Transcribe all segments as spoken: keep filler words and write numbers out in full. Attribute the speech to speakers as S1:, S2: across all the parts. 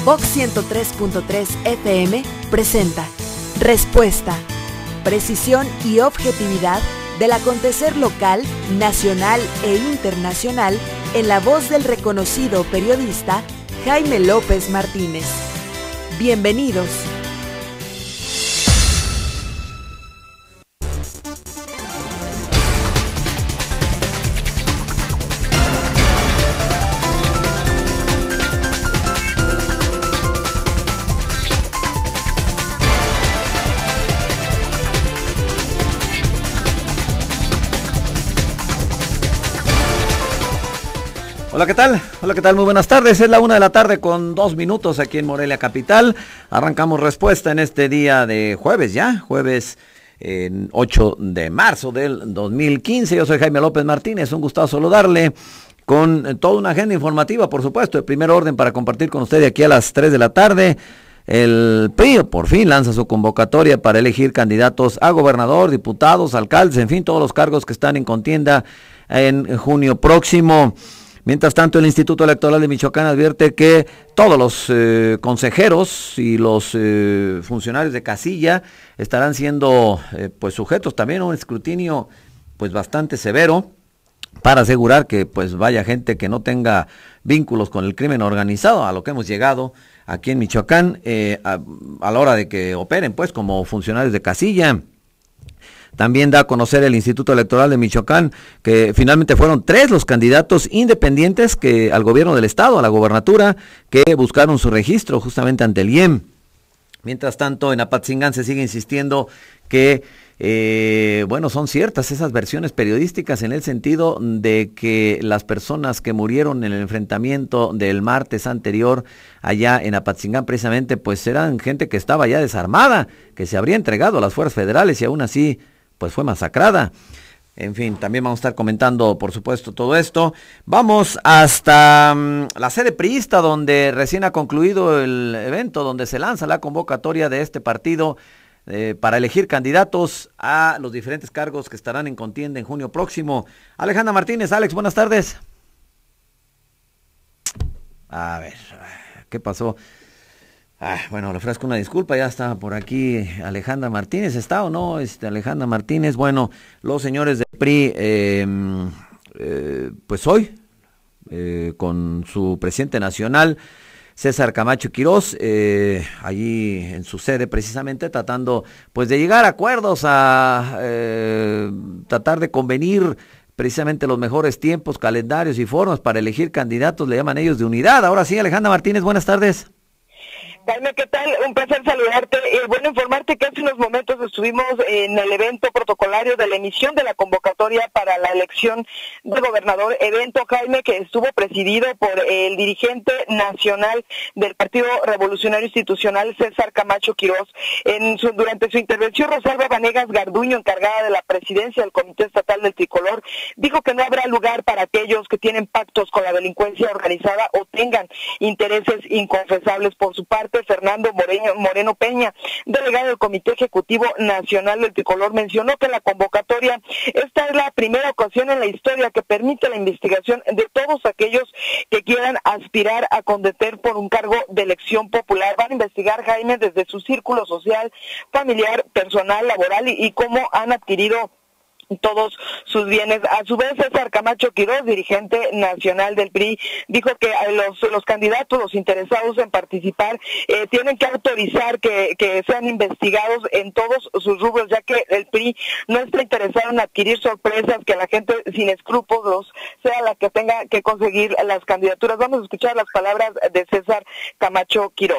S1: Vox ciento tres punto tres F M presenta Respuesta, precisión y objetividad del acontecer local, nacional e internacional en la voz del reconocido periodista Jaime López Martínez. Bienvenidos.
S2: Hola, ¿qué tal? Hola, ¿qué tal? Muy buenas tardes. Es la una de la tarde con dos minutos aquí en Morelia Capital. Arrancamos respuesta en este día de jueves ya, jueves eh, ocho de marzo del dos mil quince. Yo soy Jaime López Martínez, un gustazo saludarle con eh, toda una agenda informativa, por supuesto, de primer orden para compartir con usted de aquí a las tres de la tarde. El P R I por fin lanza su convocatoria para elegir candidatos a gobernador, diputados, alcaldes, en fin, todos los cargos que están en contienda en junio próximo. Mientras tanto, el Instituto Electoral de Michoacán advierte que todos los eh, consejeros y los eh, funcionarios de casilla estarán siendo eh, pues sujetos también a un escrutinio pues bastante severo para asegurar que pues vaya gente que no tenga vínculos con el crimen organizado, a lo que hemos llegado aquí en Michoacán eh, a, a la hora de que operen pues como funcionarios de casilla. También da a conocer el Instituto Electoral de Michoacán que finalmente fueron tres los candidatos independientes que al gobierno del estado, a la gobernatura, que buscaron su registro justamente ante el I E M. Mientras tanto, en Apatzingán se sigue insistiendo que, eh, bueno, son ciertas esas versiones periodísticas en el sentido de que las personas que murieron en el enfrentamiento del martes anterior allá en Apatzingán precisamente, pues eran gente que estaba ya desarmada, que se habría entregado a las fuerzas federales y aún así pues fue masacrada. En fin, también vamos a estar comentando, por supuesto, todo esto. Vamos hasta um, la sede priista, donde recién ha concluido el evento, donde se lanza la convocatoria de este partido eh, para elegir candidatos a los diferentes cargos que estarán en contienda en junio próximo. Alejandra Martínez, Alex, buenas tardes. A ver, ¿qué pasó? Ah, bueno, le ofrezco una disculpa, ya está por aquí Alejandra Martínez, ¿está o no? Este, Alejandra Martínez, bueno, los señores del P R I, eh, eh, pues hoy, eh, con su presidente nacional, César Camacho Quirós, eh, allí en su sede precisamente, tratando pues de llegar a acuerdos, a eh, tratar de convenir precisamente los mejores tiempos, calendarios y formas para elegir candidatos, le llaman ellos de unidad. Ahora sí, Alejandra Martínez, buenas tardes.
S3: Jaime, ¿qué tal? Un placer saludarte. Eh, bueno, informarte que hace unos momentos estuvimos en el evento protocolario de la emisión de la convocatoria para la elección de gobernador, evento, Jaime, que estuvo presidido por el dirigente nacional del Partido Revolucionario Institucional, César Camacho Quirós. En su, durante su intervención, Rosalba Vanegas Garduño, encargada de la presidencia del Comité Estatal del Tricolor, dijo que no habrá lugar para aquellos que tienen pactos con la delincuencia organizada o tengan intereses inconfesables. Por su parte, Fernando Moreno, Moreno Peña, delegado del Comité Ejecutivo Nacional del Tricolor, mencionó que la convocatoria, esta es la primera ocasión en la historia que permite la investigación de todos aquellos que quieran aspirar a contender por un cargo de elección popular. Van a investigar, Jaime, desde su círculo social, familiar, personal, laboral y, y cómo han adquirido todos sus bienes. A su vez, César Camacho Quirós, dirigente nacional del P R I, dijo que los, los candidatos, los interesados en participar, eh, tienen que autorizar que, que sean investigados en todos sus rubros, ya que el P R I no está interesado en adquirir sorpresas, que la gente sin escrúpulos sea la que tenga que conseguir las candidaturas. Vamos a escuchar las palabras de César Camacho Quirós.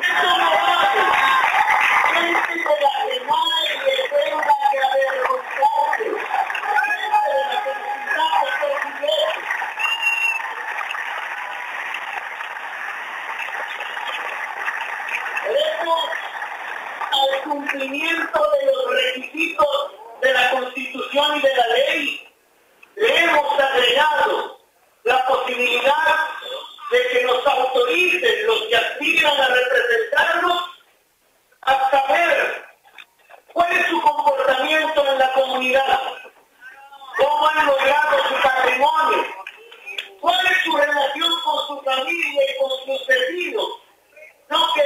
S4: Al cumplimiento de los requisitos de la Constitución y de la ley, le hemos agregado la posibilidad de que nos autoricen los que aspiran a representarnos a saber cuál es su comportamiento en la comunidad, cómo han logrado su patrimonio, cuál es su relación con su familia y con sus vecinos. No que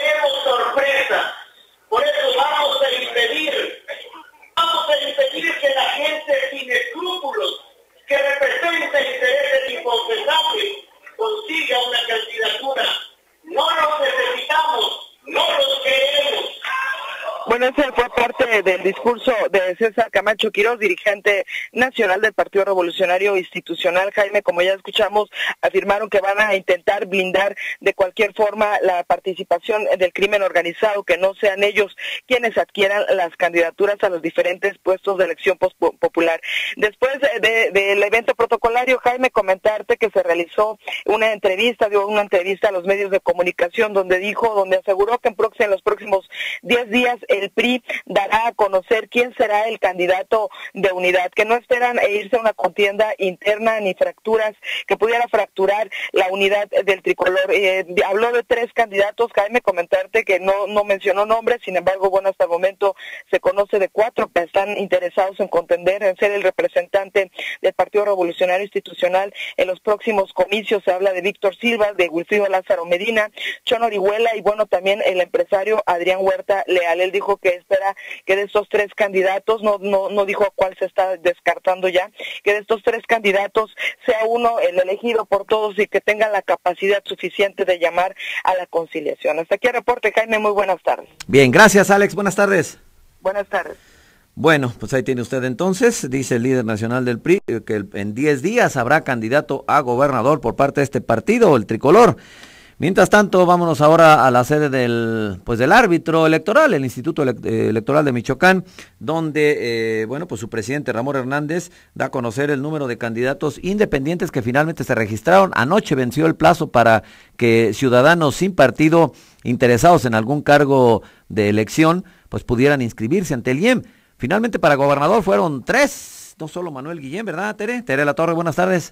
S3: Bueno, ese fue parte del discurso de César Camacho Quirós, dirigente nacional del Partido Revolucionario Institucional. Jaime, como ya escuchamos, afirmaron que van a intentar blindar de cualquier forma la participación del crimen organizado, que no sean ellos quienes adquieran las candidaturas a los diferentes puestos de elección popular. Después de, del evento protocolario, Jaime, comentarte que se realizó una entrevista, dio una entrevista a los medios de comunicación donde dijo, donde aseguró que en, próximo, en los próximos diez días el P R I dará a conocer quién será el candidato de unidad, que no esperan irse a una contienda interna ni fracturas que pudiera fracturar la unidad del tricolor. Eh, habló de tres candidatos, Jaime, comentarte que no, no mencionó nombres, sin embargo, bueno, hasta el momento se conoce de cuatro que están interesados en contender, en ser el representante del Partido Revolucionario Institucional en los próximos comicios. Se habla de Víctor Silva, de Wilfrido Lázaro Medina, Chon Orihuela y bueno, también el empresario Adrián Huerta Leal. Él dijo que espera que de estos tres candidatos, no, no, no dijo cuál se está descartando ya, que de estos tres candidatos sea uno el elegido por todos y que tenga la capacidad suficiente de llamar a la conciliación. Hasta aquí el reporte, Jaime, muy buenas tardes.
S2: Bien, gracias Alex, buenas tardes.
S3: Buenas tardes.
S2: Bueno, pues ahí tiene usted entonces, dice el líder nacional del P R I, que en diez días habrá candidato a gobernador por parte de este partido, el tricolor. Mientras tanto, vámonos ahora a la sede del pues del árbitro electoral, el Instituto Electoral de Michoacán, donde, eh, bueno, pues su presidente Ramón Hernández da a conocer el número de candidatos independientes que finalmente se registraron. Anoche venció el plazo para que ciudadanos sin partido interesados en algún cargo de elección, pues pudieran inscribirse ante el I E M. Finalmente para gobernador fueron tres, no solo Manuel Guillén, ¿verdad, Tere? Tere La Torre, buenas tardes.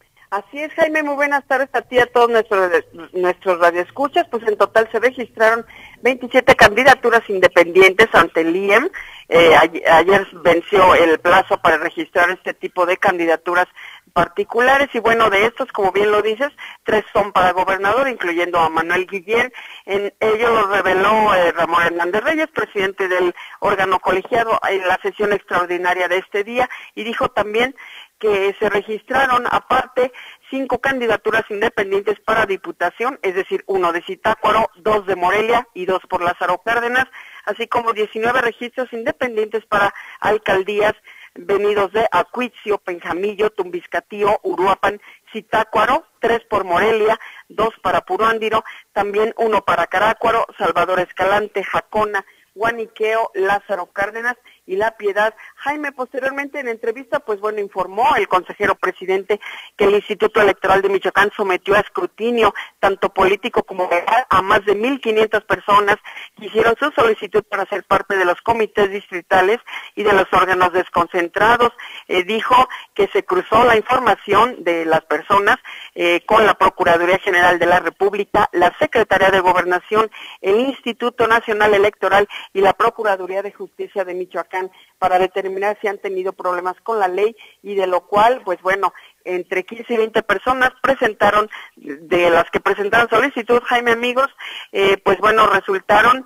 S5: Así es, Jaime, muy buenas tardes a ti y a todos nuestros, nuestros radioescuchas. Pues en total se registraron veintisiete candidaturas independientes ante el I E M. Eh, ayer, ayer venció el plazo para registrar este tipo de candidaturas particulares y bueno, de estos, como bien lo dices, tres son para gobernador, incluyendo a Manuel Guillén. En ello lo reveló eh, Ramón Hernández Reyes, presidente del órgano colegiado, en la sesión extraordinaria de este día, y dijo también que se registraron aparte cinco candidaturas independientes para diputación, es decir, uno de Zitácuaro, dos de Morelia y dos por Lázaro Cárdenas, así como diecinueve registros independientes para alcaldías venidos de Acuitzio, Penjamillo, Tumbiscatío, Uruapan, Zitácuaro, tres por Morelia, dos para Puruándiro, también uno para Carácuaro, Salvador Escalante, Jacona, Guaniqueo, Lázaro Cárdenas y La Piedad. Jaime, posteriormente en entrevista, pues bueno, informó el consejero presidente que el Instituto Electoral de Michoacán sometió a escrutinio, tanto político como legal, a más de mil quinientas personas que hicieron su solicitud para ser parte de los comités distritales y de los órganos desconcentrados. Eh, dijo que se cruzó la información de las personas eh, con la Procuraduría General de la República, la Secretaría de Gobernación, el Instituto Nacional Electoral y la Procuraduría de Justicia de Michoacán para determinar si han tenido problemas con la ley y de lo cual, pues bueno, entre quince y veinte personas presentaron, de las que presentaron solicitud, Jaime, amigos, eh, pues bueno, resultaron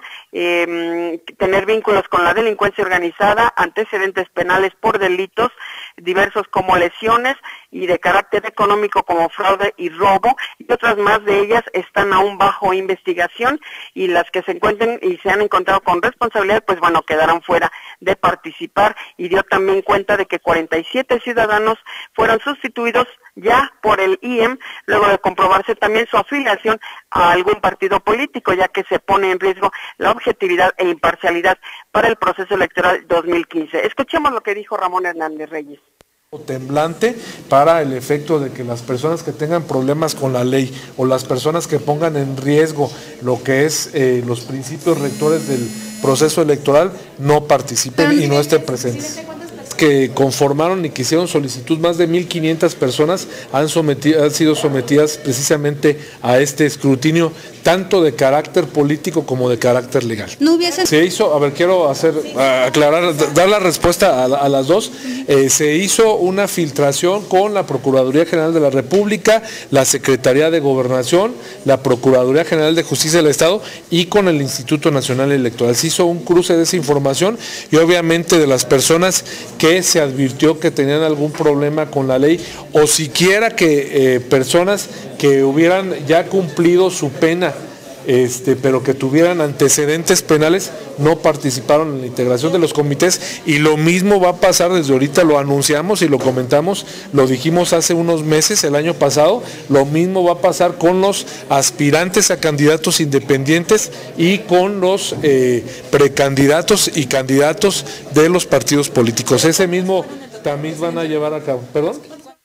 S5: eh, tener vínculos con la delincuencia organizada, antecedentes penales por delitos diversos como lesiones y de carácter económico como fraude y robo, y otras más de ellas están aún bajo investigación, y las que se encuentren y se han encontrado con responsabilidad, pues bueno, quedaron fuera de participar, y dio también cuenta de que cuarenta y siete ciudadanos fueron sustituidos ya por el I E M, luego de comprobarse también su afiliación a algún partido político, ya que se pone en riesgo la objetividad e imparcialidad para el proceso electoral dos mil quince. Escuchemos lo que dijo Ramón Hernández Reyes.
S6: Temblante para el efecto de que las personas que tengan problemas con la ley o las personas que pongan en riesgo lo que es eh, los principios rectores del proceso electoral no participen y no estén presentes. Que conformaron y que hicieron solicitud, más de mil quinientas personas han, sometido, han sido sometidas precisamente a este escrutinio, tanto de carácter político como de carácter legal. No hubiese... Se hizo, a ver, quiero hacer, aclarar, dar la respuesta a, a las dos. Eh, se hizo una filtración con la Procuraduría General de la República, la Secretaría de Gobernación, la Procuraduría General de Justicia del Estado y con el Instituto Nacional Electoral. Se hizo un cruce de esa información y obviamente de las personas que se advirtió que tenían algún problema con la ley o siquiera que eh, personas que hubieran ya cumplido su pena este, pero que tuvieran antecedentes penales, no participaron en la integración de los comités, y lo mismo va a pasar, desde ahorita lo anunciamos y lo comentamos, lo dijimos hace unos meses, el año pasado, lo mismo va a pasar con los aspirantes a candidatos independientes y con los eh, precandidatos y candidatos de los partidos políticos. Ese mismo también van a llevar a cabo. ¿Perdón?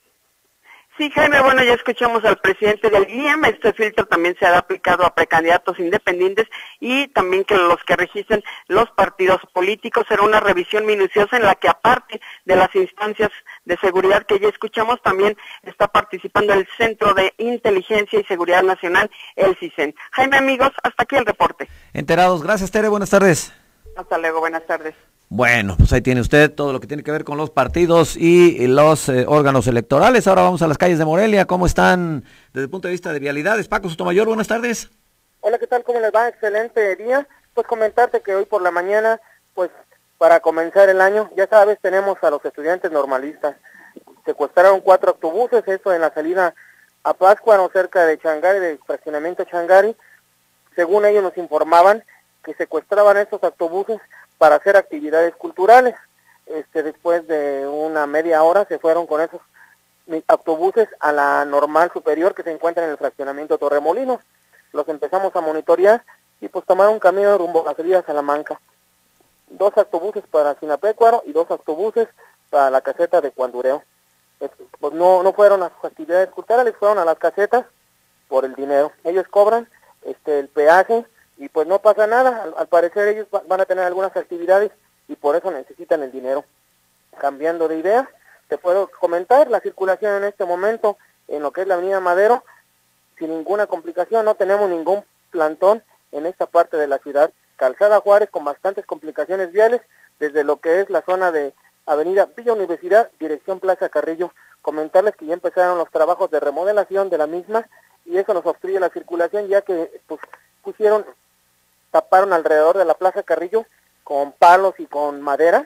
S5: Sí, Jaime, bueno, ya escuchamos al presidente del I E M, este filtro también se ha aplicado a precandidatos independientes y también que los que registren los partidos políticos. Será una revisión minuciosa en la que, aparte de las instancias de seguridad que ya escuchamos, también está participando el Centro de Inteligencia y Seguridad Nacional, el CISEN. Jaime, amigos, hasta aquí el reporte.
S2: Enterados, gracias Tere, buenas tardes.
S5: Hasta luego, buenas tardes.
S2: Bueno, pues ahí tiene usted todo lo que tiene que ver con los partidos y los eh, órganos electorales. Ahora vamos a las calles de Morelia. ¿Cómo están desde el punto de vista de vialidades? Paco Sotomayor, buenas tardes.
S7: Hola, ¿qué tal? ¿Cómo les va? Excelente día. Pues comentarte que hoy por la mañana, pues para comenzar el año, ya sabes, tenemos a los estudiantes normalistas. Secuestraron cuatro autobuses, eso en la salida a Pátzcuaro, cerca de Changari, del fraccionamiento Changari. Según ellos nos informaban que secuestraban estos autobuses para hacer actividades culturales. Este, después de una media hora se fueron con esos autobuses a la normal superior que se encuentra en el fraccionamiento Torremolinos. Los empezamos a monitorear y pues tomaron un camino rumbo a la salida a Salamanca. Dos autobuses para Sinapecuaro y dos autobuses para la caseta de Cuandureo. Pues, pues no, no fueron a sus actividades culturales, fueron a las casetas por el dinero. Ellos cobran este el peaje y pues no pasa nada. Al, al parecer ellos va, van a tener algunas actividades y por eso necesitan el dinero. Cambiando de idea, te puedo comentar la circulación en este momento en lo que es la avenida Madero, sin ninguna complicación, no tenemos ningún plantón en esta parte de la ciudad. Calzada Juárez con bastantes complicaciones viales, desde lo que es la zona de avenida Villa Universidad, dirección Plaza Carrillo. Comentarles que ya empezaron los trabajos de remodelación de la misma y eso nos obstruye la circulación, ya que pues pusieron, taparon alrededor de la Plaza Carrillo con palos y con madera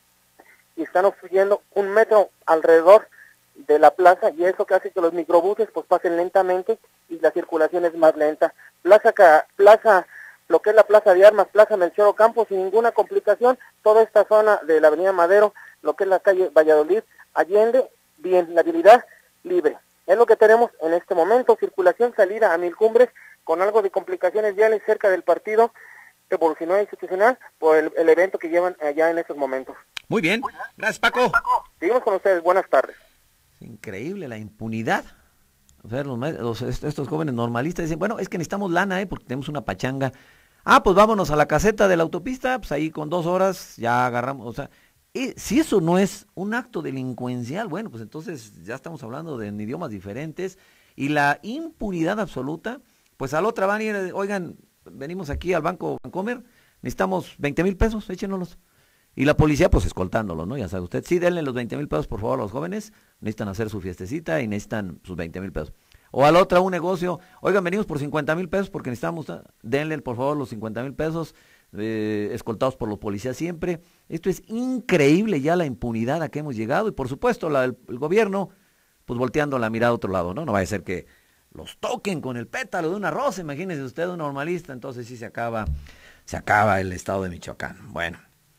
S7: y están obstruyendo un metro alrededor de la plaza y eso que hace que los microbuses pues pasen lentamente y la circulación es más lenta. Plaza, plaza, lo que es la Plaza de Armas, Plaza Melchor Ocampo, sin ninguna complicación, toda esta zona de la avenida Madero, lo que es la calle Valladolid, Allende, bien, la vialidad libre. Es lo que tenemos en este momento, circulación salida a Mil Cumbres, con algo de complicaciones viales cerca del partido Revolucionario Institucional por el, el evento que llevan allá en estos momentos.
S2: Muy bien, gracias Paco.
S7: Seguimos con ustedes, buenas tardes.
S2: Increíble la impunidad. O sea, los, los, estos jóvenes normalistas dicen, bueno, es que necesitamos lana, ¿eh? Porque tenemos una pachanga. Ah, pues vámonos a la caseta de la autopista, pues ahí con dos horas ya agarramos, o sea, eh, si eso no es un acto delincuencial, bueno, pues entonces ya estamos hablando de en idiomas diferentes y la impunidad absoluta, pues a la otra van a ir, oigan, venimos aquí al Banco Bancomer, necesitamos veinte mil pesos, échenoslos. Y la policía, pues, escoltándolo, ¿no? Ya sabe usted, sí, denle los veinte mil pesos, por favor, a los jóvenes, necesitan hacer su fiestecita y necesitan sus veinte mil pesos. O a la otra, un negocio, oigan, venimos por cincuenta mil pesos porque necesitamos, denle, por favor, los cincuenta mil pesos, eh, escoltados por los policías siempre. Esto es increíble ya la impunidad a que hemos llegado y, por supuesto, la, el, el gobierno, pues, volteando la mirada a otro lado, ¿no? No vaya a ser que los toquen con el pétalo de una rosa, imagínese usted, un normalista, entonces sí se acaba, se acaba el estado de Michoacán. Bueno.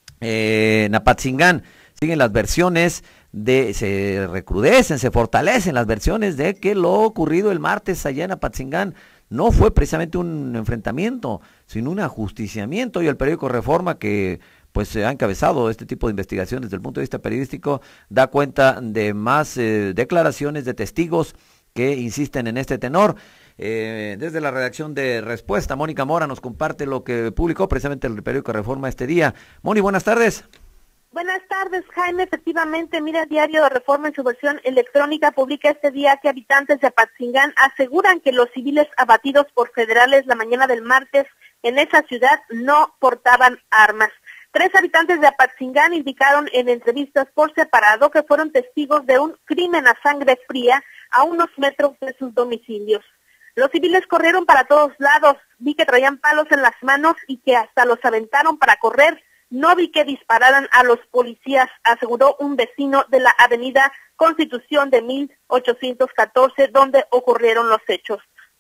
S2: Eh, en Apatzingán siguen las versiones de, se recrudecen, se fortalecen las versiones de que lo ocurrido el martes allá en Apatzingán no fue precisamente un enfrentamiento, sino un ajusticiamiento, y el periódico Reforma, que pues se ha encabezado este tipo de investigaciones desde el punto de vista periodístico, da cuenta de más eh, declaraciones de testigos que insisten en este tenor. Eh, desde la redacción de Respuesta, Mónica Mora nos comparte lo que publicó precisamente el periódico Reforma este día. Moni, buenas tardes.
S8: Buenas tardes, Jaime. Efectivamente, mira, el diario de Reforma en su versión electrónica publica este día que habitantes de Apatzingán aseguran que los civiles abatidos por federales la mañana del martes en esa ciudad no portaban armas. Tres habitantes de Apatzingán indicaron en entrevistas por separado que fueron testigos de un crimen a sangre fría a unos metros de sus domicilios. Los civiles corrieron para todos lados, vi que traían palos en las manos y que hasta los aventaron para correr. No vi que dispararan a los policías, aseguró un vecino de la avenida Constitución de mil ochocientos catorce, donde ocurrieron los hechos.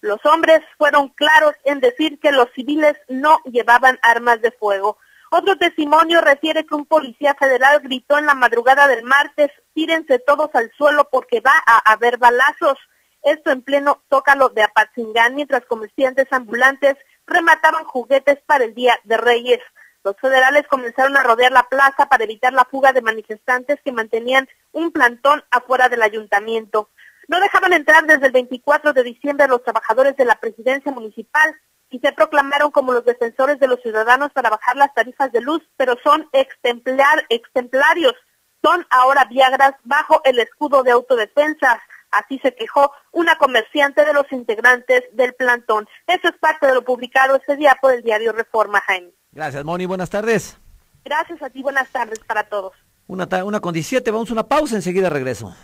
S8: Los hombres fueron claros en decir que los civiles no llevaban armas de fuego. Otro testimonio refiere que un policía federal gritó en la madrugada del martes: tírense todos al suelo porque va a haber balazos. Esto en pleno Zócalo de Apatzingán, mientras comerciantes ambulantes remataban juguetes para el Día de Reyes. Los federales comenzaron a rodear la plaza para evitar la fuga de manifestantes que mantenían un plantón afuera del ayuntamiento. No dejaban entrar desde el veinticuatro de diciembre a los trabajadores de la presidencia municipal y se proclamaron como los defensores de los ciudadanos para bajar las tarifas de luz, pero son extemplar, extemplarios, son ahora viagras bajo el escudo de autodefensa. Así se quejó una comerciante de los integrantes del plantón. Eso es parte de lo publicado este día por el diario Reforma, Jaime.
S2: Gracias, Moni, buenas tardes.
S8: Gracias a ti, buenas tardes para todos.
S2: Una, una con diecisiete, vamos a una pausa, enseguida regreso.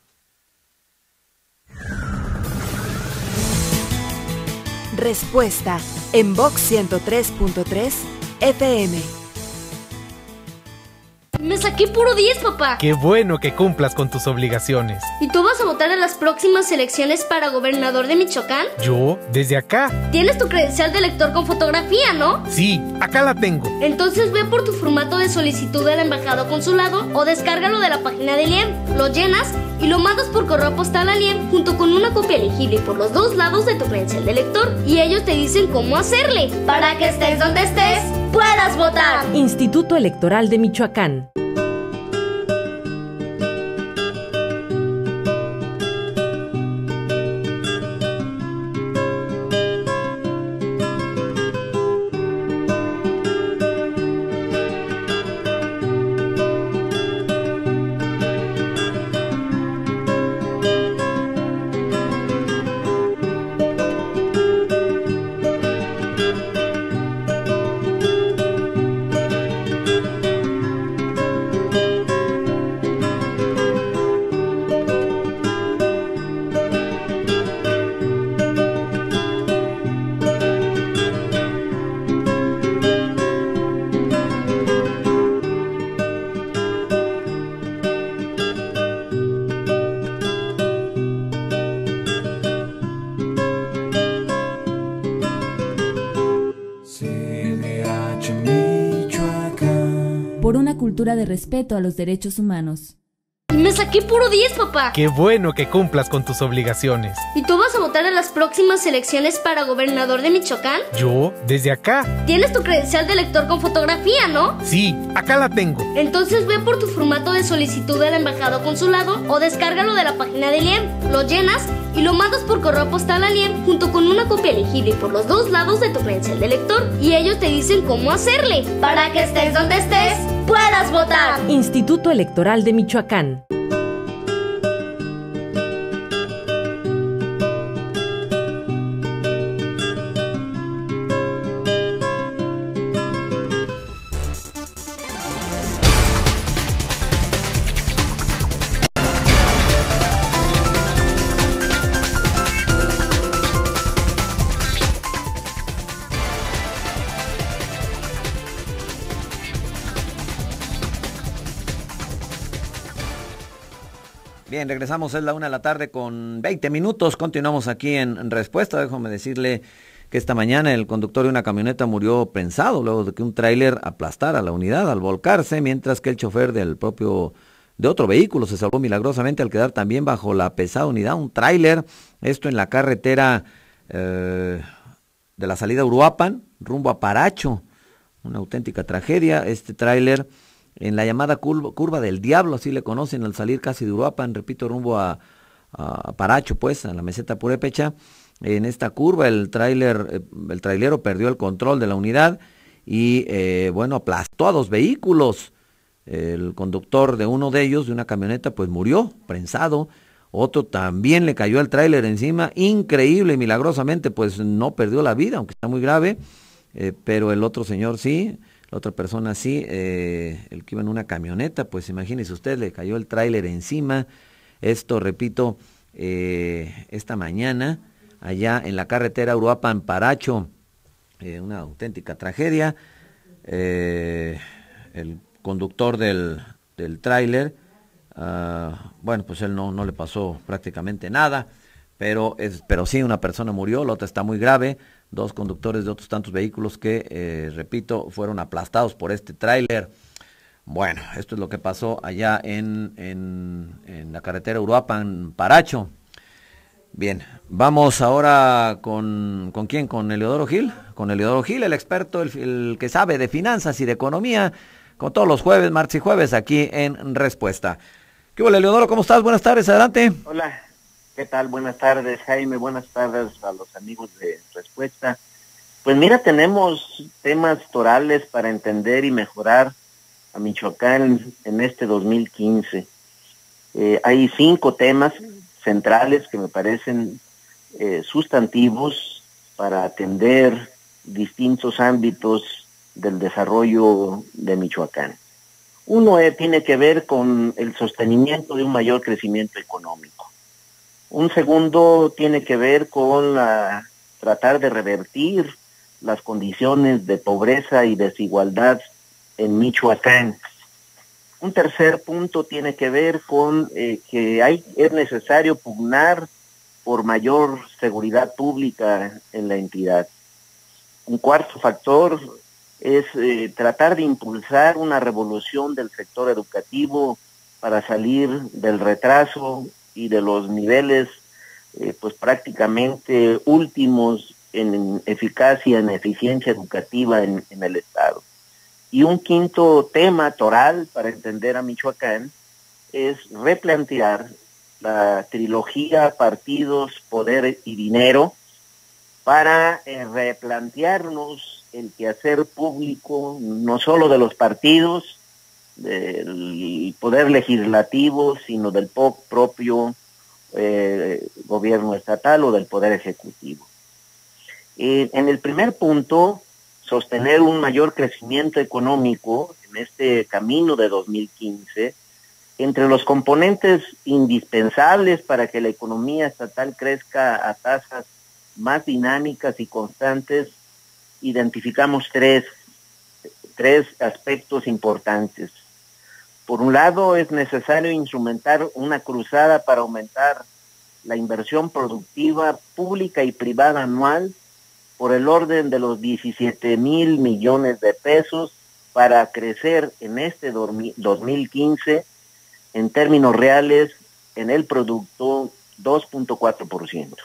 S1: Respuesta en Vox ciento tres punto tres F M.
S9: Me saqué puro diez, papá.
S10: Qué bueno que cumplas con tus obligaciones.
S9: ¿Y tú vas a votar en las próximas elecciones para gobernador de Michoacán?
S10: Yo, desde acá.
S9: Tienes tu credencial de elector con fotografía, ¿no?
S10: Sí, acá la tengo.
S9: Entonces ve por tu formato de solicitud de la embajada o consulado o descárgalo de la página del I E M. Lo llenas y lo mandas por correo postal al I E M junto con una copia elegible por los dos lados de tu credencial de elector. Y ellos te dicen cómo hacerle. Para que estés donde estés, puedas votar.
S1: Instituto Electoral de Michoacán.
S11: Por una cultura de respeto a los derechos humanos.
S9: Me saqué puro diez, papá.
S10: Qué bueno que cumplas con tus obligaciones.
S9: ¿Y tú vas a votar en las próximas elecciones para gobernador de Michoacán?
S10: Yo, desde acá.
S9: Tienes tu credencial de elector con fotografía, ¿no?
S10: Sí, acá la tengo.
S9: Entonces ve por tu formato de solicitud de la embajada o consulado o descárgalo de la página del I E M. Lo llenas y lo mandas por correo postal al I E M junto con una copia elegible por los dos lados de tu credencial de elector. Y ellos te dicen cómo hacerle. Para que estés donde estés, puedas votar.
S1: Instituto Electoral de Michoacán.
S2: Bien, regresamos, es la una de la tarde con veinte minutos, continuamos aquí en Respuesta. Déjame decirle que esta mañana el conductor de una camioneta murió prensado luego de que un tráiler aplastara la unidad al volcarse, mientras que el chofer del propio, de otro vehículo se salvó milagrosamente al quedar también bajo la pesada unidad, un tráiler, esto en la carretera eh, de la salida a Uruapan, rumbo a Paracho, una auténtica tragedia. Este tráiler en la llamada curva, curva del diablo, así le conocen, al salir casi de Uruapan, repito, rumbo a, a Paracho, pues, a la meseta Purépecha. En esta curva el tráiler, el trailero perdió el control de la unidad y, eh, bueno, aplastó a dos vehículos. El conductor de uno de ellos, de una camioneta, pues murió prensado. Otro también le cayó el tráiler encima, increíble, milagrosamente, pues no perdió la vida, aunque está muy grave, eh, pero el otro señor sí. La otra persona sí, eh, el que iba en una camioneta, pues imagínese usted, le cayó el tráiler encima. Esto, repito, eh, esta mañana, allá en la carretera Uruapan-Paracho, eh, una auténtica tragedia. Eh, el conductor del, del tráiler, uh, bueno, pues él no, no le pasó prácticamente nada, pero, es, pero sí, una persona murió, la otra está muy grave, dos conductores de otros tantos vehículos que, eh, repito, fueron aplastados por este tráiler. Bueno, esto es lo que pasó allá en, en, en la carretera Uruapan-Paracho. Bien, vamos ahora con, ¿con quién? ¿Con Eliodoro Gil? Con Eliodoro Gil, el experto, el, el que sabe de finanzas y de economía, con todos los jueves, martes y jueves, aquí en Respuesta. ¿Qué hola, Eliodoro? ¿Cómo estás? Buenas tardes, adelante.
S12: Hola, ¿qué tal? Buenas tardes, Jaime, buenas tardes a los amigos de Respuesta. Pues mira, tenemos temas torales para entender y mejorar a Michoacán en este dos mil quince. Eh, hay cinco temas centrales que me parecen eh, sustantivos para atender distintos ámbitos del desarrollo de Michoacán. Uno eh, tiene que ver con el sostenimiento de un mayor crecimiento económico. Un segundo tiene que ver con la, tratar de revertir las condiciones de pobreza y desigualdad en Michoacán. Un tercer punto tiene que ver con eh, que hay, es necesario pugnar por mayor seguridad pública en la entidad. Un cuarto factor es eh, tratar de impulsar una revolución del sector educativo para salir del retraso y de los niveles eh, pues prácticamente últimos en eficacia, en eficiencia educativa en, en el Estado. Y un quinto tema toral para entender a Michoacán es replantear la trilogía partidos, poder y dinero para eh, replantearnos el quehacer público, no solo de los partidos, del poder legislativo, sino del propio eh, gobierno estatal o del poder ejecutivo. Eh, en el primer punto, sostener un mayor crecimiento económico en este camino de dos mil quince, entre los componentes indispensables para que la economía estatal crezca a tasas más dinámicas y constantes, identificamos tres, tres aspectos importantes. Por un lado, es necesario instrumentar una cruzada para aumentar la inversión productiva pública y privada anual por el orden de los diecisiete mil millones de pesos para crecer en este dos mil quince en términos reales en el producto dos punto cuatro por ciento.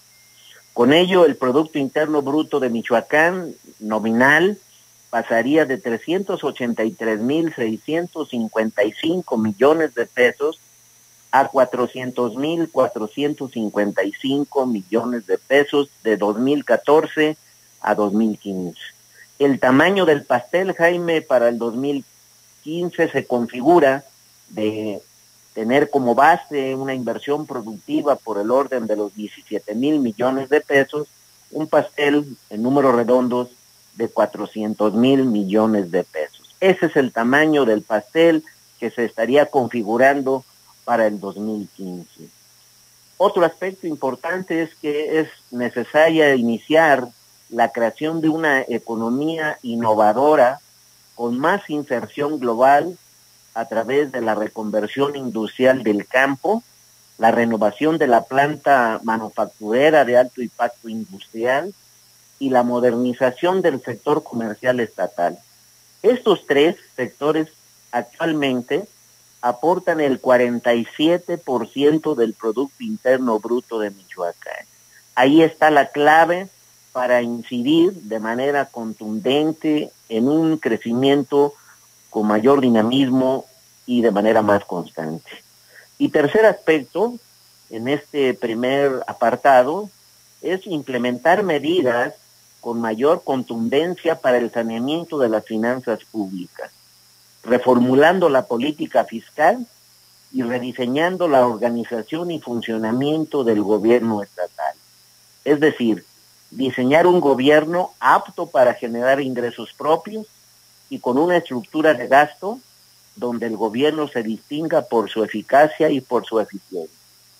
S12: Con ello, el Producto Interno Bruto de Michoacán nominal pasaría de trescientos ochenta y tres mil seiscientos cincuenta y cinco millones de pesos a cuatrocientos mil cuatrocientos cincuenta y cinco millones de pesos de dos mil catorce a dos mil quince. El tamaño del pastel, Jaime, para el dos mil quince se configura de tener como base una inversión productiva por el orden de los diecisiete mil millones de pesos, un pastel en números redondos de cuatrocientos mil millones de pesos. Ese es el tamaño del pastel que se estaría configurando para el dos mil quince. Otro aspecto importante es que es necesaria iniciar la creación de una economía innovadora con más inserción global a través de la reconversión industrial del campo, la renovación de la planta manufacturera de alto impacto industrial y la modernización del sector comercial estatal. Estos tres sectores actualmente aportan el cuarenta y siete por ciento del Producto Interno Bruto de Michoacán. Ahí está la clave para incidir de manera contundente en un crecimiento con mayor dinamismo y de manera más constante. Y tercer aspecto, en este primer apartado, es implementar medidas con mayor contundencia para el saneamiento de las finanzas públicas, reformulando la política fiscal y rediseñando la organización y funcionamiento del gobierno estatal. Es decir, diseñar un gobierno apto para generar ingresos propios y con una estructura de gasto donde el gobierno se distinga por su eficacia y por su eficiencia.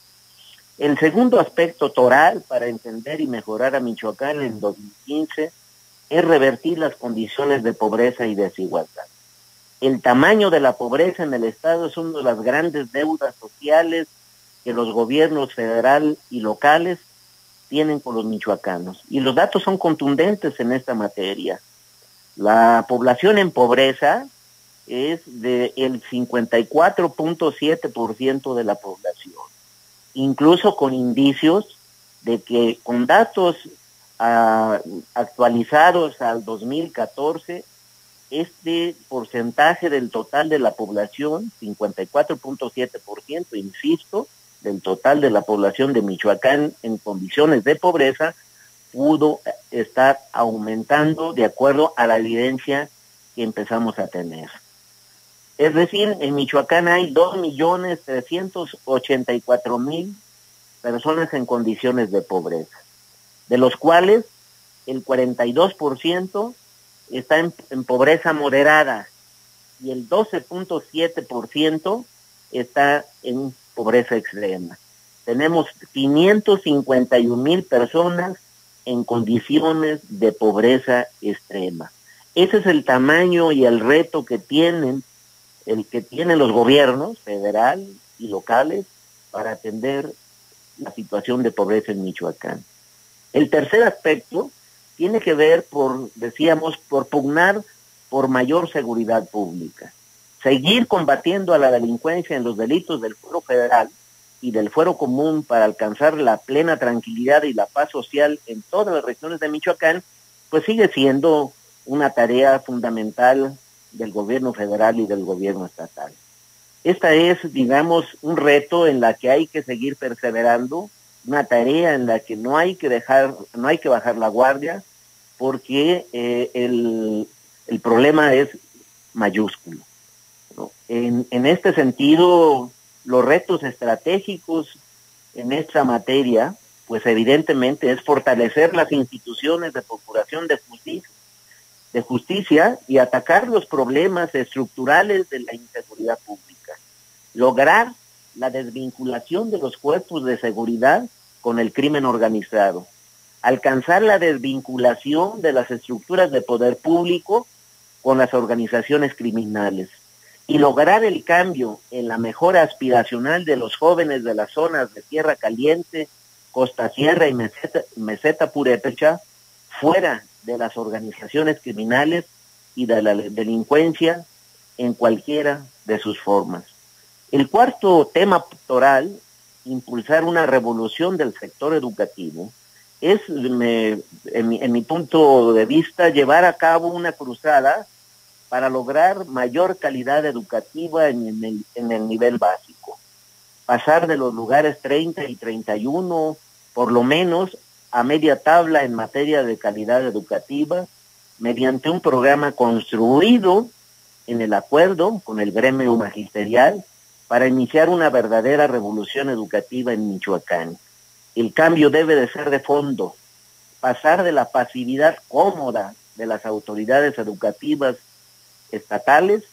S12: El segundo aspecto toral para entender y mejorar a Michoacán en dos mil quince es revertir las condiciones de pobreza y desigualdad. El tamaño de la pobreza en el Estado es una de las grandes deudas sociales que los gobiernos federal y locales tienen con los michoacanos. Y los datos son contundentes en esta materia. La población en pobreza es del cincuenta y cuatro punto siete por ciento de la población, incluso con indicios de que con datos uh, actualizados al dos mil catorce, este porcentaje del total de la población, cincuenta y cuatro punto siete por ciento, insisto, del total de la población de Michoacán en condiciones de pobreza, pudo estar aumentando de acuerdo a la evidencia que empezamos a tener. Es decir, en Michoacán hay dos millones trescientos ochenta y cuatro mil personas en condiciones de pobreza, de los cuales el cuarenta y dos por ciento está en, en pobreza moderada y el doce punto siete por ciento está en pobreza extrema. Tenemos quinientos cincuenta y un mil personas en condiciones de pobreza extrema. Ese es el tamaño y el reto que tienen, el que tienen los gobiernos federal y locales para atender la situación de pobreza en Michoacán. El tercer aspecto tiene que ver, por, decíamos, por pugnar por mayor seguridad pública. Seguir combatiendo a la delincuencia en los delitos del fuero federal y del fuero común para alcanzar la plena tranquilidad y la paz social en todas las regiones de Michoacán, pues sigue siendo una tarea fundamental del gobierno federal y del gobierno estatal. Esta es, digamos, un reto en la que hay que seguir perseverando, una tarea en la que no hay que dejar, no hay que bajar la guardia, porque eh, el, el problema es mayúsculo, ¿no? En, en este sentido, los retos estratégicos en esta materia, pues evidentemente es fortalecer las instituciones de procuración de justicia, de justicia y atacar los problemas estructurales de la inseguridad pública, lograr la desvinculación de los cuerpos de seguridad con el crimen organizado, alcanzar la desvinculación de las estructuras de poder público con las organizaciones criminales y lograr el cambio en la mejora aspiracional de los jóvenes de las zonas de Tierra Caliente, Costa Sierra y Meseta, Meseta Purépecha, fuera de las organizaciones criminales y de la delincuencia en cualquiera de sus formas. El cuarto tema toral, impulsar una revolución del sector educativo, es, me, en, mi, en mi punto de vista, llevar a cabo una cruzada para lograr mayor calidad educativa en, en, el, en el nivel básico. Pasar de los lugares treinta y treinta y uno, por lo menos, a media tabla en materia de calidad educativa, mediante un programa construido en el acuerdo con el gremio magisterial para iniciar una verdadera revolución educativa en Michoacán. El cambio debe de ser de fondo, pasar de la pasividad cómoda de las autoridades educativas estatales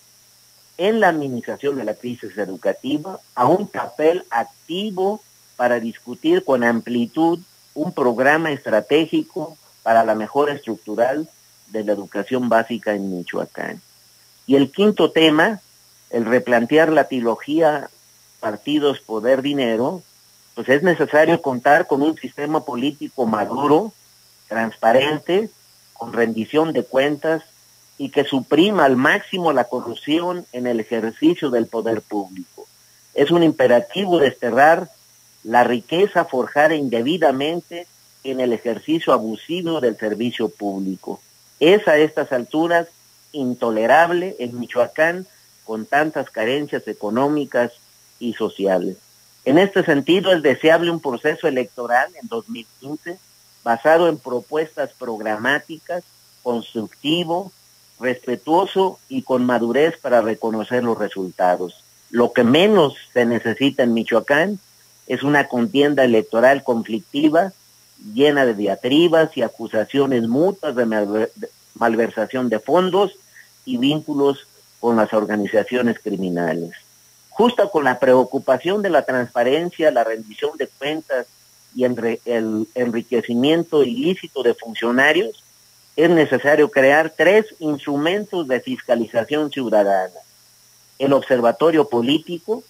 S12: en la administración de la crisis educativa a un papel activo para discutir con amplitud un programa estratégico para la mejora estructural de la educación básica en Michoacán. Y el quinto tema, el replantear la trilogía partidos, poder, dinero, pues es necesario contar con un sistema político maduro, transparente, con rendición de cuentas y que suprima al máximo la corrupción en el ejercicio del poder público. Es un imperativo desterrar la riqueza forjada indebidamente en el ejercicio abusivo del servicio público. Es a estas alturas intolerable en Michoacán con tantas carencias económicas y sociales. En este sentido, es deseable un proceso electoral en dos mil quince basado en propuestas programáticas, constructivo, respetuoso y con madurez para reconocer los resultados. Lo que menos se necesita en Michoacán es una contienda electoral conflictiva, llena de diatribas y acusaciones mutuas de malver- malversación de fondos y vínculos con las organizaciones criminales. Justo con la preocupación de la transparencia, la rendición de cuentas y el, el enriquecimiento ilícito de funcionarios, es necesario crear tres instrumentos de fiscalización ciudadana: el observatorio político,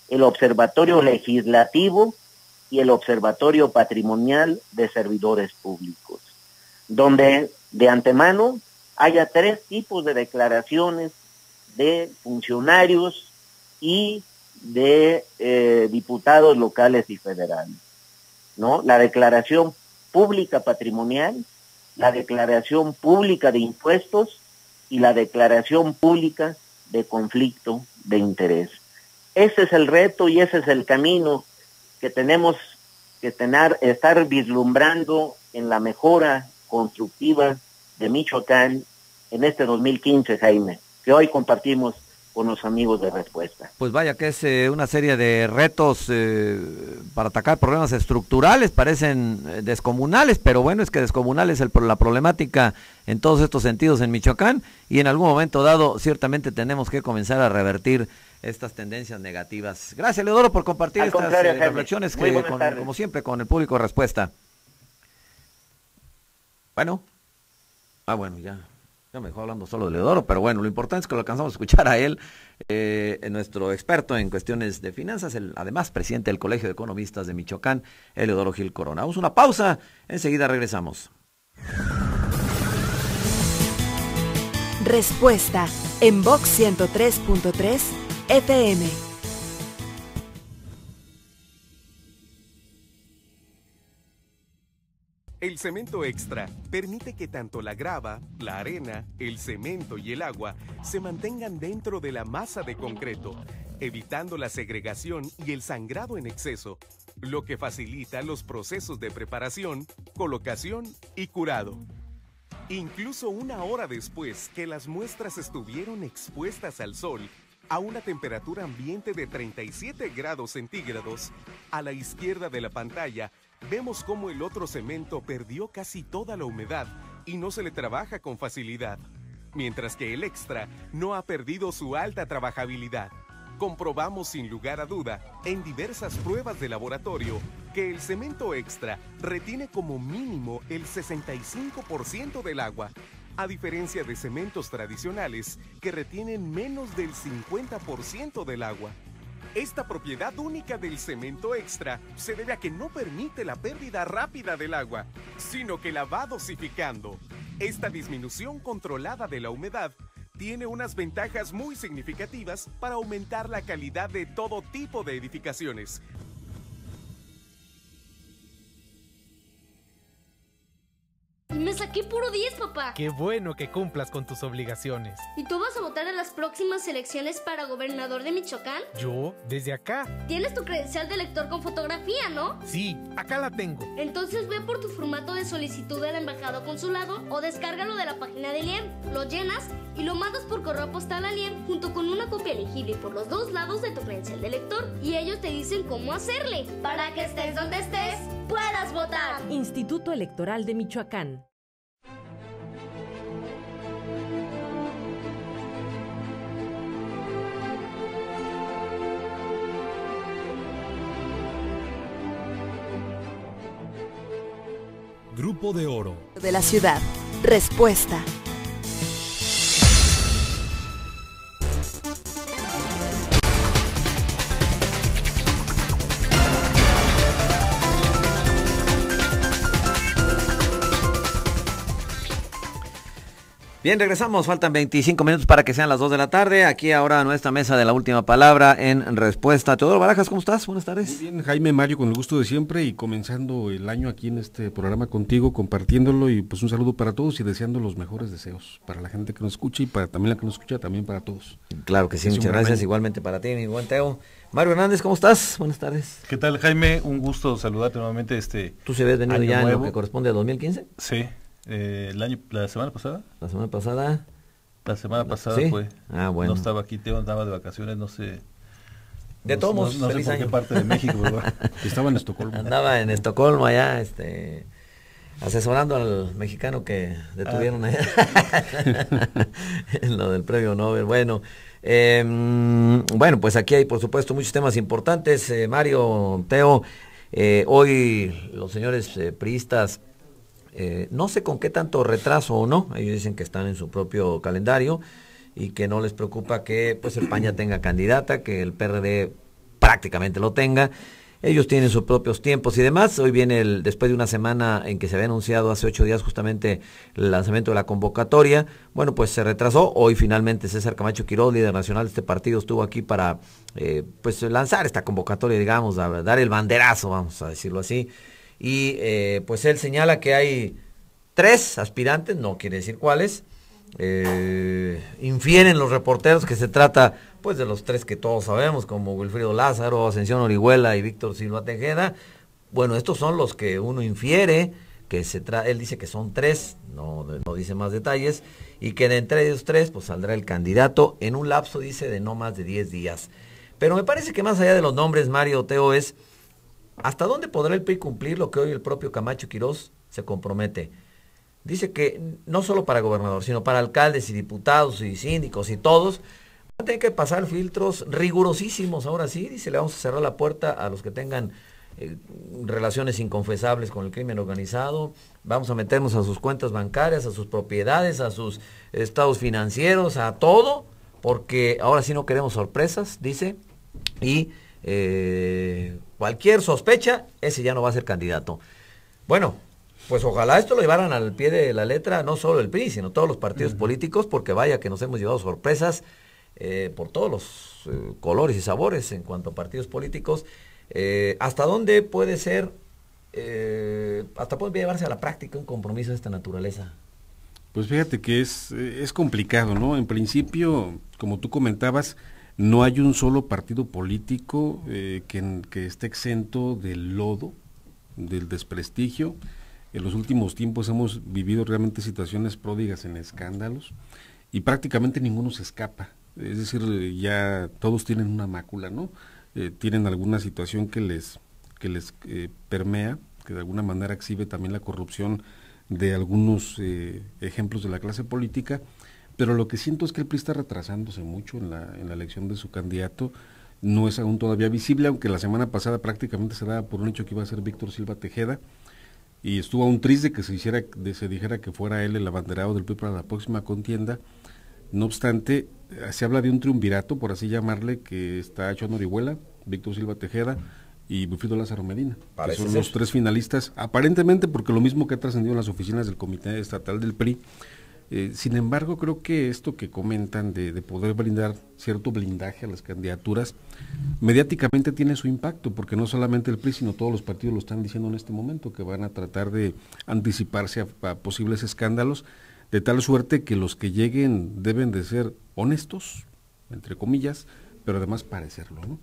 S12: el Observatorio Legislativo y el Observatorio Patrimonial de Servidores Públicos, donde de antemano haya tres tipos de declaraciones de funcionarios y de eh, diputados locales y federales, ¿no? La declaración pública patrimonial, la declaración pública de impuestos y la declaración pública de conflicto de interés. Ese es el reto y ese es el camino que tenemos que tener, estar vislumbrando en la mejora constructiva de Michoacán en este dos mil quince, Jaime, que hoy compartimos con los amigos de Respuesta.
S2: Pues vaya que es eh, una serie de retos eh, para atacar problemas estructurales, parecen eh, descomunales, pero bueno, es que descomunal es el, la problemática en todos estos sentidos en Michoacán, y en algún momento dado ciertamente tenemos que comenzar a revertir estas tendencias negativas. Gracias, Leodoro, por compartir
S12: Al
S2: estas eh, reflexiones que, con, como siempre, con el público Respuesta. Bueno, ah bueno, ya. Ya me dejó hablando solo de Leodoro, pero bueno, lo importante es que lo alcanzamos a escuchar a él, eh, nuestro experto en cuestiones de finanzas, el, además presidente del Colegio de Economistas de Michoacán, Leodoro Gil Corona. Vamos a una pausa, enseguida regresamos.
S1: Respuesta en Vox ciento tres punto tres F M.
S13: El cemento extra permite que tanto la grava, la arena, el cemento y el agua se mantengan dentro de la masa de concreto, evitando la segregación y el sangrado en exceso, lo que facilita los procesos de preparación, colocación y curado. Incluso una hora después que las muestras estuvieron expuestas al sol, a una temperatura ambiente de treinta y siete grados centígrados, a la izquierda de la pantalla, vemos cómo el otro cemento perdió casi toda la humedad y no se le trabaja con facilidad, mientras que el extra no ha perdido su alta trabajabilidad. Comprobamos sin lugar a duda, en diversas pruebas de laboratorio, que el cemento extra retiene como mínimo el sesenta y cinco por ciento del agua, a diferencia de cementos tradicionales que retienen menos del cincuenta por ciento del agua. Esta propiedad única del cemento extra se debe a que no permite la pérdida rápida del agua, sino que la va dosificando. Esta disminución controlada de la humedad tiene unas ventajas muy significativas para aumentar la calidad de todo tipo de edificaciones.
S9: Me saqué puro diez, papá.
S10: Qué bueno que cumplas con tus obligaciones.
S9: ¿Y tú vas a votar en las próximas elecciones para gobernador de Michoacán?
S10: ¿Yo? Desde acá.
S9: Tienes tu credencial de elector con fotografía, ¿no?
S10: Sí, acá la tengo.
S9: Entonces ve por tu formato de solicitud del embajado o consulado o descárgalo de la página del I E M. Lo llenas y lo mandas por correo postal al I E M junto con una copia elegible por los dos lados de tu credencial de elector, y ellos te dicen cómo hacerle. Para que estés donde estés, puedas votar.
S14: Instituto Electoral de Michoacán.
S15: Grupo de Oro.
S1: De la ciudad. Respuesta.
S2: Bien, regresamos, faltan veinticinco minutos para que sean las dos de la tarde. Aquí ahora nuestra mesa de la última palabra en Respuesta. Teodoro Barajas, ¿cómo estás? Buenas tardes.
S16: Muy bien, Jaime, Mario, con el gusto de siempre y comenzando el año aquí en este programa contigo, compartiéndolo, y pues un saludo para todos y deseando los mejores deseos para la gente que nos escucha y para también la que nos escucha, también para todos.
S2: Claro que sí, muchas gracias, igualmente para ti, mi buen Teo. Mario Hernández, ¿cómo estás? Buenas tardes.
S17: ¿Qué tal, Jaime? Un gusto saludarte nuevamente. Este
S2: ¿Tú se habías venido ya en lo que corresponde a dos mil quince?
S17: Sí, eh, el año, la semana pasada.
S2: La semana pasada.
S17: La semana pasada
S2: ¿Sí?
S17: fue.
S2: Ah, bueno.
S17: No estaba aquí, Teo andaba de vacaciones, no sé.
S2: De
S17: no,
S2: todos modos,
S17: no, no sé por
S2: año.
S17: qué parte de México, ¿verdad?
S16: Estaba en Estocolmo.
S2: Andaba en Estocolmo allá, este, asesorando al mexicano que detuvieron ah. allá en lo del premio Nobel. Bueno, eh, bueno, pues aquí hay por supuesto muchos temas importantes. Eh, Mario, Teo, eh, hoy los señores eh, priistas, eh, no sé con qué tanto retraso o no, ellos dicen que están en su propio calendario y que no les preocupa que pues el P A N ya tenga candidata, que el P R D prácticamente lo tenga. Ellos tienen sus propios tiempos y demás. Hoy viene, el, después de una semana en que se había anunciado hace ocho días justamente el lanzamiento de la convocatoria, bueno, pues se retrasó. Hoy finalmente César Camacho Quirós, líder nacional de este partido, estuvo aquí para eh, pues lanzar esta convocatoria, digamos, a dar el banderazo, vamos a decirlo así. Y eh, pues él señala que hay tres aspirantes, no quiere decir cuáles. Eh, infieren los reporteros que se trata pues de los tres que todos sabemos, como Wilfrido Lázaro, Ascensión Orihuela y Víctor Silva Tejeda. Bueno, estos son los que uno infiere, que se tra él dice que son tres, no, no dice más detalles, y que de entre ellos tres pues saldrá el candidato en un lapso, dice, de no más de diez días. Pero me parece que más allá de los nombres, Mario, Teo, es ¿hasta dónde podrá el P R I cumplir lo que hoy el propio Camacho Quirós se compromete? Dice que no solo para gobernador, sino para alcaldes y diputados y síndicos y todos, va a tener que pasar filtros rigurosísimos. Ahora sí, dice, le vamos a cerrar la puerta a los que tengan eh, relaciones inconfesables con el crimen organizado, vamos a meternos a sus cuentas bancarias, a sus propiedades, a sus estados financieros, a todo, porque ahora sí no queremos sorpresas, dice, y eh, cualquier sospecha, ese ya no va a ser candidato. Bueno, pues ojalá esto lo llevaran al pie de la letra, no solo el P R I, sino todos los partidos uh-huh. políticos, porque vaya que nos hemos llevado sorpresas eh, por todos los eh, colores y sabores en cuanto a partidos políticos. Eh, ¿Hasta dónde puede ser, eh, hasta puede llevarse a la práctica un compromiso de esta naturaleza?
S16: Pues fíjate que es, es complicado, ¿no? En principio, como tú comentabas, no hay un solo partido político eh, que, que esté exento del lodo, del desprestigio. En los últimos tiempos hemos vivido realmente situaciones pródigas en escándalos y prácticamente ninguno se escapa. Es decir, ya todos tienen una mácula, ¿no? Eh, tienen alguna situación que les, que les eh, permea, que de alguna manera exhibe también la corrupción de algunos eh, ejemplos de la clase política, pero lo que siento es que el P R I está retrasándose mucho en la, en la elección de su candidato. No es aún todavía visible, aunque la semana pasada prácticamente se daba por un hecho que iba a ser Víctor Silva Tejeda, y estuvo aún triste que se hiciera, de, se dijera que fuera él el abanderado del P R I para la próxima contienda. No obstante, se habla de un triunvirato, por así llamarle, que está John Orihuela, Víctor Silva Tejeda y Wilfrido Lázaro Medina, que son ser. los tres finalistas, aparentemente porque lo mismo que ha trascendido en las oficinas del Comité Estatal del P R I. Eh, sin embargo, creo que esto que comentan de, de poder brindar cierto blindaje a las candidaturas, mediáticamente tiene su impacto, porque no solamente el P R I, sino todos los partidos lo están diciendo en este momento, que van a tratar de anticiparse a, a posibles escándalos, de tal suerte que los que lleguen deben de ser honestos, entre comillas, pero además parecerlo, ¿no?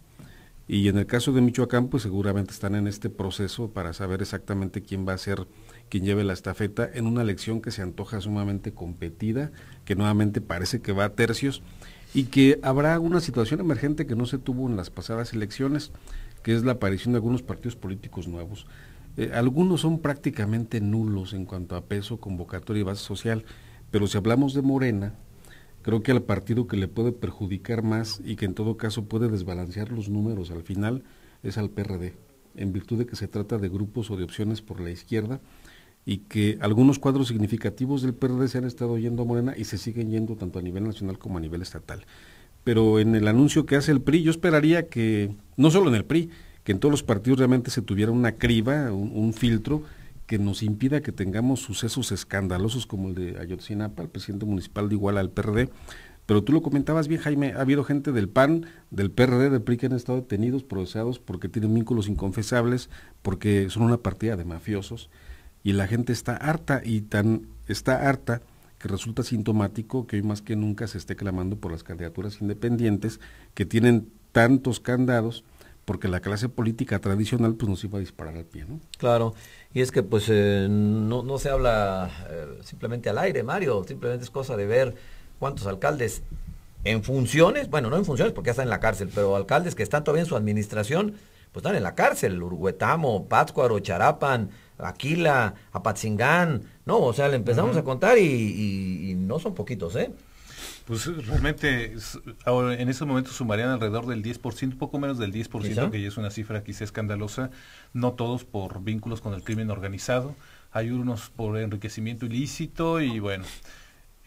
S16: Y en el caso de Michoacán, pues seguramente están en este proceso para saber exactamente quién va a ser quien lleve la estafeta en una elección que se antoja sumamente competida, que nuevamente parece que va a tercios, y que habrá una situación emergente que no se tuvo en las pasadas elecciones, que es la aparición de algunos partidos políticos nuevos. Eh, algunos son prácticamente nulos en cuanto a peso, convocatoria y base social, pero si hablamos de Morena, creo que al partido que le puede perjudicar más y que en todo caso puede desbalancear los números al final es al P R D, en virtud de que se trata de grupos o de opciones por la izquierda, y que algunos cuadros significativos del P R D se han estado yendo a Morena y se siguen yendo tanto a nivel nacional como a nivel estatal. Pero en el anuncio que hace el P R I, yo esperaría que, no solo en el P R I, que en todos los partidos realmente se tuviera una criba, un, un filtro que nos impida que tengamos sucesos escandalosos como el de Ayotzinapa, el presidente municipal de Iguala, al P R D. Pero tú lo comentabas bien, Jaime, ha habido gente del P A N, del P R D, del P R I que han estado detenidos, procesados porque tienen vínculos inconfesables, porque son una partida de mafiosos, y la gente está harta, y tan está harta que resulta sintomático que hoy más que nunca se esté clamando por las candidaturas independientes que tienen tantos candados, porque la clase política tradicional pues nos iba a disparar al pie, ¿no?
S2: Claro, y es que pues eh, no, no se habla eh, simplemente al aire, Mario, simplemente es cosa de ver cuántos alcaldes en funciones, bueno, no en funciones porque ya están en la cárcel, pero alcaldes que están todavía en su administración, pues están en la cárcel, Huehuetamo, Pátzcuaro, Charapan, Aquila, Apatzingán, no, o sea, le empezamos uh-huh. a contar y, y, y no son poquitos, ¿eh?
S17: Pues realmente ahora, en estos momentos sumarían alrededor del diez por ciento, poco menos del diez por ciento, ¿quizá? Que ya es una cifra quizá escandalosa, no todos por vínculos con el crimen organizado, hay unos por enriquecimiento ilícito y bueno,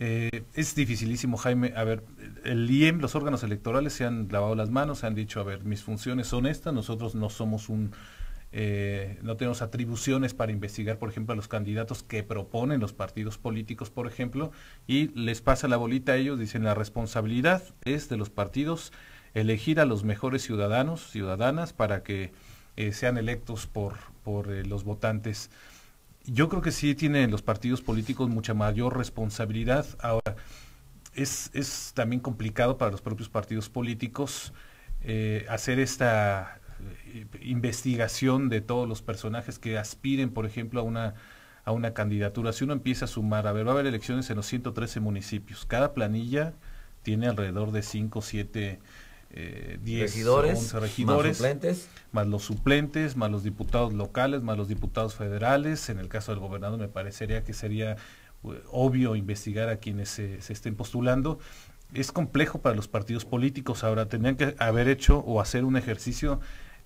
S17: Eh, es dificilísimo, Jaime. A ver, el I E M, los órganos electorales se han lavado las manos, se han dicho, a ver, mis funciones son estas, nosotros no somos un, eh, no tenemos atribuciones para investigar, por ejemplo, a los candidatos que proponen los partidos políticos, por ejemplo, y les pasa la bolita a ellos, dicen, la responsabilidad es de los partidos elegir a los mejores ciudadanos, ciudadanas, para que eh, sean electos por, por eh, los votantes. Yo creo que sí tienen los partidos políticos mucha mayor responsabilidad. Ahora, es, es también complicado para los propios partidos políticos eh, hacer esta eh, investigación de todos los personajes que aspiren, por ejemplo, a una, a una candidatura. Si uno empieza a sumar, a ver, va a haber elecciones en los ciento trece municipios. Cada planilla tiene alrededor de cinco, siete... Eh, diez,
S2: regidores,
S17: once regidores,
S2: más suplentes.
S17: más los suplentes, más los diputados locales, más los diputados federales. En el caso del gobernador me parecería que sería uh, obvio investigar a quienes se, se estén postulando. Es complejo para los partidos políticos. Ahora tendrían que haber hecho o hacer un ejercicio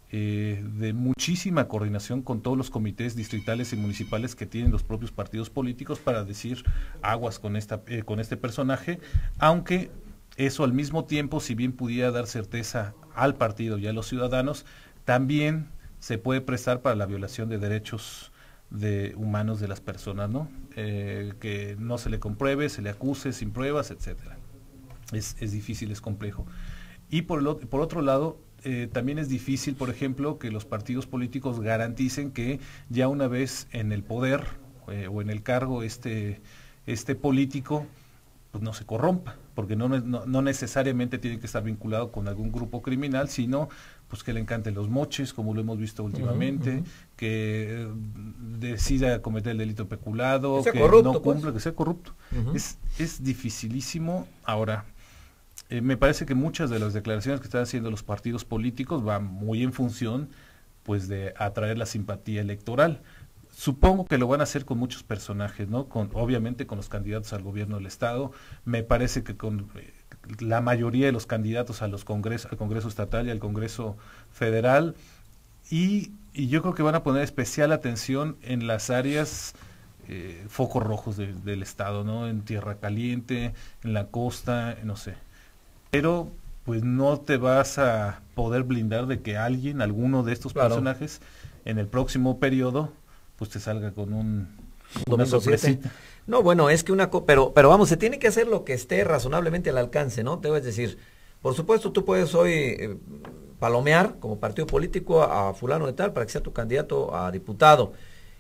S17: eh, de muchísima coordinación con todos los comités distritales y municipales que tienen los propios partidos políticos para decir aguas con esta eh, con este personaje, aunque eso al mismo tiempo, si bien pudiera dar certeza al partido y a los ciudadanos, también se puede prestar para la violación de derechos de humanos de las personas, ¿no? Eh, que no se le compruebe, se le acuse sin pruebas, etcétera. Es, es difícil, es complejo. Y por, el, por otro lado, eh, también es difícil, por ejemplo, que los partidos políticos garanticen que ya una vez en el poder eh, o en el cargo este, este político, pues no se corrompa, porque no, no, no necesariamente tiene que estar vinculado con algún grupo criminal, sino pues que le encanten los moches, como lo hemos visto últimamente, uh-huh, uh-huh. que eh, decida cometer el delito peculado, que, que corrupto, no cumpla, pues. que sea corrupto. Uh-huh. Es, es dificilísimo. Ahora, eh, me parece que muchas de las declaraciones que están haciendo los partidos políticos van muy en función pues de atraer la simpatía electoral. Supongo que lo van a hacer con muchos personajes, ¿no? Con, obviamente con los candidatos al gobierno del Estado. Me parece que con eh, la mayoría de los candidatos a los congresos, al Congreso Estatal y al Congreso Federal. Y, y yo creo que van a poner especial atención en las áreas eh, focos rojos de, del Estado, ¿no? En Tierra Caliente, en la costa, no sé. Pero pues no te vas a poder blindar de que alguien, alguno de estos claro. personajes, en el próximo periodo pues te salga con un una sorpresita.
S2: No, bueno, es que una co pero pero vamos, se tiene que hacer lo que esté razonablemente al alcance, ¿no? Te voy a decir, por supuesto tú puedes hoy eh, palomear como partido político a, a fulano de tal para que sea tu candidato a diputado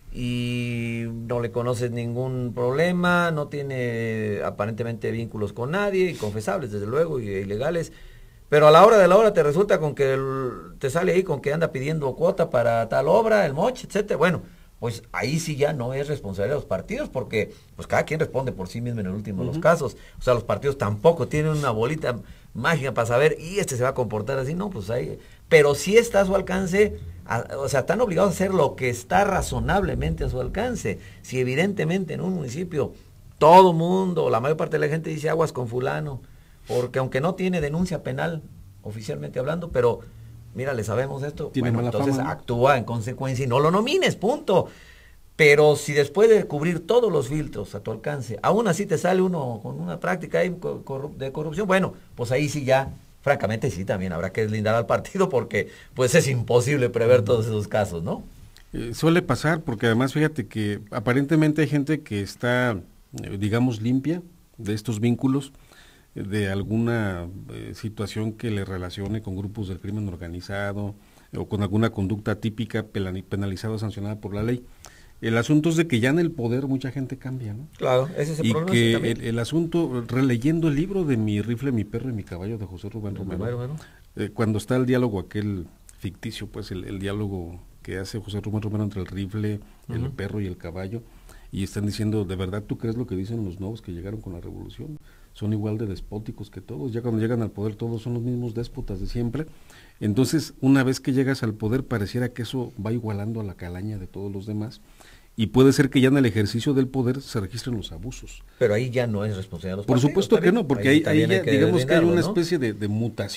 S2: y no le conoces ningún problema, no tiene aparentemente vínculos con nadie, inconfesables desde luego y ilegales. Pero a la hora de la hora te resulta con que el, te sale ahí con que anda pidiendo cuota para tal obra, el moche, etcétera. Bueno, pues ahí sí ya no es responsabilidad de los partidos, porque pues cada quien responde por sí mismo en el último uh-huh. de los casos. O sea, los partidos tampoco tienen una bolita mágica para saber, y este se va a comportar así, no, pues ahí. Pero sí está a su alcance, a, o sea, están obligados a hacer lo que está razonablemente a su alcance. Si evidentemente en un municipio todo mundo, la mayor parte de la gente dice aguas con fulano, porque aunque no tiene denuncia penal, oficialmente hablando, pero mira, le sabemos esto, bueno, entonces fama, ¿no? actúa en consecuencia y no lo nomines, punto. Pero si después de cubrir todos los filtros a tu alcance, aún así te sale uno con una práctica de corrupción, bueno, pues ahí sí ya, francamente sí, también habrá que deslindar al partido porque pues es imposible prever todos esos casos, ¿no?
S16: Eh, suele pasar porque además fíjate que aparentemente hay gente que está, eh, digamos, limpia de estos vínculos, de alguna eh, situación que le relacione con grupos del crimen organizado o con alguna conducta típica penalizada o sancionada por la ley. El asunto es de que ya en el poder mucha gente cambia, ¿no?
S2: Claro, ese es el
S16: y
S2: problema.
S16: Y que el, el asunto, releyendo el libro de Mi rifle, mi perro y mi caballo de José Rubén Romero, Romero, Romero. Eh, cuando está el diálogo aquel ficticio, pues el, el diálogo que hace José Rubén Romero entre el rifle, uh-huh. el perro y el caballo, y están diciendo, ¿de verdad tú crees lo que dicen los nuevos que llegaron con la revolución? Son igual de despóticos que todos, ya cuando llegan al poder todos son los mismos déspotas de siempre. Entonces, una vez que llegas al poder, pareciera que eso va igualando a la calaña de todos los demás, y puede ser que ya en el ejercicio del poder se registren los abusos.
S2: Pero ahí ya no es responsabilidad de los
S16: Por
S2: partidos,
S16: supuesto
S2: también.
S16: que no, porque ahí, ahí, ahí ya, que digamos que hay una
S2: ¿no?
S16: especie de, de mutación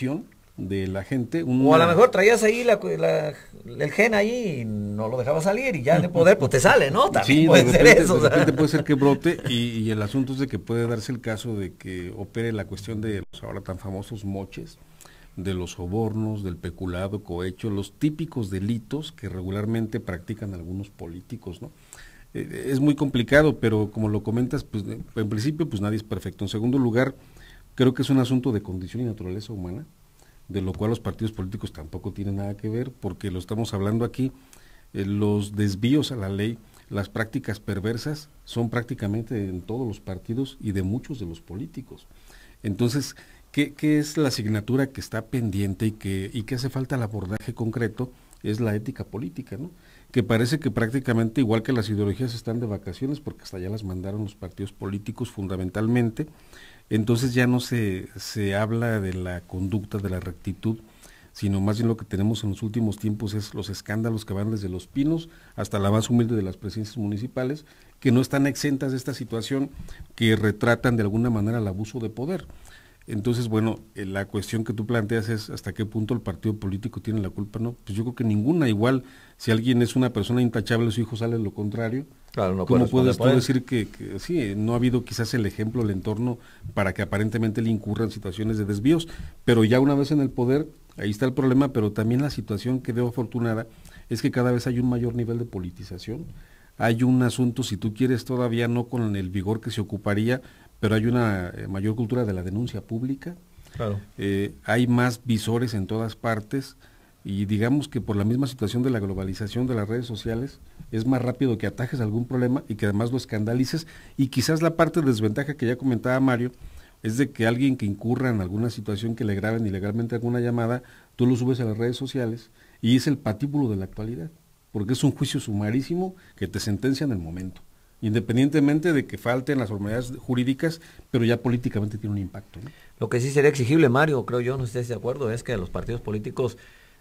S16: de la gente.
S2: Una... O a lo mejor traías ahí la, la, el gen ahí y no lo dejabas salir y ya en el poder pues te sale, ¿no? También
S16: sí,
S2: puede
S16: de
S2: ser
S16: repente,
S2: eso.
S16: De repente puede ser que brote y, y el asunto es de que puede darse el caso de que opere la cuestión de los ahora tan famosos moches, de los sobornos, del peculado, cohecho, los típicos delitos que regularmente practican algunos políticos, ¿no? Eh, es muy complicado, pero como lo comentas, pues en principio pues nadie es perfecto. En segundo lugar, creo que es un asunto de condición y naturaleza humana, de lo cual los partidos políticos tampoco tienen nada que ver, porque lo estamos hablando aquí, eh, los desvíos a la ley, las prácticas perversas son prácticamente en todos los partidos y de muchos de los políticos. Entonces, ¿qué, qué es la asignatura que está pendiente y que, y que hace falta el abordaje concreto? Es la ética política, ¿no? Que parece que prácticamente, igual que las ideologías, están de vacaciones, porque hasta ya las mandaron los partidos políticos fundamentalmente. Entonces ya no se, se habla de la conducta, de la rectitud, sino más bien lo que tenemos en los últimos tiempos es los escándalos que van desde Los Pinos hasta la más humilde de las presidencias municipales, que no están exentas de esta situación, que retratan de alguna manera el abuso de poder. Entonces, bueno, eh, la cuestión que tú planteas es hasta qué punto el partido político tiene la culpa, ¿no? Pues yo creo que ninguna. Igual, si alguien es una persona intachable, su hijo sale lo contrario.
S2: Claro, no
S16: ¿Cómo puedes tú decir que, que sí, no ha habido quizás el ejemplo, el entorno para que aparentemente le incurra en situaciones de desvíos? Pero ya una vez en el poder, ahí está el problema, pero también la situación que veo afortunada es que cada vez hay un mayor nivel de politización. Hay un asunto, si tú quieres, todavía no con el vigor que se ocuparía, pero hay una eh, mayor cultura de la denuncia pública.
S2: Claro.
S16: Eh, hay más visores en todas partes y digamos que por la misma situación de la globalización de las redes sociales es más rápido que atajes algún problema y que además lo escandalices, y quizás la parte de desventaja que ya comentaba Mario es de que alguien que incurra en alguna situación que le graben ilegalmente alguna llamada, tú lo subes a las redes sociales y es el patíbulo de la actualidad, porque es un juicio sumarísimo que te sentencia en el momento, independientemente de que falten las formalidades jurídicas, pero ya políticamente tiene un impacto, ¿no?
S2: Lo que sí sería exigible, Mario, creo yo, no estés de acuerdo, es que los partidos políticos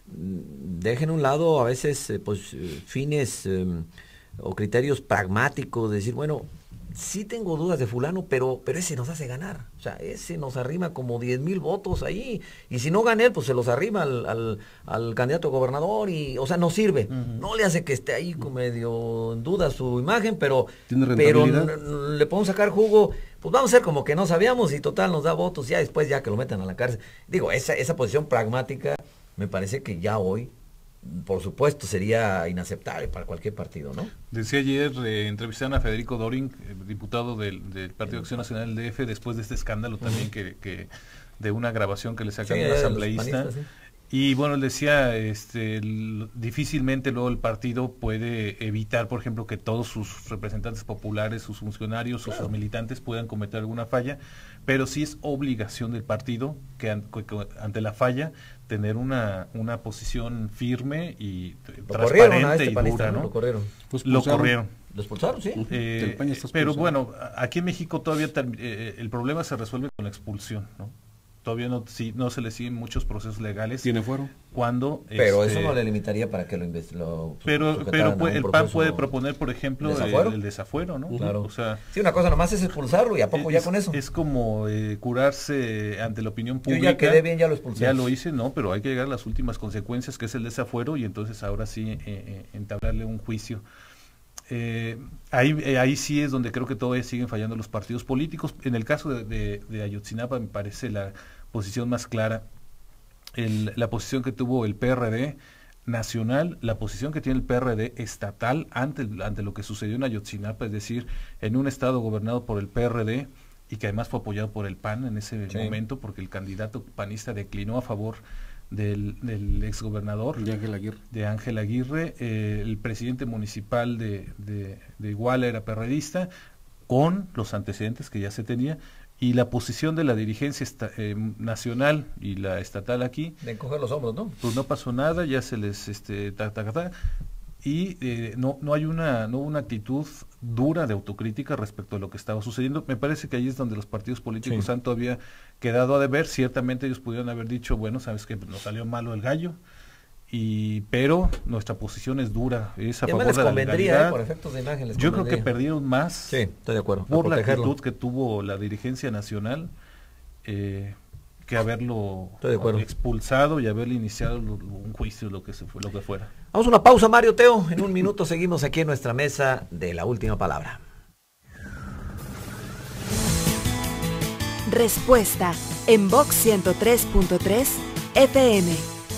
S2: dejen a un lado a veces eh, pues fines eh, o criterios pragmáticos, de decir, bueno, sí tengo dudas de fulano, pero pero ese nos hace ganar, o sea, ese nos arrima como diez mil votos ahí, y si no gana él, pues se los arrima al, al, al candidato a gobernador, y o sea, no sirve, uh-huh. No le hace que esté ahí como medio en duda su imagen, pero, pero n- le podemos sacar jugo, pues vamos a hacer como que no sabíamos, y total nos da votos, ya después ya que lo metan a la cárcel. Digo, esa, esa posición pragmática me parece que ya hoy, por supuesto, sería inaceptable para cualquier partido, ¿no?
S17: Decía ayer, eh, entrevistaron a Federico Doring, eh, diputado del, del Partido de Acción Nacional del D F, después de este escándalo uh-huh. también que, que de una grabación que le sacaron sí, al asambleísta. Panistas, sí. Y bueno, él decía, este, el, difícilmente luego el partido puede evitar, por ejemplo, que todos sus representantes populares, sus funcionarios claro. o sus militantes puedan cometer alguna falla, pero sí es obligación del partido que, an, que, que ante la falla tener una, una posición firme y
S2: lo
S17: transparente
S2: este
S17: y
S2: panista,
S17: dura, ¿no?
S2: Lo corrieron.
S17: Pues lo corrieron.
S2: Lo expulsaron, sí.
S17: Eh, pero bueno, aquí en México todavía eh, el problema se resuelve con la expulsión, ¿no? Todavía no, sí, no se le siguen muchos procesos legales.
S16: ¿Tiene fuero?
S17: Cuando,
S2: pero
S17: este,
S2: eso no le limitaría para que lo investiguen.
S17: Pero, pero puede, el P A N puede proponer, por ejemplo, ¿desafuero? El, el desafuero, ¿no?
S2: Claro.
S17: O sea,
S2: sí, una cosa nomás es expulsarlo y a poco
S17: es,
S2: ya con eso.
S17: Es como eh, curarse ante la opinión pública.
S2: Yo ya quedé bien, ya lo expulsé.
S17: Ya lo hice, no, pero hay que llegar a las últimas consecuencias, que es el desafuero, y entonces ahora sí eh, eh, entablarle un juicio. Eh, ahí, eh, ahí sí es donde creo que todavía siguen fallando los partidos políticos. En el caso de, de, de Ayotzinapa me parece la posición más clara, el, la posición que tuvo el P R D nacional, la posición que tiene el P R D estatal ante, ante lo que sucedió en Ayotzinapa, es decir, en un estado gobernado por el P R D y que además fue apoyado por el P A N en ese sí. momento, porque el candidato panista declinó a favor del, del exgobernador
S16: de Ángel Aguirre,
S17: de Ángel Aguirre eh, el presidente municipal de, de, de Iguala era perredista, con los antecedentes que ya se tenía, y la posición de la dirigencia esta, eh, nacional y la estatal aquí
S2: de encoger los hombros, ¿no?
S17: Pues no pasó nada, ya se les este ta, ta, ta, ta, y eh, no no hay una no una actitud dura de autocrítica respecto a lo que estaba sucediendo. Me parece que ahí es donde los partidos políticos sí. han todavía quedado a deber. Ciertamente ellos pudieron haber dicho, bueno, sabes que nos salió malo el gallo, y pero nuestra posición es dura, es a favor de la legalidad.
S2: Eh, por efectos de imagen les
S17: Yo creo que perdieron más
S2: sí, estoy de acuerdo,
S17: por la actitud que tuvo la dirigencia nacional, eh, que haberlo
S2: Estoy de acuerdo.
S17: expulsado y haberle iniciado un juicio, lo que se fue, lo que fuera.
S2: Vamos a una pausa, Mario Teo. En un minuto seguimos aquí en nuestra mesa de la última palabra.
S1: Respuesta en Vox ciento tres punto tres F M.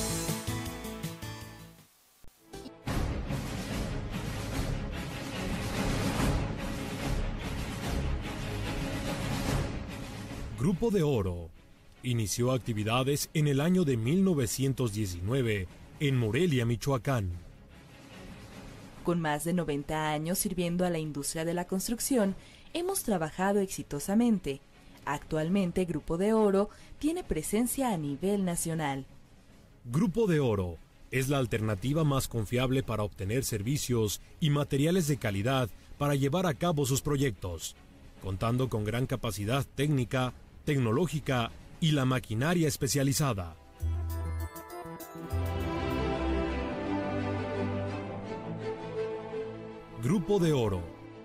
S15: Grupo de Oro inició actividades en el año de mil novecientos diecinueve en Morelia, Michoacán.
S18: Con más de noventa años sirviendo a la industria de la construcción, hemos trabajado exitosamente. Actualmente, Grupo de Oro tiene presencia a nivel nacional.
S15: Grupo de Oro es la alternativa más confiable para obtener servicios y materiales de calidad para llevar a cabo sus proyectos, contando con gran capacidad técnica, tecnológica y la maquinaria especializada. Grupo de Oro.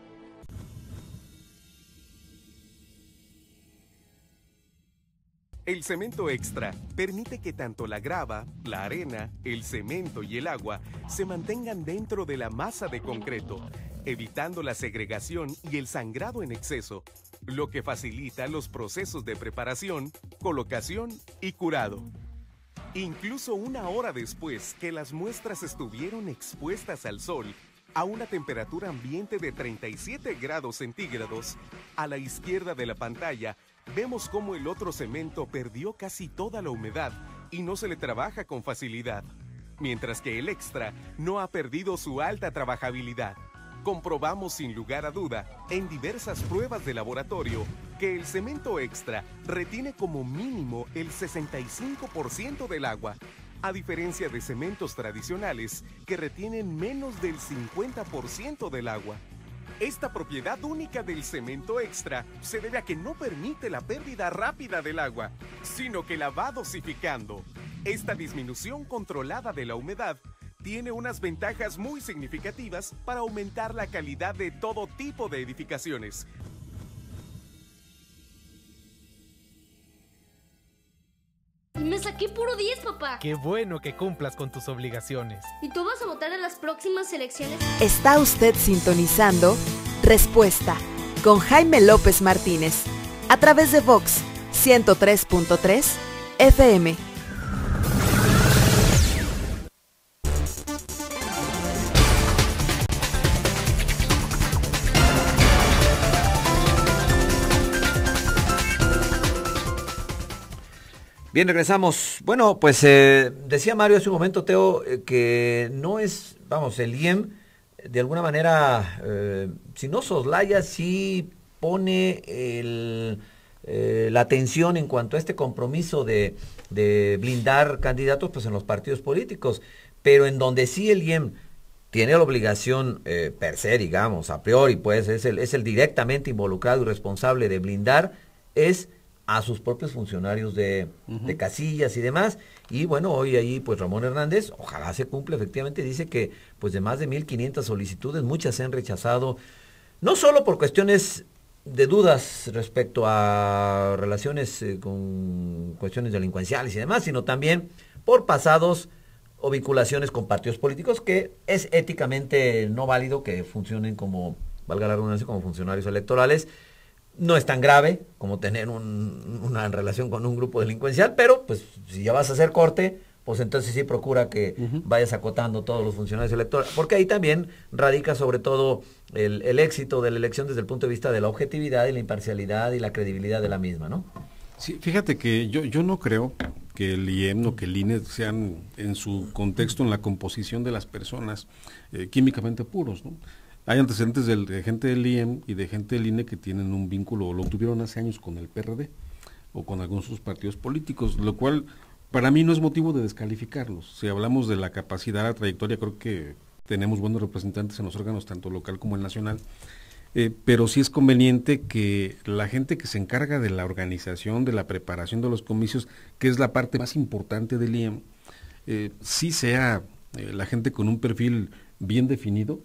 S13: El cemento extra permite que tanto la grava, la arena, el cemento y el agua se mantengan dentro de la masa de concreto, evitando la segregación y el sangrado en exceso, lo que facilita los procesos de preparación, colocación y curado. Incluso una hora después que las muestras estuvieron expuestas al sol, a una temperatura ambiente de treinta y siete grados centígrados, a la izquierda de la pantalla, vemos cómo el otro cemento perdió casi toda la humedad y no se le trabaja con facilidad, mientras que el extra no ha perdido su alta trabajabilidad. Comprobamos sin lugar a duda, en diversas pruebas de laboratorio, que el cemento extra retiene como mínimo el sesenta y cinco por ciento del agua, a diferencia de cementos tradicionales que retienen menos del cincuenta por ciento del agua. Esta propiedad única del cemento extra se debe a que no permite la pérdida rápida del agua, sino que la va dosificando. Esta disminución controlada de la humedad tiene unas ventajas muy significativas para aumentar la calidad de todo tipo de edificaciones.
S9: Me saqué puro diez, papá.
S10: Qué bueno que cumplas con tus obligaciones.
S9: ¿Y tú vas a votar en las próximas elecciones?
S1: Está usted sintonizando Respuesta con Jaime López Martínez a través de Vox ciento tres punto tres F M.
S2: Bien, regresamos. Bueno, pues eh, decía Mario hace un momento, Teo, eh, que no es, vamos, el I E M de alguna manera, eh, si no soslaya, sí pone el, eh, la atención en cuanto a este compromiso de, de blindar candidatos pues en los partidos políticos, pero en donde sí el I E M tiene la obligación eh, per se, digamos, a priori, pues es el, es el directamente involucrado y responsable de blindar, es a sus propios funcionarios de, uh-huh. de casillas y demás. Y bueno, hoy ahí pues Ramón Hernández, ojalá se cumpla, efectivamente dice que pues de más de mil quinientas solicitudes, muchas se han rechazado, no solo por cuestiones de dudas respecto a relaciones eh, con cuestiones delincuenciales y demás, sino también por pasados o vinculaciones con partidos políticos, que es éticamente no válido que funcionen como, valga la redundancia, como funcionarios electorales. No es tan grave como tener un, una relación con un grupo delincuencial, pero pues si ya vas a hacer corte, pues entonces sí procura que uh-huh. vayas acotando todos los funcionarios electorales, porque ahí también radica sobre todo el, el éxito de la elección desde el punto de vista de la objetividad y la imparcialidad y la credibilidad de la misma, ¿no?
S16: Sí, fíjate que yo, yo no creo que el I E M o que el I N E sean en su contexto, en la composición de las personas, eh, químicamente puros, ¿no? Hay antecedentes de, de gente del I E M y de gente del I N E que tienen un vínculo, o lo tuvieron hace años con el P R D o con algunos de sus partidos políticos, lo cual para mí no es motivo de descalificarlos. Si hablamos de la capacidad, la trayectoria, creo que tenemos buenos representantes en los órganos, tanto local como el nacional, eh, pero sí es conveniente que la gente que se encarga de la organización, de la preparación de los comicios, que es la parte más importante del I E M, eh, sí sea eh, la gente con un perfil bien definido,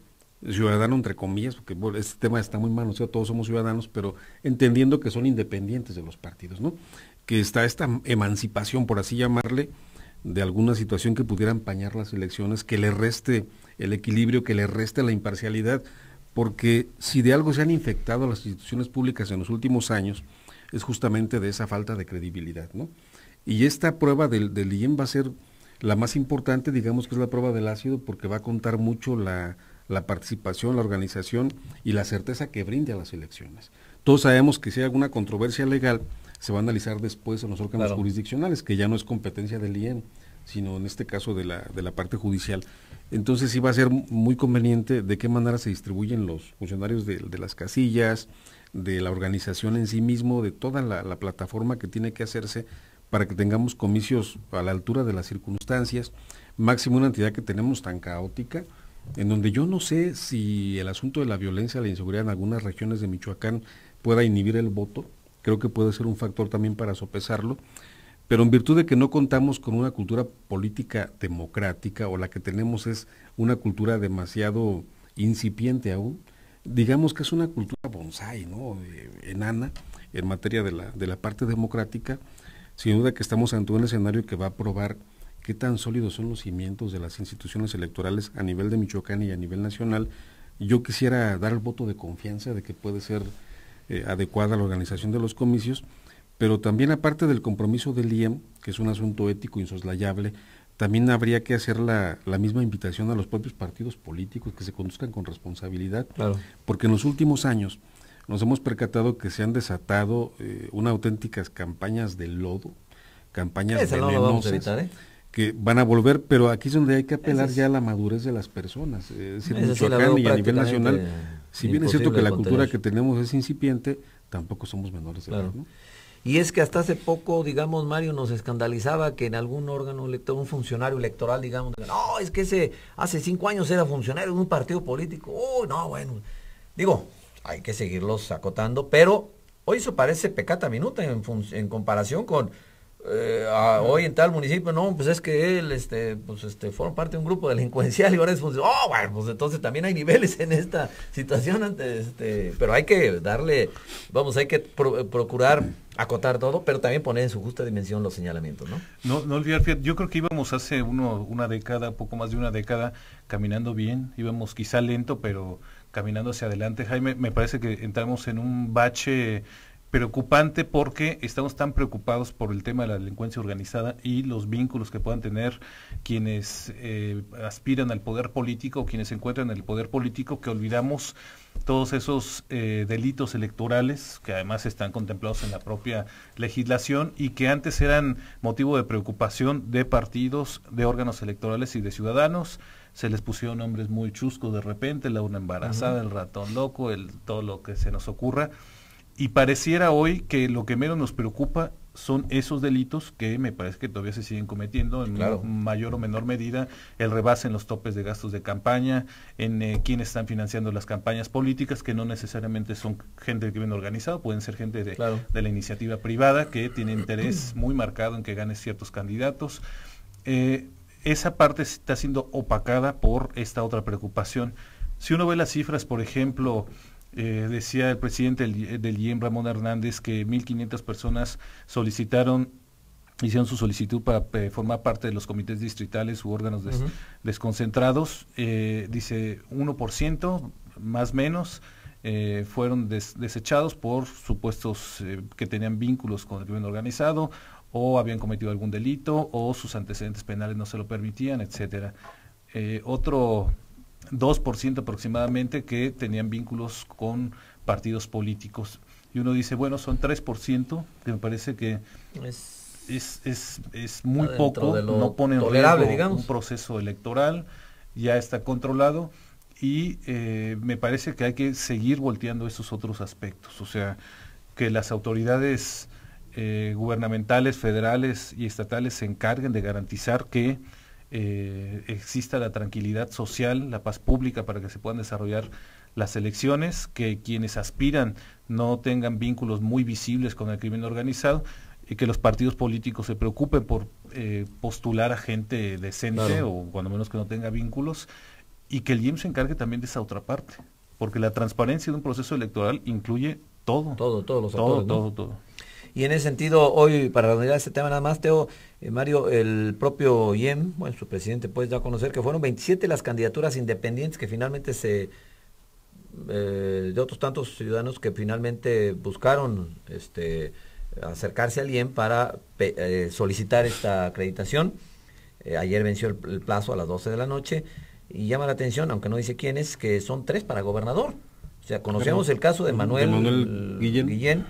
S16: ciudadano entre comillas, porque bueno, este tema está muy manoseado, todos somos ciudadanos, pero entendiendo que son independientes de los partidos, ¿no? Que está esta emancipación, por así llamarle, de alguna situación que pudiera empañar las elecciones, que le reste el equilibrio, que le reste la imparcialidad, porque si de algo se han infectado las instituciones públicas en los últimos años, es justamente de esa falta de credibilidad, ¿no? Y esta prueba del, del I E M va a ser la más importante, digamos que es la prueba del ácido, porque va a contar mucho la, la participación, la organización y la certeza que brinde a las elecciones. Todos sabemos que si hay alguna controversia legal, se va a analizar después en los órganos claro. jurisdiccionales, que ya no es competencia del I E M, sino en este caso de la, de la parte judicial. Entonces sí va a ser muy conveniente de qué manera se distribuyen los funcionarios de, de las casillas, de la organización en sí mismo, de toda la, la plataforma que tiene que hacerse para que tengamos comicios a la altura de las circunstancias, máximo una entidad que tenemos tan caótica, en donde yo no sé si el asunto de la violencia, la inseguridad en algunas regiones de Michoacán pueda inhibir el voto, creo que puede ser un factor también para sopesarlo, pero en virtud de que no contamos con una cultura política democrática, o la que tenemos es una cultura demasiado incipiente aún, digamos que es una cultura bonsái, ¿no? enana, en materia de la, de la parte democrática, sin duda que estamos ante un escenario que va a probar qué tan sólidos son los cimientos de las instituciones electorales a nivel de Michoacán y a nivel nacional. Yo quisiera dar el voto de confianza de que puede ser eh, adecuada la organización de los comicios, pero también aparte del compromiso del I E M, que es un asunto ético insoslayable, también habría que hacer la, la misma invitación a los propios partidos políticos que se conduzcan con responsabilidad, claro. porque en los últimos años nos hemos percatado que se han desatado eh, unas auténticas campañas de lodo, campañas
S2: Esa venenosas, no lo vamos a evitar, ¿eh?
S16: que van a volver, pero aquí es donde hay que apelar es, ya a la madurez de las personas, es decir, en Michoacán y a nivel nacional, si bien es cierto que la cultura que tenemos es incipiente, tampoco somos menores de edad, claro. ¿no?
S2: Y es que hasta hace poco, digamos, Mario, nos escandalizaba que en algún órgano electoral, un funcionario electoral, digamos, no, es que ese hace cinco años era funcionario de un partido político, oh, no, bueno, digo, hay que seguirlos acotando, pero hoy eso parece pecata minuta en, en comparación con eh, a, hoy en tal municipio, no, pues es que él, este, pues este, forma parte de un grupo delincuencial y ahora es funcionario, oh, bueno, pues entonces también hay niveles en esta situación, antes, este, pero hay que darle, vamos, hay que pro, procurar acotar todo, pero también poner en su justa dimensión los señalamientos, ¿no?
S17: No, no olvidar, fíjate, yo creo que íbamos hace uno, una década, poco más de una década, caminando bien, íbamos quizá lento, pero caminando hacia adelante. Jaime, me parece que entramos en un bache preocupante porque estamos tan preocupados por el tema de la delincuencia organizada y los vínculos que puedan tener quienes eh, aspiran al poder político, quienes se encuentran en el poder político, que olvidamos todos esos eh, delitos electorales que además están contemplados en la propia legislación y que antes eran motivo de preocupación de partidos, de órganos electorales y de ciudadanos. Se les pusieron nombres muy chuscos de repente, la urna embarazada, uh-huh. el ratón loco, el todo lo que se nos ocurra. Y pareciera hoy que lo que menos nos preocupa son esos delitos que me parece que todavía se siguen cometiendo en claro. mayor o menor medida, el rebase en los topes de gastos de campaña, en eh, quienes están financiando las campañas políticas, que no necesariamente son gente del crimen organizado, pueden ser gente de, claro. de la iniciativa privada que tiene interés muy marcado en que gane ciertos candidatos. Eh, esa parte está siendo opacada por esta otra preocupación. Si uno ve las cifras, por ejemplo, Eh, decía el presidente del, del I E M, Ramón Hernández, que mil quinientas personas solicitaron, hicieron su solicitud para eh, formar parte de los comités distritales u órganos des, uh-huh. desconcentrados. Eh, dice uno por ciento, más o menos, eh, fueron des, desechados por supuestos eh, que tenían vínculos con el crimen organizado o habían cometido algún delito o sus antecedentes penales no se lo permitían, etcétera. Eh, otro dos por ciento aproximadamente que tenían vínculos con partidos políticos. Y uno dice, bueno, son tres por ciento, que me parece que es, es, es, es muy poco, no pone en riesgo digamos. un proceso electoral, ya está controlado, y eh, me parece que hay que seguir volteando esos otros aspectos, o sea, que las autoridades eh, gubernamentales, federales y estatales se encarguen de garantizar que Eh, exista la tranquilidad social, la paz pública para que se puedan desarrollar las elecciones, que quienes aspiran no tengan vínculos muy visibles con el crimen organizado y que los partidos políticos se preocupen por eh, postular a gente decente claro. o cuando menos que no tenga vínculos y que el I E M se encargue también de esa otra parte, porque la transparencia de un proceso electoral incluye todo.
S2: Todo, todos los
S17: todo,
S2: actores, ¿no?
S17: todo, todo.
S2: Y en ese sentido, hoy, para redondear este tema nada más, Teo, eh, Mario, el propio I E M, bueno, su presidente pues da a conocer que fueron veintisiete las candidaturas independientes que finalmente se, eh, de otros tantos ciudadanos que finalmente buscaron este acercarse al I E M para eh, solicitar esta acreditación. Eh, ayer venció el, el plazo a las doce de la noche y llama la atención, aunque no dice quiénes, que son tres para gobernador. O sea, conocemos el caso de Manuel, de Manuel Guillén, Guillén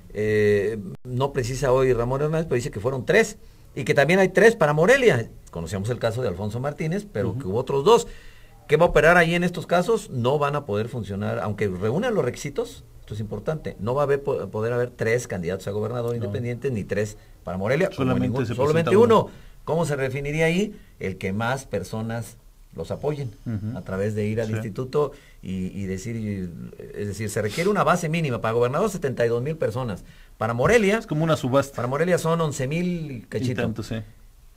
S2: eh, no precisa hoy Ramón Hernández, pero dice que fueron tres, y que también hay tres para Morelia. Conocemos el caso de Alfonso Martínez, pero uh-huh. que hubo otros dos. ¿Qué va a operar ahí en estos casos? No van a poder funcionar, aunque reúnan los requisitos, esto es importante, no va a haber, poder haber tres candidatos a gobernador no. independientes, ni tres para Morelia, solamente, ningún, solamente uno. uno. ¿Cómo se definiría ahí? El que más personas los apoyen, uh-huh. a través de ir al sí. instituto y, y decir, y, es decir, se requiere una base mínima. Para gobernador setenta y dos mil personas, para Morelia
S17: es como una subasta,
S2: para Morelia son once mil cachito,
S17: y tanto, sí.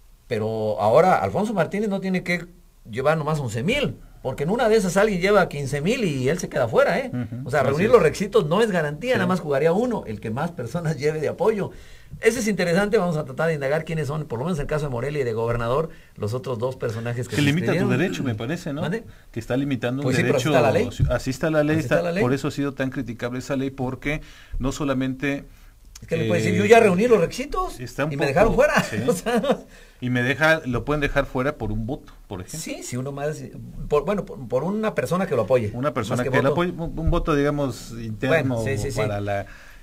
S2: Pero ahora Alfonso Martínez no tiene que llevar nomás once mil, porque en una de esas alguien lleva quince mil y él se queda fuera, ¿eh? Uh-huh. O sea, reunir Así los requisitos no es garantía, sí. nada más jugaría uno, el que más personas lleve de apoyo. Ese es interesante, vamos a tratar de indagar quiénes son, por lo menos en el caso de Morelia y de gobernador, los otros dos personajes que,
S17: que se limita tu derecho, me parece, ¿no? ¿Mande? Que está limitando
S2: pues
S17: un
S2: sí,
S17: derecho.
S2: Así está la ley.
S17: Así está la ley,
S2: Así
S17: está,
S2: está la ley.
S17: Por eso ha sido tan criticable esa ley, porque no solamente...
S2: Es que eh, me puede decir, yo ya reuní los requisitos y
S17: poco,
S2: me dejaron fuera.
S17: Sí.
S2: O sea,
S17: y me deja, lo pueden dejar fuera por un voto, por ejemplo.
S2: Sí, si uno más, por, bueno, por, por una persona que lo apoye.
S17: Una persona que, que lo apoye, un, un voto, digamos, interno bueno, sí, sí, para sí. la...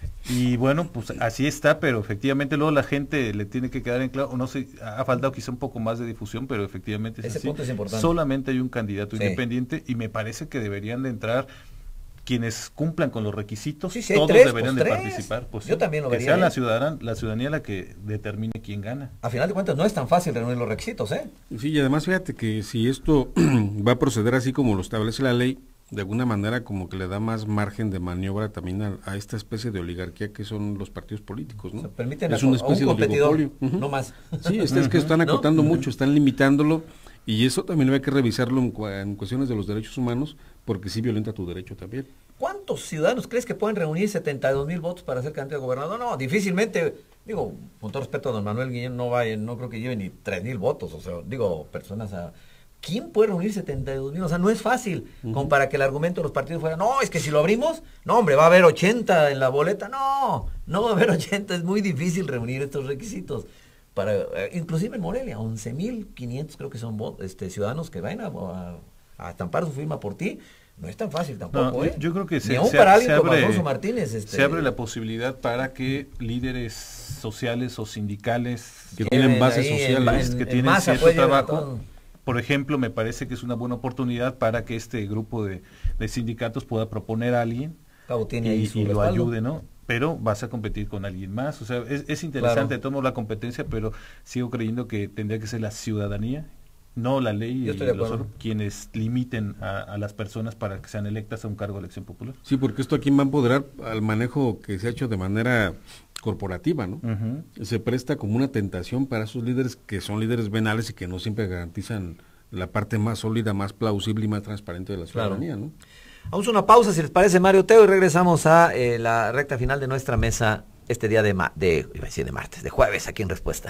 S17: Y bueno, pues así está, pero efectivamente luego la gente le tiene que quedar en claro, no sé, ha faltado quizá un poco más de difusión, pero efectivamente es
S2: Ese
S17: así.
S2: Punto es importante.
S17: Solamente hay un candidato
S2: sí.
S17: independiente y me parece que deberían de entrar quienes cumplan con los requisitos,
S2: sí, sí,
S17: todos
S2: tres,
S17: deberían
S2: pues,
S17: de
S2: tres.
S17: participar. Pues,
S2: Yo
S17: sí,
S2: también lo
S17: que
S2: vería.
S17: sea la ciudadana, la ciudadanía la que determine quién gana.
S2: A final de cuentas no es tan fácil reunir los requisitos, ¿eh?
S16: Sí, y además fíjate que si esto va a proceder así como lo establece la ley, de alguna manera como que le da más margen de maniobra también a, a esta especie de oligarquía que son los partidos políticos, ¿no?
S2: O sea, permiten
S16: es una especie
S2: a un
S16: de oligopolio.
S2: Uh-huh. No más.
S16: Sí, es, es que están acotando ¿no? mucho, están limitándolo, y eso también hay que revisarlo en, en cuestiones de los derechos humanos, porque sí violenta tu derecho también.
S2: ¿Cuántos ciudadanos crees que pueden reunir setenta y dos mil votos para ser candidato a gobernador? No, difícilmente, digo, con todo respeto a don Manuel Guillén, no vaya, no creo que lleve ni tres mil votos, o sea, digo, personas a... ¿Quién puede reunir setenta y dos mil? O sea, no es fácil, uh-huh. como para que el argumento de los partidos fuera, no, es que si lo abrimos, no, hombre, va a haber ochenta en la boleta. No, no va a haber ochenta, es muy difícil reunir estos requisitos. Para, eh, inclusive en Morelia, once mil quinientos creo que son este, ciudadanos que van a, a, a estampar su firma por ti. No es tan fácil tampoco,
S17: no,
S2: ¿eh?
S17: Yo creo que se,
S2: Ni aún
S17: se,
S2: para alguien
S17: se
S2: como
S17: abre,
S2: Alfonso Martínez. Este,
S17: se abre la posibilidad para que líderes sociales o sindicales
S16: que tienen bases sociales,
S17: en, que en tienen cierto trabajo, por ejemplo, me parece que es una buena oportunidad para que este grupo de, de sindicatos pueda proponer a alguien
S2: Claro,
S17: y, y lo ayude, ¿no? Pero vas a competir con alguien más. O sea, es, es interesante, claro. Tomo la competencia, pero sigo creyendo que tendría que ser la ciudadanía, no la ley y los otros, quienes limiten a, a las personas para que sean electas a un cargo de elección popular.
S16: Sí, porque esto aquí va a empoderar al manejo que se ha hecho de manera corporativa, ¿no? Uh-huh. Se presta como una tentación para esos líderes que son líderes venales y que no siempre garantizan la parte más sólida, más plausible y más transparente de la ciudadanía, claro. ¿no?
S2: Vamos a una pausa, si les parece, Mario Teo, y regresamos a eh, la recta final de nuestra mesa este día de, ma de, iba a decir de martes, de jueves, aquí en Respuesta.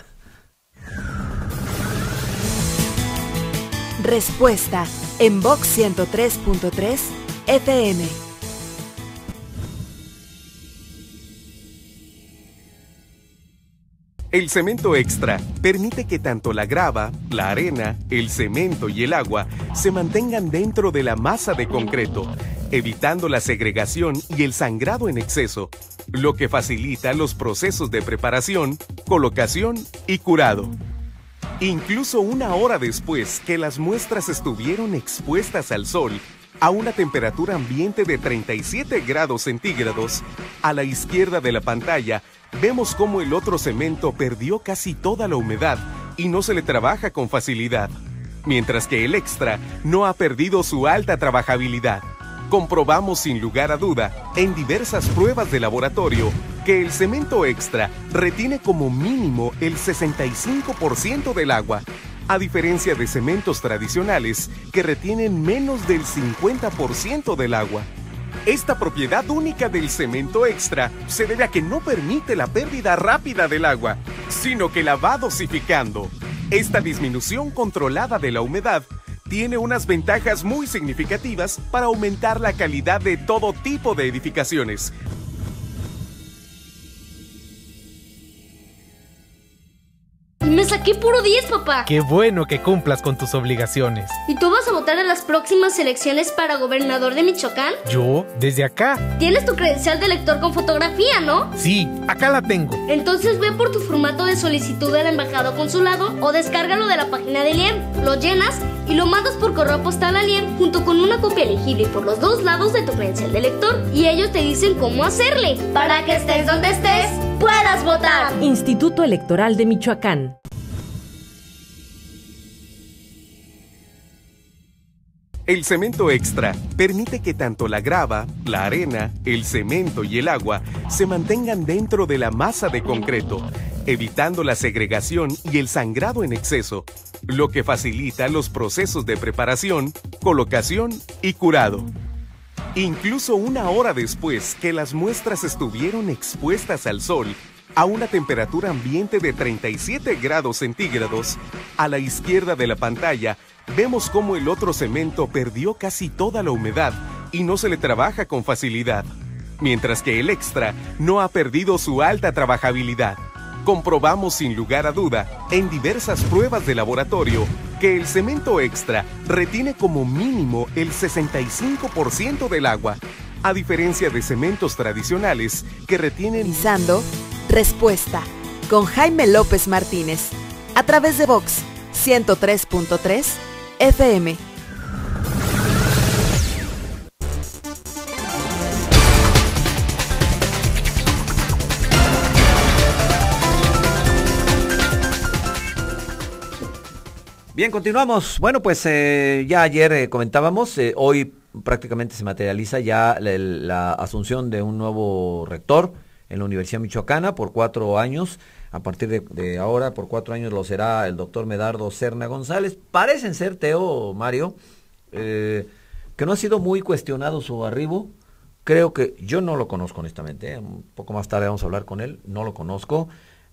S1: Respuesta en Vox ciento tres punto tres F M.
S13: El cemento extra permite que tanto la grava, la arena, el cemento y el agua se mantengan dentro de la masa de concreto, evitando la segregación y el sangrado en exceso, lo que facilita los procesos de preparación, colocación y curado. Incluso una hora después que las muestras estuvieron expuestas al sol, a una temperatura ambiente de treinta y siete grados centígrados, a la izquierda de la pantalla, vemos cómo el otro cemento perdió casi toda la humedad y no se le trabaja con facilidad, mientras que el extra no ha perdido su alta trabajabilidad. Comprobamos sin lugar a duda, en diversas pruebas de laboratorio, que el cemento extra retiene como mínimo el sesenta y cinco por ciento del agua, a diferencia de cementos tradicionales que retienen menos del cincuenta por ciento del agua. Esta propiedad única del cemento extra se debe a que no permite la pérdida rápida del agua, sino que la va dosificando. Esta disminución controlada de la humedad tiene unas ventajas muy significativas para aumentar la calidad de todo tipo de edificaciones.
S9: Me saqué puro diez, papá.
S10: Qué bueno que cumplas con tus obligaciones.
S9: ¿Y tú vas a votar en las próximas elecciones para gobernador de Michoacán?
S10: Yo, desde acá.
S9: Tienes tu credencial de elector con fotografía, ¿no?
S10: Sí, acá la tengo.
S9: Entonces ve por tu formato de solicitud de la embajada o consulado o descárgalo de la página del I E M. Lo llenas y lo mandas por correo postal al I E M junto con una copia elegible por los dos lados de tu credencial de elector y ellos te dicen cómo hacerle. Para que estés donde estés, puedas votar.
S14: Instituto Electoral de Michoacán.
S13: El cemento extra permite que tanto la grava, la arena, el cemento y el agua se mantengan dentro de la masa de concreto, evitando la segregación y el sangrado en exceso, lo que facilita los procesos de preparación, colocación y curado. Incluso una hora después que las muestras estuvieron expuestas al sol, a una temperatura ambiente de treinta y siete grados centígrados, a la izquierda de la pantalla, vemos cómo el otro cemento perdió casi toda la humedad y no se le trabaja con facilidad, mientras que el extra no ha perdido su alta trabajabilidad. Comprobamos sin lugar a duda, en diversas pruebas de laboratorio, que el cemento extra retiene como mínimo el sesenta y cinco por ciento del agua, a diferencia de cementos tradicionales que retienen...
S1: Realizando Respuesta con Jaime López Martínez a través de Vox ciento tres punto tres F M.
S2: Bien, continuamos. Bueno, pues eh, ya ayer eh, comentábamos, eh, hoy prácticamente se materializa ya la, la asunción de un nuevo rector en la Universidad Michoacana por cuatro años. A partir de, de ahora, por cuatro años lo será el doctor Medardo Serna González. Parecen ser, Teo, Mario, eh, que no ha sido muy cuestionado su arribo. Creo que, yo no lo conozco honestamente, ¿eh? Un poco más tarde vamos a hablar con él, no lo conozco.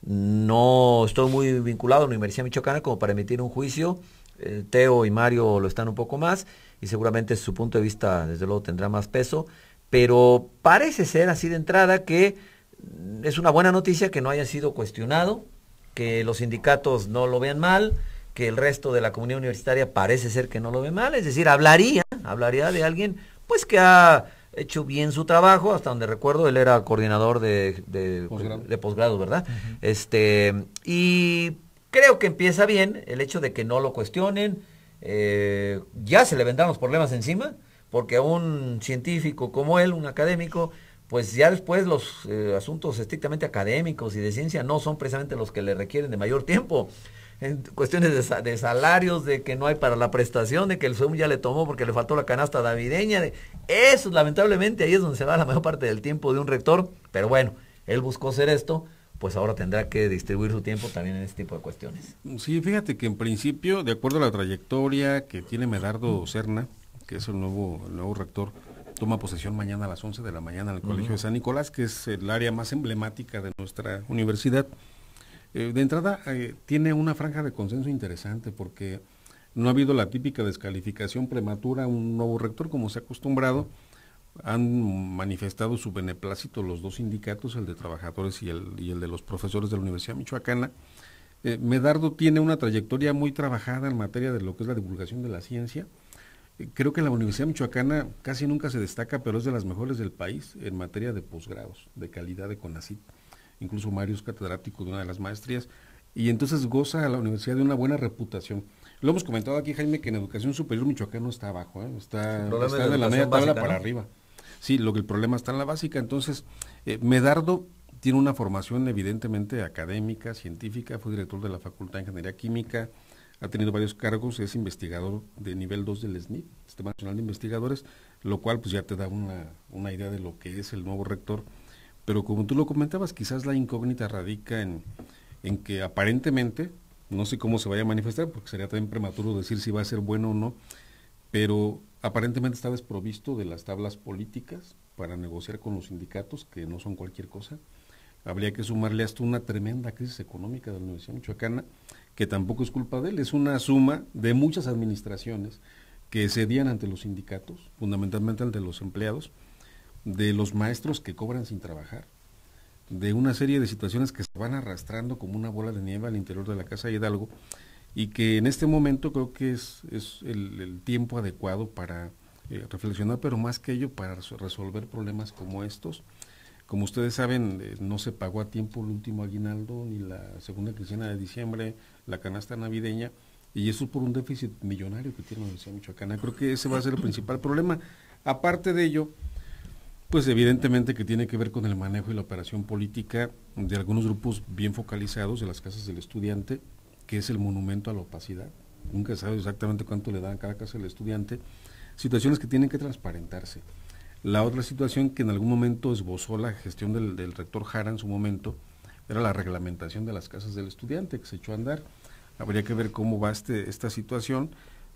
S2: No estoy muy vinculado a la Universidad Michoacana como para emitir un juicio. Eh, Teo y Mario lo están un poco más y seguramente su punto de vista desde luego tendrá más peso. Pero parece ser así de entrada que es una buena noticia que no haya sido cuestionado, que los sindicatos no lo vean mal, que el resto de la comunidad universitaria parece ser que no lo ve mal, es decir, hablaría, hablaría de alguien pues que ha hecho bien su trabajo, hasta donde recuerdo él era coordinador de, de, posgrado. de posgrado, ¿verdad? Uh-huh. Este, y creo que empieza bien el hecho de que no lo cuestionen, eh, ya se le vendrán los problemas encima, porque a un científico como él, un académico, pues ya después los eh, asuntos estrictamente académicos y de ciencia no son precisamente los que le requieren de mayor tiempo. En cuestiones de, de salarios, de que no hay para la prestación, de que el S U M ya le tomó porque le faltó la canasta navideña. De, eso, lamentablemente, ahí es donde se va la mayor parte del tiempo de un rector. Pero bueno, él buscó hacer esto, pues ahora tendrá que distribuir su tiempo también en este tipo de cuestiones.
S16: Sí, fíjate que en principio, de acuerdo a la trayectoria que tiene Medardo Serna, que es el nuevo, el nuevo rector, toma posesión mañana a las once de la mañana en el Colegio uh-huh. de San Nicolás, que es el área más emblemática de nuestra universidad. Eh, de entrada, eh, tiene una franja de consenso interesante, porque no ha habido la típica descalificación prematura a un nuevo rector, como se ha acostumbrado. Han manifestado su beneplácito los dos sindicatos, el de trabajadores y el, y el de los profesores de la Universidad Michoacana. Eh, Medardo tiene una trayectoria muy trabajada en materia de lo que es la divulgación de la ciencia. Creo que la Universidad Michoacana casi nunca se destaca, pero es de las mejores del país en materia de posgrados, de calidad de CONACYT. Incluso Mario es catedrático de una de las maestrías, y entonces goza a la universidad de una buena reputación. Lo hemos comentado aquí, Jaime, que en educación superior Michoacán no está abajo, ¿eh? está, está de, de la media tabla para ¿no? arriba. Sí, lo que el problema está en la básica. Entonces, eh, Medardo tiene una formación evidentemente académica, científica, fue director de la Facultad de Ingeniería Química, ha tenido varios cargos, es investigador de nivel dos del S N I, Sistema Nacional de Investigadores, lo cual pues ya te da una, una idea de lo que es el nuevo rector. Pero como tú lo comentabas, quizás la incógnita radica en, en que aparentemente no sé cómo se vaya a manifestar, porque sería también prematuro decir si va a ser bueno o no, pero aparentemente está desprovisto de las tablas políticas para negociar con los sindicatos, que no son cualquier cosa. Habría que sumarle hasta una tremenda crisis económica de la Universidad Michoacana, que tampoco es culpa de él, es una suma de muchas administraciones que cedían ante los sindicatos, fundamentalmente ante los empleados, de los maestros que cobran sin trabajar, de una serie de situaciones que se van arrastrando como una bola de nieve al interior de la Casa de Hidalgo, y que en este momento creo que es, es el, el tiempo adecuado para eh, reflexionar, pero más que ello para resolver problemas como estos. Como ustedes saben, eh, no se pagó a tiempo el último aguinaldo, ni la segunda quincena de diciembre, la canasta navideña, y eso por un déficit millonario que tiene la Universidad Michoacana. Creo que ese va a ser el principal problema. Aparte de ello, pues evidentemente que tiene que ver con el manejo y la operación política de algunos grupos bien focalizados de las casas del estudiante, que es el monumento a la opacidad. Nunca sabe exactamente cuánto le dan a cada casa del estudiante. Situaciones que tienen que transparentarse. La otra situación que en algún momento esbozó la gestión del, del rector Jara en su momento, era la reglamentación de las casas del estudiante, que se echó a andar. Habría que ver cómo va este, esta situación,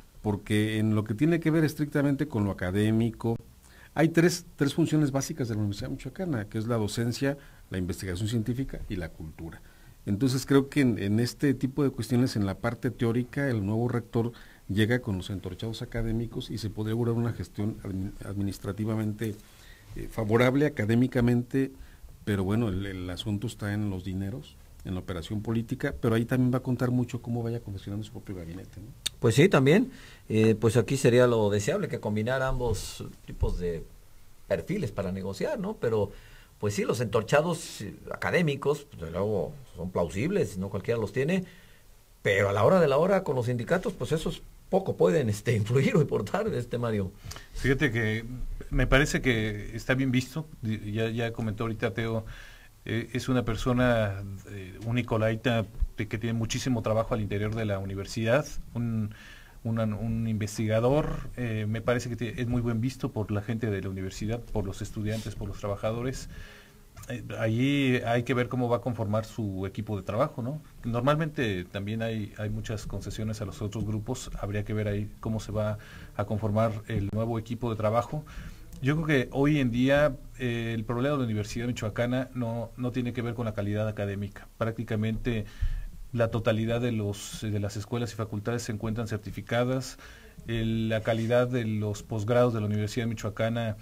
S16: porque en lo que tiene que ver estrictamente con lo académico, hay tres, tres funciones básicas de la Universidad Michoacana, que es la docencia, la investigación científica y la cultura. Entonces creo que en, en este tipo de cuestiones, en la parte teórica, el nuevo rector llega con los entorchados académicos y se podría lograr una gestión administrativamente eh, favorable académicamente, pero bueno, el, el asunto está en los dineros, en la operación política, pero ahí también va a contar mucho cómo vaya confeccionando su propio gabinete, ¿no?
S2: Pues sí, también, eh, pues aquí sería lo deseable que combinar ambos tipos de perfiles para negociar, ¿no? Pero pues sí, los entorchados académicos, pues, luego son plausibles, no cualquiera los tiene, pero a la hora de la hora con los sindicatos, pues esos poco pueden este, influir o importar, este Mario.
S17: Fíjate que me parece que está bien visto, ya, ya comentó ahorita Teo, eh, es una persona, eh, un nicolaita que tiene muchísimo trabajo al interior de la universidad, un, una, un investigador, eh, me parece que es muy buen visto por la gente de la universidad, por los estudiantes, por los trabajadores. Eh, allí hay que ver cómo va a conformar su equipo de trabajo, ¿no? Normalmente también hay, hay muchas concesiones a los otros grupos, habría que ver ahí cómo se va a conformar el nuevo equipo de trabajo. Yo creo que hoy en día eh, el problema de la Universidad Michoacana no, no tiene que ver con la calidad académica. Prácticamente la totalidad de, los, de las escuelas y facultades se encuentran certificadas, el, la calidad de los posgrados de la Universidad Michoacana,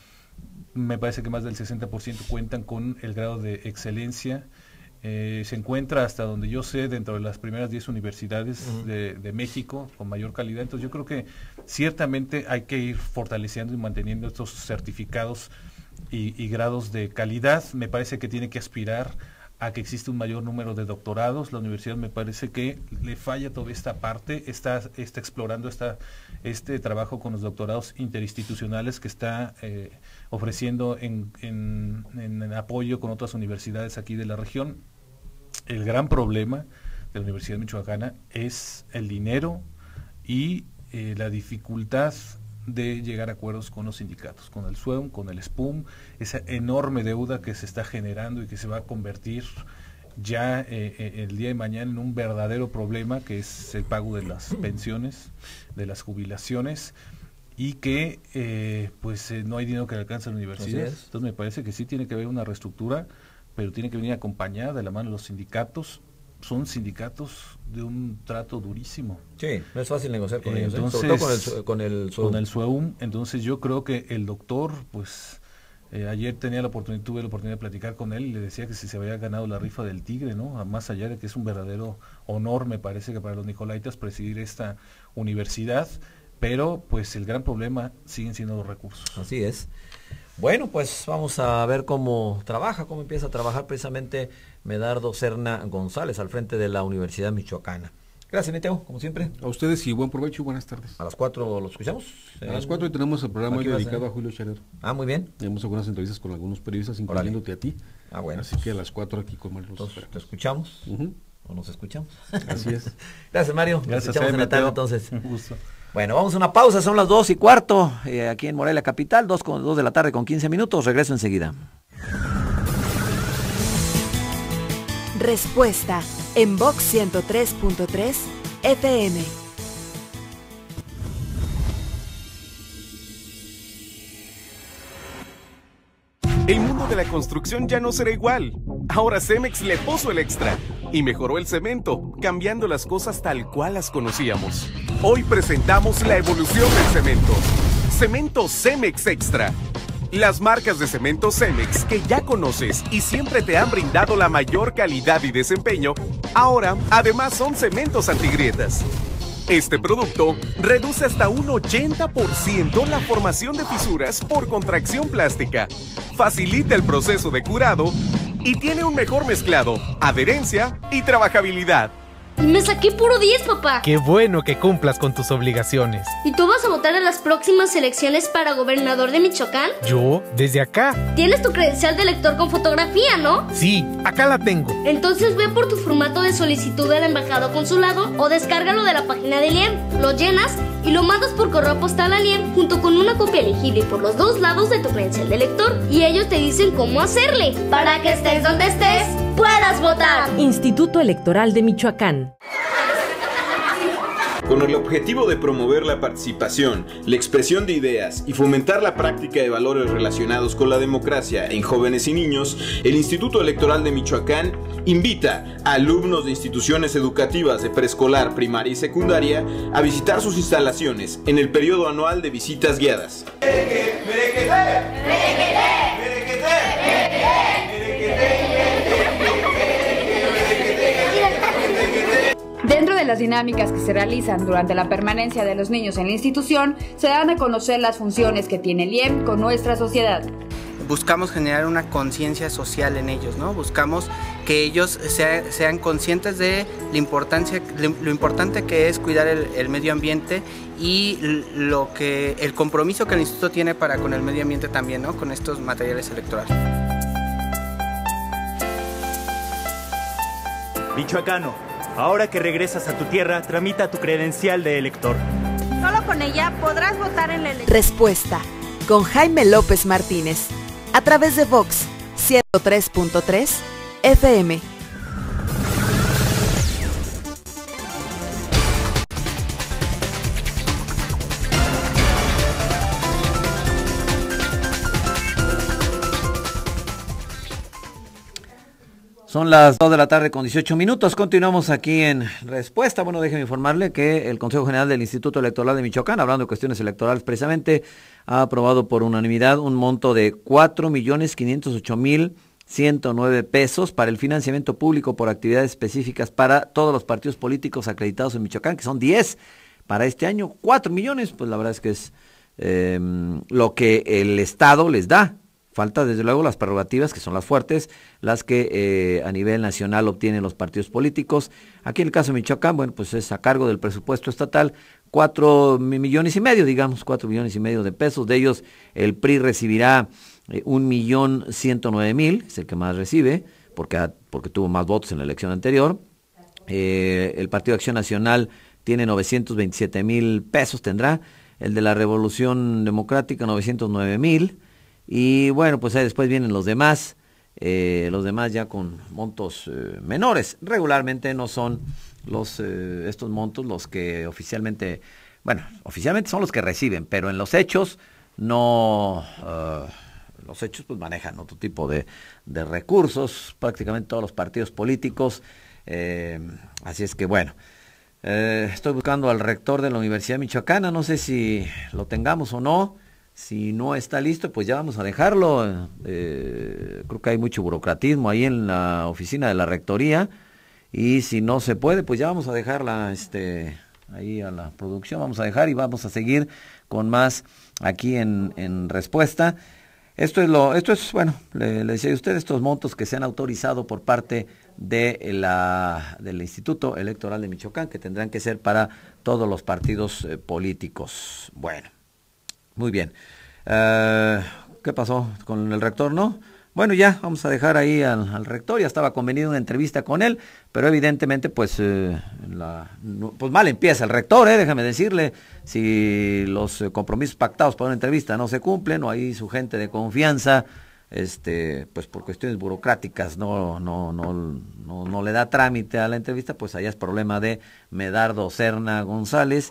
S17: me parece que más del sesenta por ciento cuentan con el grado de excelencia. Eh, se encuentra, hasta donde yo sé, dentro de las primeras diez universidades uh-huh. de, de México con mayor calidad. Entonces yo creo que ciertamente hay que ir fortaleciendo y manteniendo estos certificados y, y grados de calidad. Me parece que tiene que aspirar a que existe un mayor número de doctorados. La universidad me parece que le falla toda esta parte, está, está explorando esta, este trabajo con los doctorados interinstitucionales que está eh, ofreciendo en, en, en apoyo con otras universidades aquí de la región. El gran problema de la Universidad Michoacana es el dinero y eh, la dificultad de llegar a acuerdos con los sindicatos, con el SUEM, con el SPUM, esa enorme deuda que se está generando y que se va a convertir ya eh, eh, el día de mañana en un verdadero problema, que es el pago de las pensiones, de las jubilaciones, y que eh, pues eh, no hay dinero que le alcance a la universidad. Entonces me parece que sí tiene que haber una reestructura, pero tiene que venir acompañada de la mano de los sindicatos. Son sindicatos de un trato durísimo.
S2: Sí, no es fácil negociar con
S17: eh,
S2: ellos,
S17: entonces,
S2: ¿eh? Sobre todo con el, con el SUEUM.
S17: Con el SUEUM. Entonces yo creo que el doctor, pues eh, ayer tenía la oportunidad, tuve la oportunidad de platicar con él y le decía que si se había ganado la rifa del Tigre, ¿no? Más allá de que es un verdadero honor, me parece que para los nicolaitas presidir esta universidad, pero pues el gran problema siguen siendo los recursos.
S2: Así es. Bueno, pues vamos a ver cómo trabaja, cómo empieza a trabajar precisamente Medardo Serna González al frente de la Universidad Michoacana. Gracias, Neteo, como siempre.
S16: A ustedes y buen provecho y buenas tardes.
S2: A las cuatro lo escuchamos.
S16: A eh, las cuatro y tenemos el programa hoy dedicado a, a Julio Scherer.
S2: Ah, muy bien.
S16: Tenemos algunas entrevistas con algunos periodistas, incluyéndote a ti.
S2: Ah, bueno.
S16: Así que a las cuatro aquí con Mario.
S2: Entonces, ¿te escuchamos? Uh-huh. ¿O nos escuchamos?
S16: Así es.
S2: Gracias, Mario.
S17: Gracias,
S2: nos escuchamos en la tarde, entonces.
S17: Un gusto.
S2: Bueno, vamos a una pausa, son las dos y cuarto, eh, aquí en Morelia Capital, dos, con, dos de la tarde con quince minutos, regreso enseguida.
S1: Respuesta, en Vox ciento tres punto tres F M.
S13: El mundo de la construcción ya no será igual. Ahora Cemex le puso el extra y mejoró el cemento, cambiando las cosas tal cual las conocíamos. Hoy presentamos la evolución del cemento. Cemento Cemex Extra. Las marcas de cemento Cemex que ya conoces y siempre te han brindado la mayor calidad y desempeño, ahora además son cementos antigrietas. Este producto reduce hasta un ochenta por ciento la formación de fisuras por contracción plástica, facilita el proceso de curado y tiene un mejor mezclado, adherencia y trabajabilidad.
S9: Me saqué puro diez, papá.
S10: Qué bueno que cumplas con tus obligaciones.
S9: ¿Y tú vas a votar en las próximas elecciones para gobernador de Michoacán?
S10: Yo, desde acá.
S9: Tienes tu credencial de elector con fotografía, ¿no?
S10: Sí, acá la tengo.
S9: Entonces ve por tu formato de solicitud de la embajada o consulado o descárgalo de la página del I E M. Lo llenas y lo mandas por correo postal al I E M junto con una copia elegible por los dos lados de tu credencial de elector. Y ellos te dicen cómo hacerle. Para que estés donde estés, puedas votar.
S14: Instituto Electoral de Michoacán.
S19: Con el objetivo de promover la participación, la expresión de ideas y fomentar la práctica de valores relacionados con la democracia en jóvenes y niños, el Instituto Electoral de Michoacán invita a alumnos de instituciones educativas de preescolar, primaria y secundaria a visitar sus instalaciones en el periodo anual de visitas guiadas.
S20: Dentro de las dinámicas que se realizan durante la permanencia de los niños en la institución, se dan a conocer las funciones que tiene el I E M con nuestra sociedad.
S21: Buscamos generar una conciencia social en ellos, ¿no? Buscamos que ellos sea, sean conscientes de la importancia, lo importante que es cuidar el, el medio ambiente y lo que, el compromiso que el instituto tiene para con el medio ambiente también, ¿no? Con estos materiales electorales.
S22: Michoacano, ahora que regresas a tu tierra, tramita tu credencial de elector.
S8: Solo con ella podrás votar en la elección.
S1: Respuesta, con Jaime López Martínez, a través de Vox ciento tres punto tres F M.
S2: Son las dos de la tarde con dieciocho minutos. Continuamos aquí en Respuesta. Bueno, déjeme informarle que el Consejo General del Instituto Electoral de Michoacán, hablando de cuestiones electorales precisamente, ha aprobado por unanimidad un monto de cuatro millones quinientos ocho mil ciento nueve pesos para el financiamiento público por actividades específicas para todos los partidos políticos acreditados en Michoacán, que son diez para este año. cuatro millones, pues la verdad es que es eh, lo que el Estado les da. Falta desde luego las prerrogativas, que son las fuertes, las que eh, a nivel nacional obtienen los partidos políticos. Aquí en el caso de Michoacán, bueno, pues es a cargo del presupuesto estatal, cuatro millones y medio, digamos, cuatro millones y medio de pesos. De ellos el P R I recibirá eh, un millón ciento nueve mil, es el que más recibe, porque, porque tuvo más votos en la elección anterior. Eh, el Partido de Acción Nacional tiene novecientos veintisiete mil pesos, tendrá. El de la Revolución Democrática, novecientos nueve mil. Y bueno, pues ahí después vienen los demás, eh, los demás ya con montos eh, menores. Regularmente no son los eh, estos montos los que oficialmente, bueno, oficialmente son los que reciben, pero en los hechos no, uh, los hechos pues manejan otro tipo de, de recursos, prácticamente todos los partidos políticos. Eh, así es que bueno, eh, estoy buscando al rector de la Universidad Michoacana, no sé si lo tengamos o no. Si no está listo, pues ya vamos a dejarlo. Eh, creo que hay mucho burocratismo ahí en la oficina de la rectoría. Y si no se puede, pues ya vamos a dejarla este, ahí a la producción. Vamos a dejar y vamos a seguir con más aquí en, en Respuesta. Esto es, lo, esto es bueno, le, le decía a usted, estos montos que se han autorizado por parte de la, del Instituto Electoral de Michoacán, que tendrán que ser para todos los partidos eh, políticos. Bueno. Muy bien. Uh, ¿Qué pasó con el rector, no? Bueno, ya vamos a dejar ahí al, al rector. Ya estaba convenido una entrevista con él, pero evidentemente, pues, eh, la, no, pues mal empieza el rector, eh, déjame decirle. Si los eh, compromisos pactados para una entrevista no se cumplen, o ahí su gente de confianza este, pues por cuestiones burocráticas no, no, no, no, no le da trámite a la entrevista, pues allá es problema de Medardo Serna González.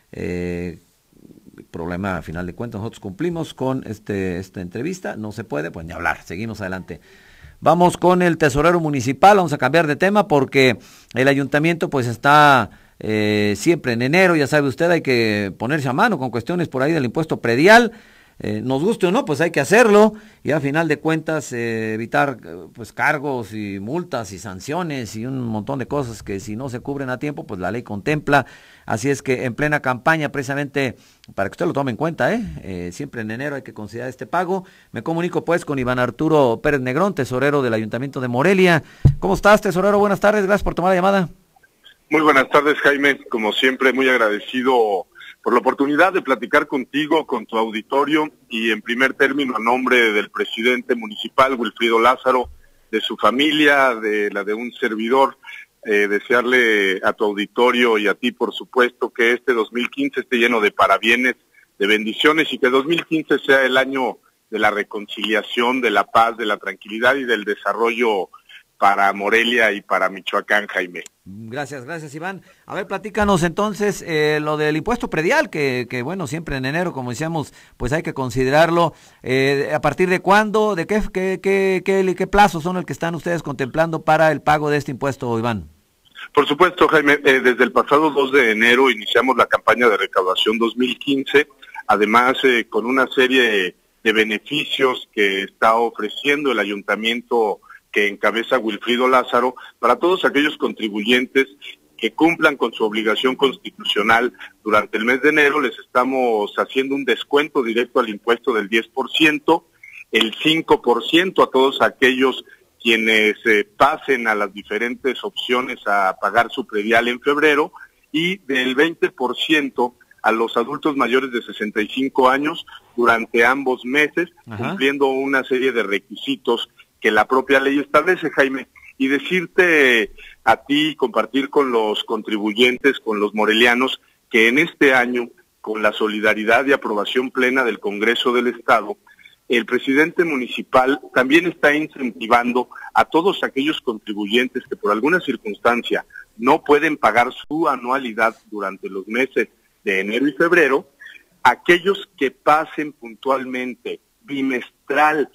S2: Eh, problema a final de cuentas, nosotros cumplimos con este esta entrevista, no se puede, pues ni hablar, seguimos adelante. Vamos con el tesorero municipal, vamos a cambiar de tema porque el ayuntamiento pues está eh, siempre en enero, ya sabe usted, hay que ponerse a mano con cuestiones por ahí del impuesto predial. Eh, nos guste o no, pues hay que hacerlo y a final de cuentas eh, evitar pues cargos y multas y sanciones y un montón de cosas que si no se cubren a tiempo, pues la ley contempla. Así es que en plena campaña, precisamente para que usted lo tome en cuenta, ¿eh? Eh, siempre en enero hay que considerar este pago. Me comunico pues con Iván Arturo Pérez Negrón, tesorero del Ayuntamiento de Morelia. ¿Cómo estás, tesorero? Buenas tardes, gracias por tomar la llamada.
S3: Muy buenas tardes, Jaime. Como siempre, muy agradecido por la oportunidad de platicar contigo, con tu auditorio, y en primer término a nombre del presidente municipal, Wilfrido Lázaro, de su familia, de la de un servidor, eh, desearle a tu auditorio y a ti, por supuesto, que este dos mil quince esté lleno de parabienes, de bendiciones, y que dos mil quince sea el año de la reconciliación, de la paz, de la tranquilidad y del desarrollo para Morelia y para Michoacán, Jaime.
S2: Gracias, gracias, Iván. A ver, platícanos entonces eh, lo del impuesto predial, que, que bueno, siempre en enero, como decíamos, pues hay que considerarlo. Eh, ¿A partir de cuándo, de qué, qué, qué, qué, qué plazos son el que están ustedes contemplando para el pago de este impuesto, Iván?
S3: Por supuesto, Jaime, eh, desde el pasado dos de enero iniciamos la campaña de recaudación dos mil quince, además eh, con una serie de beneficios que está ofreciendo el ayuntamiento que encabeza Wilfrido Lázaro, para todos aquellos contribuyentes que cumplan con su obligación constitucional durante el mes de enero. Les estamos haciendo un descuento directo al impuesto del diez por ciento, el cinco por ciento a todos aquellos quienes eh, pasen a las diferentes opciones a pagar su predial en febrero, y del veinte por ciento a los adultos mayores de sesenta y cinco años durante ambos meses, Ajá. cumpliendo una serie de requisitos que la propia ley establece, Jaime. Y decirte a ti, compartir con los contribuyentes, con los morelianos, que en este año, con la solidaridad y aprobación plena del Congreso del Estado, el presidente municipal también está incentivando a todos aquellos contribuyentes que por alguna circunstancia no pueden pagar su anualidad durante los meses de enero y febrero, aquellos que pasen puntualmente, bimestral,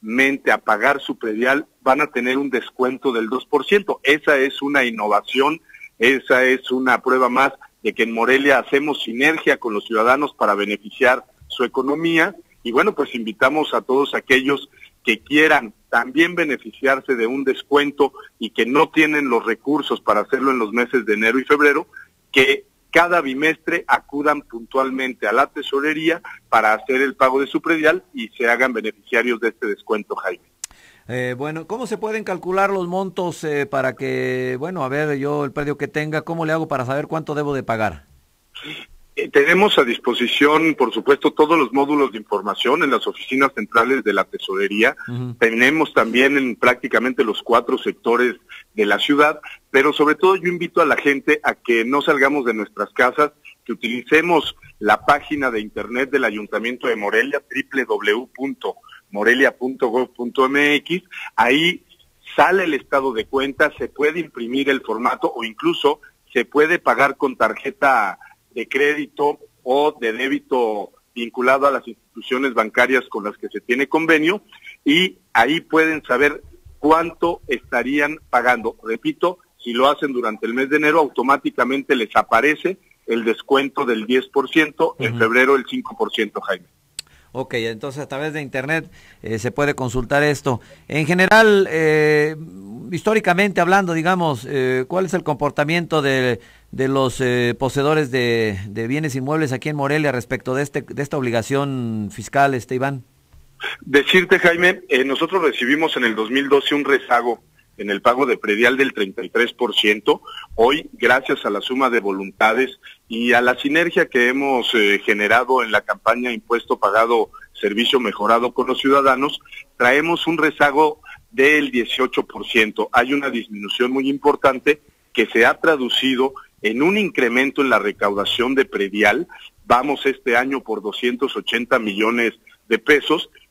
S3: a pagar su predial, van a tener un descuento del dos por ciento. Esa es una innovación, esa es una prueba más de que en Morelia hacemos sinergia con los ciudadanos para beneficiar su economía, y bueno, pues invitamos a todos aquellos que quieran también beneficiarse de un descuento y que no tienen los recursos para hacerlo en los meses de enero y febrero, que cada bimestre acudan puntualmente a la tesorería para hacer el pago de su predial y se hagan beneficiarios de este descuento, Jaime.
S2: Eh, bueno, ¿cómo se pueden calcular los montos eh, para que, bueno, a ver, yo el predio que tenga, ¿cómo le hago para saber cuánto debo de pagar?
S3: Eh, tenemos a disposición, por supuesto, todos los módulos de información en las oficinas centrales de la tesorería. Uh-huh. Tenemos también en prácticamente los cuatro sectores de la ciudad, pero sobre todo yo invito a la gente a que no salgamos de nuestras casas, que utilicemos la página de internet del Ayuntamiento de Morelia, doble u doble u doble u punto morelia punto gob punto eme equis. Ahí sale el estado de cuenta, se puede imprimir el formato o incluso se puede pagar con tarjeta de crédito o de débito vinculado a las instituciones bancarias con las que se tiene convenio, y ahí pueden saber cuánto estarían pagando. Repito, si lo hacen durante el mes de enero, automáticamente les aparece el descuento del diez por ciento, uh-huh. en febrero el cinco por ciento, Jaime.
S2: Ok, entonces a través de internet eh, se puede consultar esto. En general, eh, históricamente hablando, digamos, eh, ¿cuál es el comportamiento de, de los eh, poseedores de, de bienes inmuebles aquí en Morelia respecto de este de esta obligación fiscal, este Iván?
S3: Decirte, Jaime, eh, nosotros recibimos en el dos mil doce un rezago en el pago de predial del treinta y tres por ciento. Hoy, gracias a la suma de voluntades y a la sinergia que hemos eh, generado en la campaña Impuesto Pagado, Servicio Mejorado con los ciudadanos, traemos un rezago del dieciocho por ciento. Hay una disminución muy importante que se ha traducido en un incremento en la recaudación de predial. Vamos este año por doscientos ochenta millones de pesos,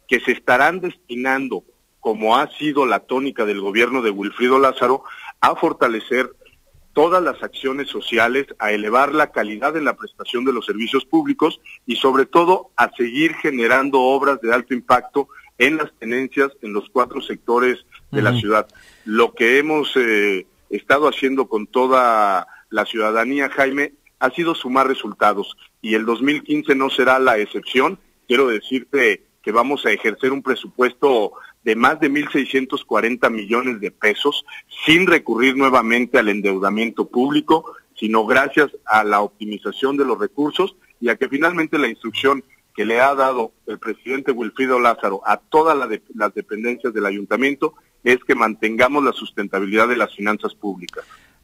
S3: que se estarán destinando, como ha sido la tónica del gobierno de Wilfrido Lázaro, a fortalecer todas las acciones sociales, a elevar la calidad en la prestación de los servicios públicos y sobre todo a seguir generando obras de alto impacto en las tenencias en los cuatro sectores de uh-huh. la ciudad. Lo que hemos eh, estado haciendo con toda la ciudadanía, Jaime, ha sido sumar resultados y el dos mil quince no será la excepción. Quiero decirte que vamos a ejercer un presupuesto de más de mil seiscientos cuarenta millones de pesos sin recurrir nuevamente al endeudamiento público, sino gracias a la optimización de los recursos y a que finalmente la instrucción que le ha dado el presidente Wilfrido Lázaro a todas la de, las dependencias del ayuntamiento es que mantengamos la sustentabilidad de las finanzas públicas.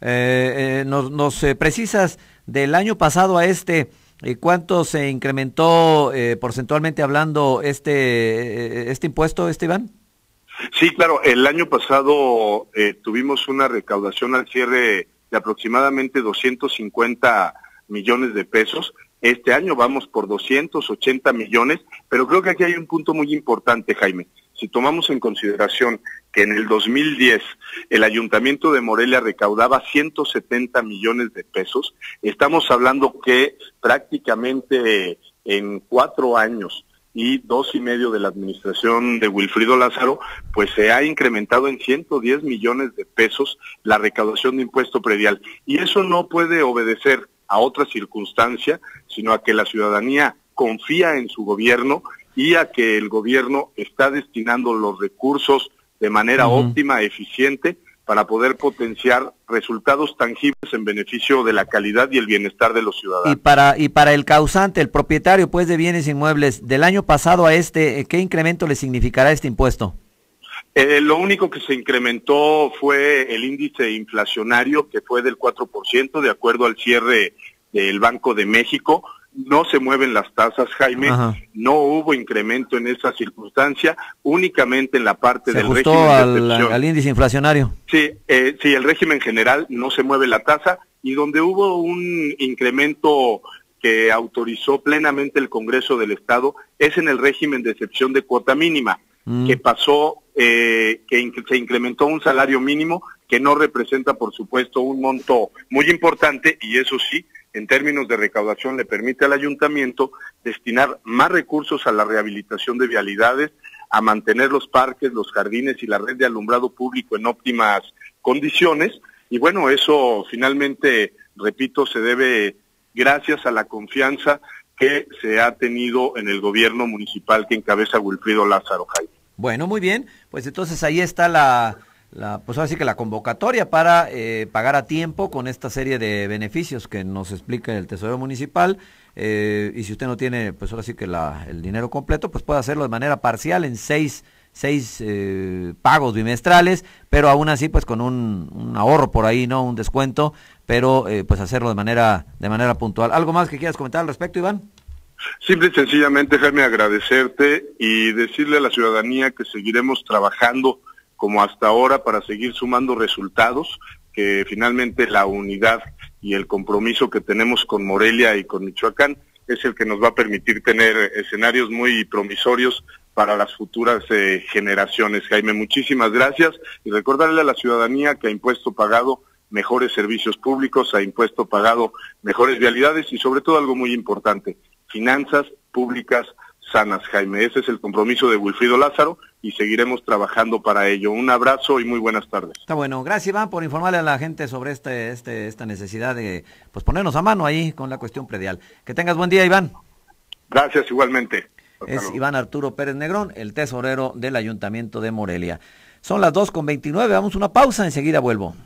S2: Eh, eh, nos nos eh, precisas del año pasado a este, eh, ¿cuánto se incrementó eh, porcentualmente hablando este, eh, este impuesto, Esteban?
S3: Sí, claro, el año pasado eh, tuvimos una recaudación al cierre de aproximadamente doscientos cincuenta millones de pesos. Este año vamos por doscientos ochenta millones, pero creo que aquí hay un punto muy importante, Jaime. Si tomamos en consideración que en el dos mil diez el Ayuntamiento de Morelia recaudaba ciento setenta millones de pesos, estamos hablando que prácticamente en cuatro años y dos y medio de la administración de Wilfrido Lázaro, pues se ha incrementado en ciento diez millones de pesos la recaudación de impuesto predial. Y eso no puede obedecer a otra circunstancia, sino a que la ciudadanía confía en su gobierno y a que el gobierno está destinando los recursos de manera uh-huh. óptima, eficiente, para poder potenciar resultados tangibles en beneficio de la calidad y el bienestar de los ciudadanos.
S2: Y para y para el causante, el propietario pues de bienes inmuebles, del año pasado a este, ¿qué incremento le significará este impuesto?
S3: Eh, lo único que se incrementó fue el índice inflacionario, que fue del cuatro por ciento, de acuerdo al cierre del Banco de México. No se mueven las tasas, Jaime. Ajá. No hubo incremento en esa circunstancia, únicamente en la parte
S2: se
S3: del
S2: ajustó
S3: régimen
S2: al,
S3: de excepción.
S2: al índice inflacionario.
S3: Sí, eh, sí, el régimen general no se mueve la tasa, y donde hubo un incremento que autorizó plenamente el Congreso del Estado es en el régimen de excepción de cuota mínima, mm. que pasó, eh, que in- se incrementó un salario mínimo que no representa, por supuesto, un monto muy importante, y eso sí, en términos de recaudación le permite al ayuntamiento destinar más recursos a la rehabilitación de vialidades, a mantener los parques, los jardines y la red de alumbrado público en óptimas condiciones, y bueno, eso finalmente, repito, se debe gracias a la confianza que se ha tenido en el gobierno municipal que encabeza Wilfrido Lázaro, Jaime.
S2: Bueno, muy bien, pues entonces ahí está la... La, pues ahora sí que la convocatoria para eh, pagar a tiempo con esta serie de beneficios que nos explica el tesorero municipal, eh, y si usted no tiene pues ahora sí que la, el dinero completo, pues puede hacerlo de manera parcial en seis, seis eh, pagos bimestrales, pero aún así pues con un, un ahorro por ahí, ¿no? Un descuento, pero eh, pues hacerlo de manera, de manera puntual. ¿Algo más que quieras comentar al respecto, Iván?
S3: Simple y sencillamente, Jaime, agradecerte y decirle a la ciudadanía que seguiremos trabajando como hasta ahora para seguir sumando resultados, que finalmente la unidad y el compromiso que tenemos con Morelia y con Michoacán es el que nos va a permitir tener escenarios muy promisorios para las futuras eh, generaciones. Jaime, muchísimas gracias, y recordarle a la ciudadanía que a impuesto pagado mejores servicios públicos, a impuesto pagado mejores vialidades y sobre todo algo muy importante, finanzas públicas sanas, Jaime. Ese es el compromiso de Wilfrido Lázaro y seguiremos trabajando para ello. Un abrazo y muy buenas tardes.
S2: Está bueno, gracias, Iván, por informarle a la gente sobre este, este, esta necesidad de pues ponernos a mano ahí con la cuestión predial. Que tengas buen día, Iván.
S3: Gracias, igualmente. Hasta
S2: es
S3: luego.
S2: Iván Arturo Pérez Negrón, el tesorero del Ayuntamiento de Morelia. Son las dos con veintinueve, vamos a una pausa, enseguida vuelvo.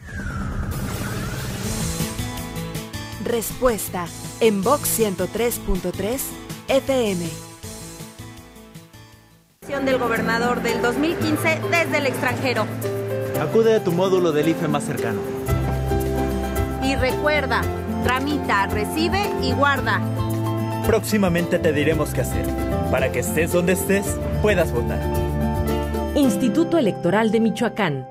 S1: Respuesta en Vox ciento tres punto tres F M.
S4: Del gobernador del dos mil quince desde el extranjero.
S22: Acude a tu módulo del I F E más cercano.
S4: Y recuerda, tramita, recibe y guarda.
S22: Próximamente te diremos qué hacer. Para que estés donde estés, puedas votar.
S14: Instituto Electoral de Michoacán.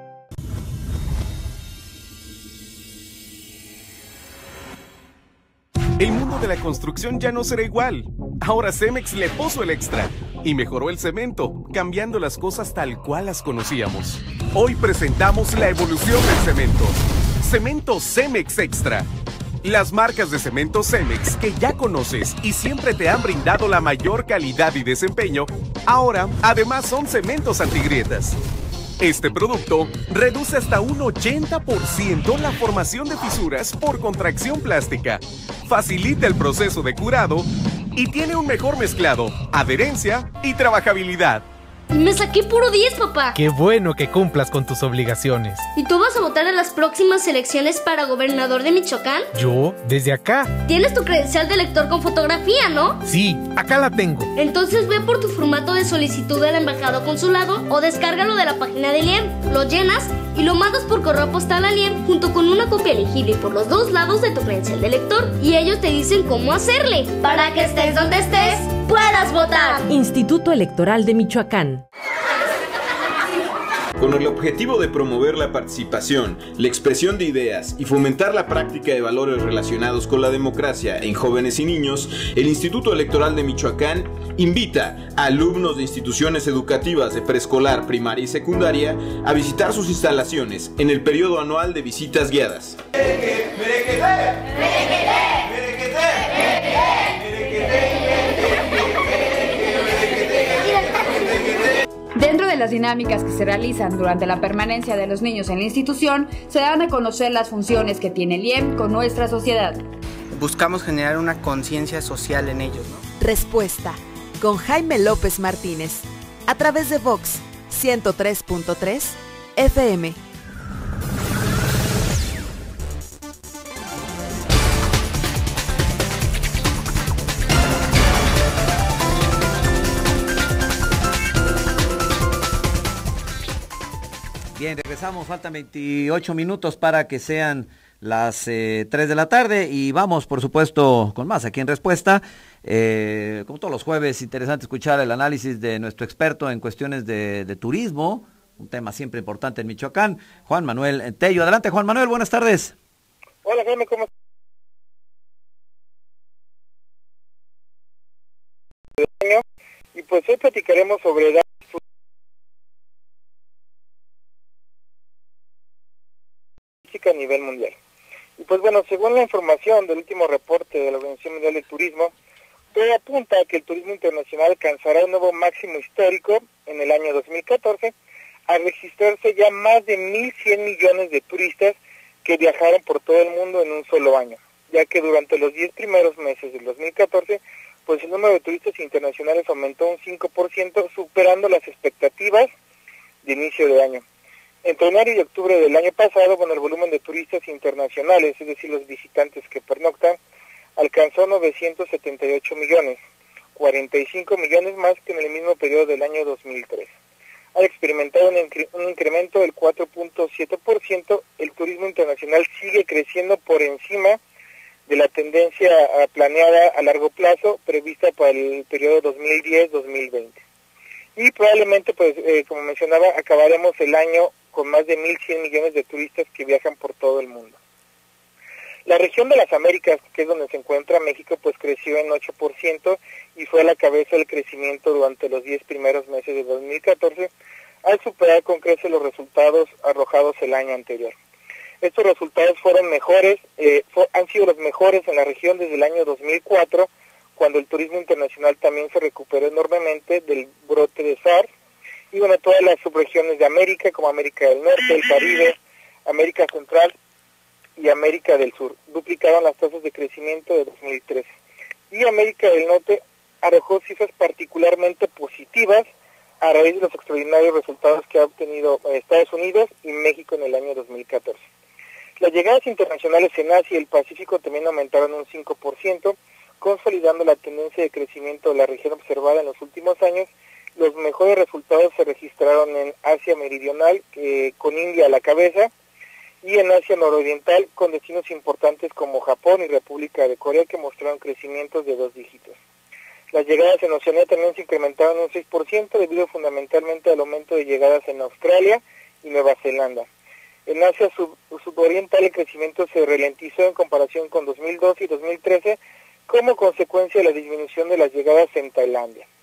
S13: El mundo de la construcción ya no será igual. Ahora Cemex le puso el extra. y mejoró el cemento, cambiando las cosas tal cual las conocíamos. Hoy presentamos la evolución del cemento. Cemento Cemex Extra. Las marcas de cemento Cemex que ya conoces y siempre te han brindado la mayor calidad y desempeño, ahora además son cementos antigrietas. Este producto reduce hasta un ochenta por ciento la formación de fisuras por contracción plástica, facilita el proceso de curado y tiene un mejor mezclado, adherencia y trabajabilidad.
S9: Me saqué puro diez, papá.
S10: Qué bueno que cumplas con tus obligaciones.
S9: ¿Y tú vas a votar en las próximas elecciones para gobernador de Michoacán?
S10: ¿Yo? ¿Desde acá?
S9: Tienes tu credencial de elector con fotografía, ¿no?
S10: Sí, acá la tengo.
S9: Entonces ve por tu formato de solicitud de la embajada o consulado o descárgalo de la página del I E M. Lo llenas y lo mandas por correo postal al I E M junto con una copia legible por los dos lados de tu credencial de elector. Y ellos te dicen cómo hacerle.
S4: Para que estés donde estés, puedas votar.
S14: Instituto Electoral de Michoacán.
S19: Con el objetivo de promover la participación, la expresión de ideas y fomentar la práctica de valores relacionados con la democracia en jóvenes y niños, el Instituto Electoral de Michoacán invita a alumnos de instituciones educativas de preescolar, primaria y secundaria a visitar sus instalaciones en el periodo anual de visitas guiadas.
S20: Dentro de las dinámicas que se realizan durante la permanencia de los niños en la institución, se dan a conocer las funciones que tiene el I E M con nuestra sociedad.
S21: Buscamos generar una conciencia social en ellos, ¿no?
S1: Respuesta, con Jaime López Martínez, a través de Vox ciento tres punto tres F M.
S2: Bien, regresamos, faltan veintiocho minutos para que sean las eh, tres de la tarde y vamos, por supuesto, con más aquí en Respuesta. Eh, como todos los jueves, interesante escuchar el análisis de nuestro experto en cuestiones de, de turismo, un tema siempre importante en Michoacán, Juan Manuel Tello. Adelante, Juan Manuel, buenas tardes.
S7: Hola, Jaime, ¿cómo estás? Y pues hoy platicaremos sobre edad a nivel mundial. Y pues bueno, según la información del último reporte de la Organización Mundial del Turismo, todo apunta a que el turismo internacional alcanzará un nuevo máximo histórico en el año dos mil catorce, al registrarse ya más de mil cien millones de turistas que viajaron por todo el mundo en un solo año, ya que durante los diez primeros meses del dos mil catorce, pues el número de turistas internacionales aumentó un cinco por ciento, superando las expectativas de inicio de año. Entre enero y octubre del año pasado, bueno, el volumen de turistas internacionales, es decir, los visitantes que pernoctan, alcanzó novecientos setenta y ocho millones, cuarenta y cinco millones más que en el mismo periodo del año dos mil tres. Al experimentar un, incre un incremento del cuatro punto siete por ciento, el turismo internacional sigue creciendo por encima de la tendencia planeada a largo plazo prevista para el periodo dos mil diez a dos mil veinte. Y probablemente, pues, eh, como mencionaba, acabaremos el año con más de mil cien millones de turistas que viajan por todo el mundo. La región de las Américas, que es donde se encuentra México, pues creció en ocho por ciento y fue a la cabeza del crecimiento durante los diez primeros meses de dos mil catorce, al superar con creces los resultados arrojados el año anterior. Estos resultados fueron mejores, eh, fue, han sido los mejores en la región desde el año dos mil cuatro, cuando el turismo internacional también se recuperó enormemente del brote de SARS, y bueno, todas las subregiones de América, como América del Norte, el Caribe, América Central y América del Sur, duplicaron las tasas de crecimiento de dos mil trece. Y América del Norte arrojó cifras particularmente positivas a raíz de los extraordinarios resultados que ha obtenido Estados Unidos y México en el año dos mil catorce. Las llegadas internacionales en Asia y el Pacífico también aumentaron un cinco por ciento, consolidando la tendencia de crecimiento de la región observada en los últimos años. Los mejores resultados se registraron en Asia Meridional, eh, con India a la cabeza, y en Asia Nororiental, con destinos importantes como Japón y República de Corea, que mostraron crecimientos de dos dígitos. Las llegadas en Oceanía también se incrementaron un seis por ciento, debido fundamentalmente al aumento de llegadas en Australia y Nueva Zelanda. En Asia sub Sudoriental el crecimiento se ralentizó en comparación con dos mil doce y dos mil trece, como consecuencia de la disminución de las llegadas en Tailandia.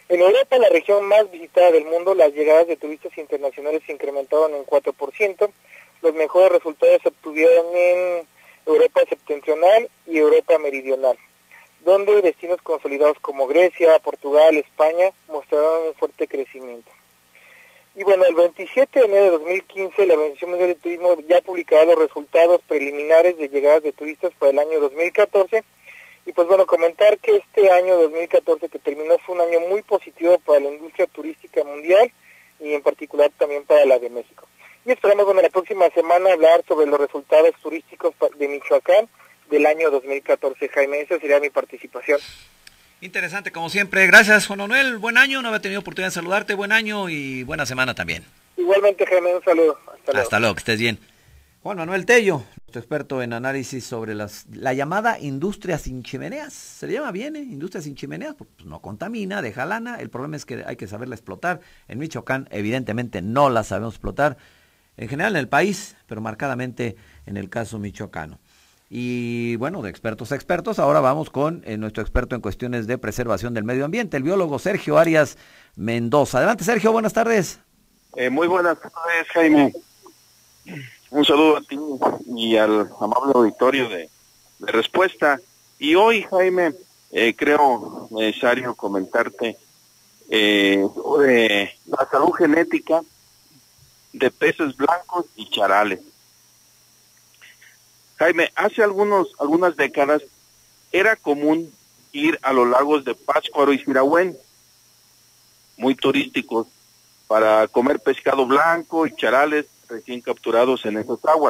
S7: En Europa, la región más visitada del mundo, las llegadas de turistas internacionales se incrementaron en cuatro por ciento. Los mejores resultados se obtuvieron en Europa septentrional y Europa meridional, donde destinos consolidados como Grecia, Portugal, España mostraron un fuerte crecimiento. Y bueno, el veintisiete de enero de dos mil quince, la Organización Mundial de Turismo ya publicará los resultados preliminares de llegadas de turistas para el año dos mil catorce. Y pues bueno, comentar que este año dos mil catorce que terminó fue un año muy positivo para la industria turística mundial y en particular también para la de México. Y esperamos, bueno, la próxima semana hablar sobre los resultados turísticos de Michoacán del año dos mil catorce, Jaime. Esa sería mi participación.
S2: Interesante, como siempre. Gracias, Juan Manuel. Buen año, no había tenido oportunidad de saludarte. Buen año y buena semana también.
S7: Igualmente, Jaime, un saludo. Hasta luego.
S2: Hasta luego, que estés bien. Juan Manuel Tello, nuestro experto en análisis sobre las la llamada industria sin chimeneas. Se le llama bien, ¿eh? Industria sin chimeneas, pues no contamina, deja lana. El problema es que hay que saberla explotar. En Michoacán, evidentemente, no la sabemos explotar. En general en el país, pero marcadamente en el caso michoacano. Y bueno, de expertos a expertos, ahora vamos con eh, nuestro experto en cuestiones de preservación del medio ambiente, el biólogo Sergio Arias Mendoza. Adelante, Sergio, buenas tardes.
S5: Eh, muy buenas tardes, Jaime. Un saludo a ti y al amable auditorio de, de Respuesta. Y hoy, Jaime, eh, creo necesario comentarte eh, sobre la salud genética de peces blancos y charales. Jaime, hace algunos algunas décadas era común ir a los lagos de Pátzcuaro y Sirahuén, muy turísticos, para comer pescado blanco y charales recién capturados en esas aguas.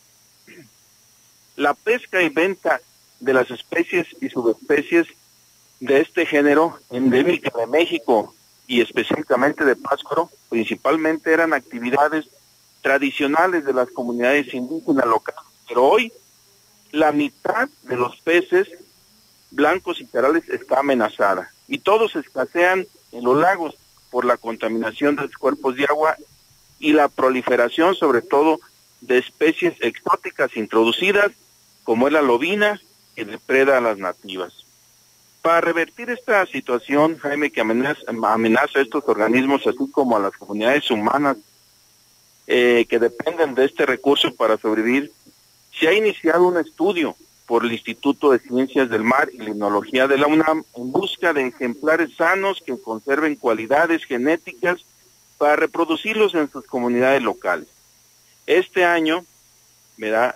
S5: La pesca y venta de las especies y subespecies de este género endémica de México y específicamente de Pátzcuaro, principalmente eran actividades tradicionales de las comunidades indígenas locales, pero hoy la mitad de los peces blancos y charales está amenazada y todos escasean en los lagos por la contaminación de los cuerpos de agua y la proliferación sobre todo de especies exóticas introducidas como es la lobina que depreda a las nativas. Para revertir esta situación, Jaime, que amenaza, amenaza a estos organismos así como a las comunidades humanas eh, que dependen de este recurso para sobrevivir, se ha iniciado un estudio por el Instituto de Ciencias del Mar y Limnología de la UNAM en busca de ejemplares sanos que conserven cualidades genéticas para reproducirlos en sus comunidades locales. Este año, ¿verdad?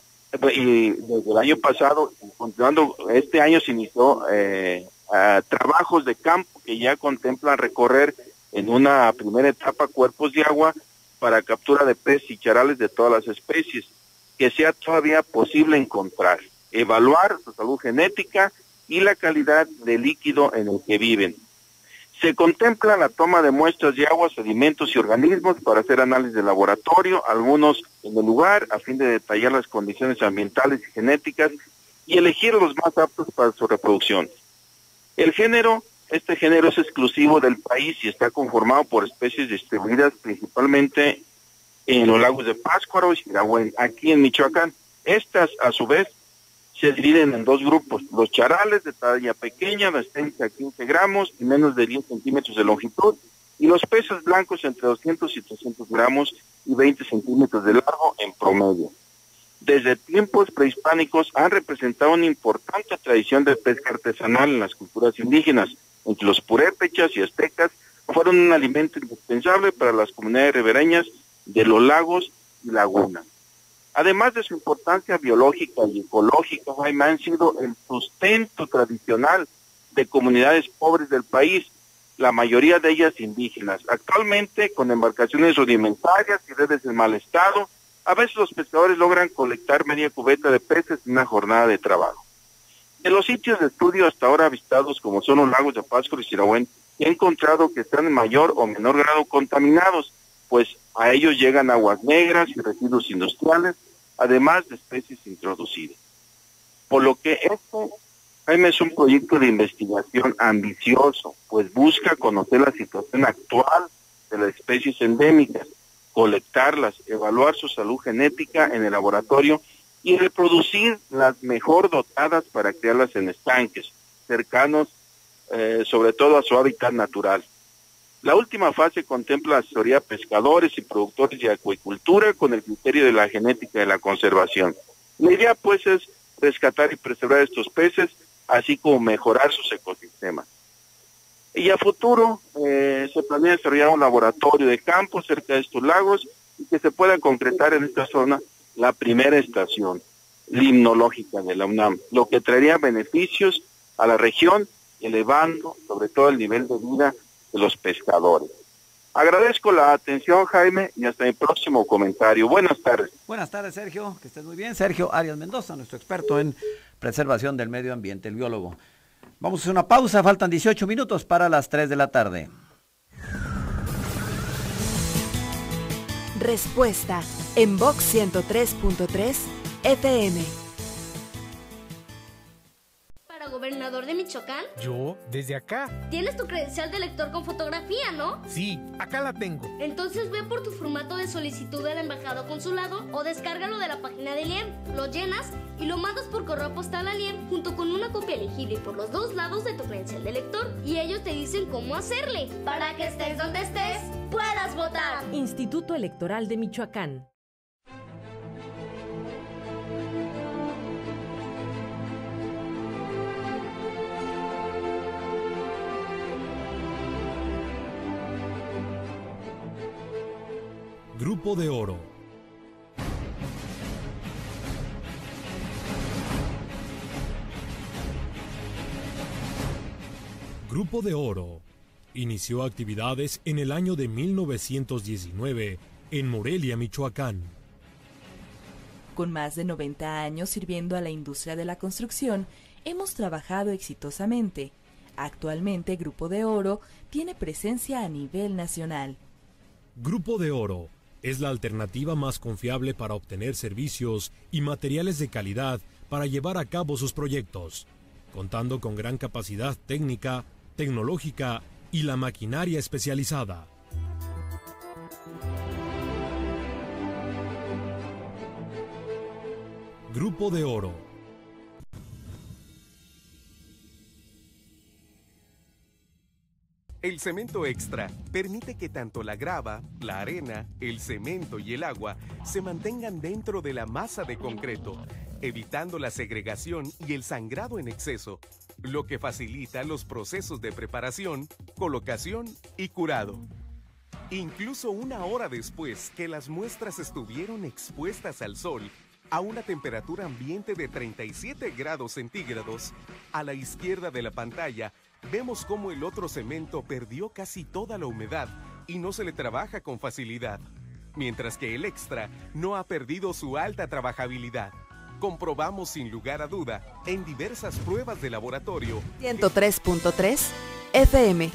S5: Y desde el año pasado, continuando, este año se inició eh, a trabajos de campo que ya contemplan recorrer en una primera etapa cuerpos de agua para captura de peces y charales de todas las especies, que sea todavía posible encontrar, evaluar su salud genética y la calidad del líquido en el que viven. Se contempla la toma de muestras de agua, sedimentos y organismos para hacer análisis de laboratorio, algunos en el lugar, a fin de detallar las condiciones ambientales y genéticas y elegir los más aptos para su reproducción. El género, este género es exclusivo del país y está conformado por especies distribuidas principalmente en los lagos de Pátzcuaro y Sirahuén, aquí en Michoacán. Estas, a su vez, se dividen en dos grupos: los charales de talla pequeña, de treinta a quince gramos y menos de diez centímetros de longitud, y los peces blancos entre doscientos y trescientos gramos y veinte centímetros de largo en promedio. Desde tiempos prehispánicos han representado una importante tradición de pesca artesanal en las culturas indígenas. Entre los purépechas y aztecas fueron un alimento indispensable para las comunidades ribereñas de los lagos y lagunas. Además de su importancia biológica y ecológica, Jaime, han sido el sustento tradicional de comunidades pobres del país, la mayoría de ellas indígenas. Actualmente, con embarcaciones rudimentarias y redes en mal estado, a veces los pescadores logran colectar media cubeta de peces en una jornada de trabajo. De los sitios de estudio hasta ahora avistados, como son los lagos de Pátzcuaro y Sirahuén, he encontrado que están en mayor o menor grado contaminados, pues a ellos llegan aguas negras y residuos industriales, además de especies introducidas. Por lo que este, Jaime, es un proyecto de investigación ambicioso, pues busca conocer la situación actual de las especies endémicas, colectarlas, evaluar su salud genética en el laboratorio y reproducir las mejor dotadas para criarlas en estanques cercanos, eh, sobre todo a su hábitat natural. La última fase contempla asesoría a pescadores y productores de acuicultura con el criterio de la genética de la conservación. La idea pues es rescatar y preservar estos peces, así como mejorar sus ecosistemas. Y a futuro eh, se planea desarrollar un laboratorio de campo cerca de estos lagos y que se pueda concretar en esta zona la primera estación limnológica de la UNAM, lo que traería beneficios a la región, elevando sobre todo el nivel de vida de los pescadores. Agradezco la atención, Jaime, y hasta mi próximo comentario. Buenas tardes.
S2: Buenas tardes, Sergio, que estés muy bien. Sergio Arias Mendoza, nuestro experto en preservación del medio ambiente, el biólogo. Vamos a hacer una pausa, faltan dieciocho minutos para las tres de la tarde.
S1: Respuesta en Vox ciento tres punto tres F M.
S9: ¿Para gobernador de Michoacán?
S10: Yo, desde acá.
S9: Tienes tu credencial de lector con fotografía, ¿no?
S10: Sí, acá la tengo.
S9: Entonces ve por tu formato de solicitud de la embajada o consulado o descárgalo de la página del I E M, lo llenas y lo mandas por correo postal al I E M junto con una copia legible por los dos lados de tu credencial de lector y ellos te dicen cómo hacerle. Para que estés donde estés, puedas votar.
S14: Instituto Electoral de Michoacán.
S15: Grupo de Oro. Grupo de Oro inició actividades en el año de mil novecientos diecinueve en Morelia, Michoacán.
S18: Con más de noventa años sirviendo a la industria de la construcción, hemos trabajado exitosamente. Actualmente, Grupo de Oro tiene presencia a nivel nacional.
S15: Grupo de Oro es la alternativa más confiable para obtener servicios y materiales de calidad para llevar a cabo sus proyectos, contando con gran capacidad técnica, tecnológica y la maquinaria especializada. Grupo de Oro.
S13: El cemento extra permite que tanto la grava, la arena, el cemento y el agua se mantengan dentro de la masa de concreto, evitando la segregación y el sangrado en exceso, lo que facilita los procesos de preparación, colocación y curado. Incluso una hora después que las muestras estuvieron expuestas al sol, a una temperatura ambiente de treinta y siete grados centígrados, a la izquierda de la pantalla, vemos cómo el otro cemento perdió casi toda la humedad y no se le trabaja con facilidad, mientras que el extra no ha perdido su alta trabajabilidad. Comprobamos sin lugar a duda en diversas pruebas de laboratorio.
S1: ciento tres punto tres F M.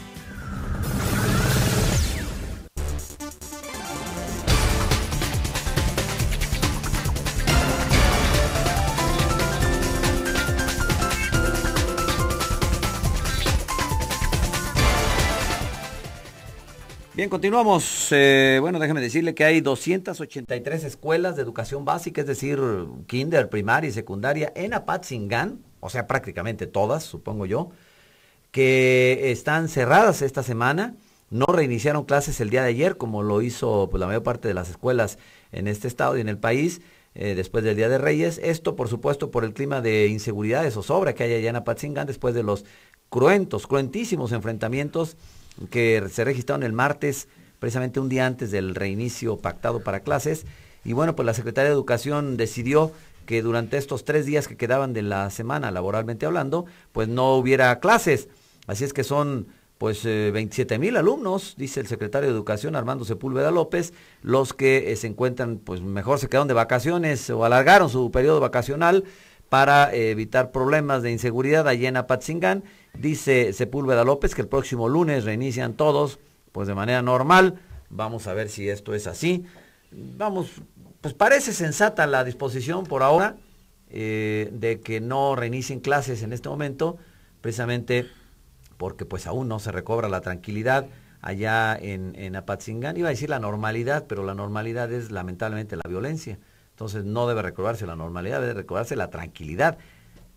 S2: Bien, continuamos. Eh, bueno, déjeme decirle que hay doscientas ochenta y tres escuelas de educación básica, es decir, kinder, primaria y secundaria en Apatzingán, o sea, prácticamente todas, supongo yo, que están cerradas esta semana. No reiniciaron clases el día de ayer, como lo hizo pues, la mayor parte de las escuelas en este estado y en el país, eh, después del Día de Reyes. Esto, por supuesto, por el clima de inseguridad, de zozobra que hay allá en Apatzingán, después de los cruentos, cruentísimos enfrentamientos que se registraron el martes, precisamente un día antes del reinicio pactado para clases. Y bueno, pues la Secretaría de Educación decidió que durante estos tres días que quedaban de la semana, laboralmente hablando, pues no hubiera clases. Así es que son pues eh, veintisiete mil alumnos, dice el secretario de Educación, Armando Sepúlveda López, los que eh, se encuentran, pues mejor se quedaron de vacaciones o alargaron su periodo vacacional para eh, evitar problemas de inseguridad allí en Apatzingán. Dice Sepúlveda López que el próximo lunes reinician todos, pues de manera normal. Vamos a ver si esto es así. Vamos, pues parece sensata la disposición por ahora eh, de que no reinicien clases en este momento, precisamente porque pues aún no se recobra la tranquilidad allá en, en Apatzingán. Iba a decir la normalidad, pero la normalidad es lamentablemente la violencia. Entonces no debe recobrarse la normalidad, debe recobrarse la tranquilidad.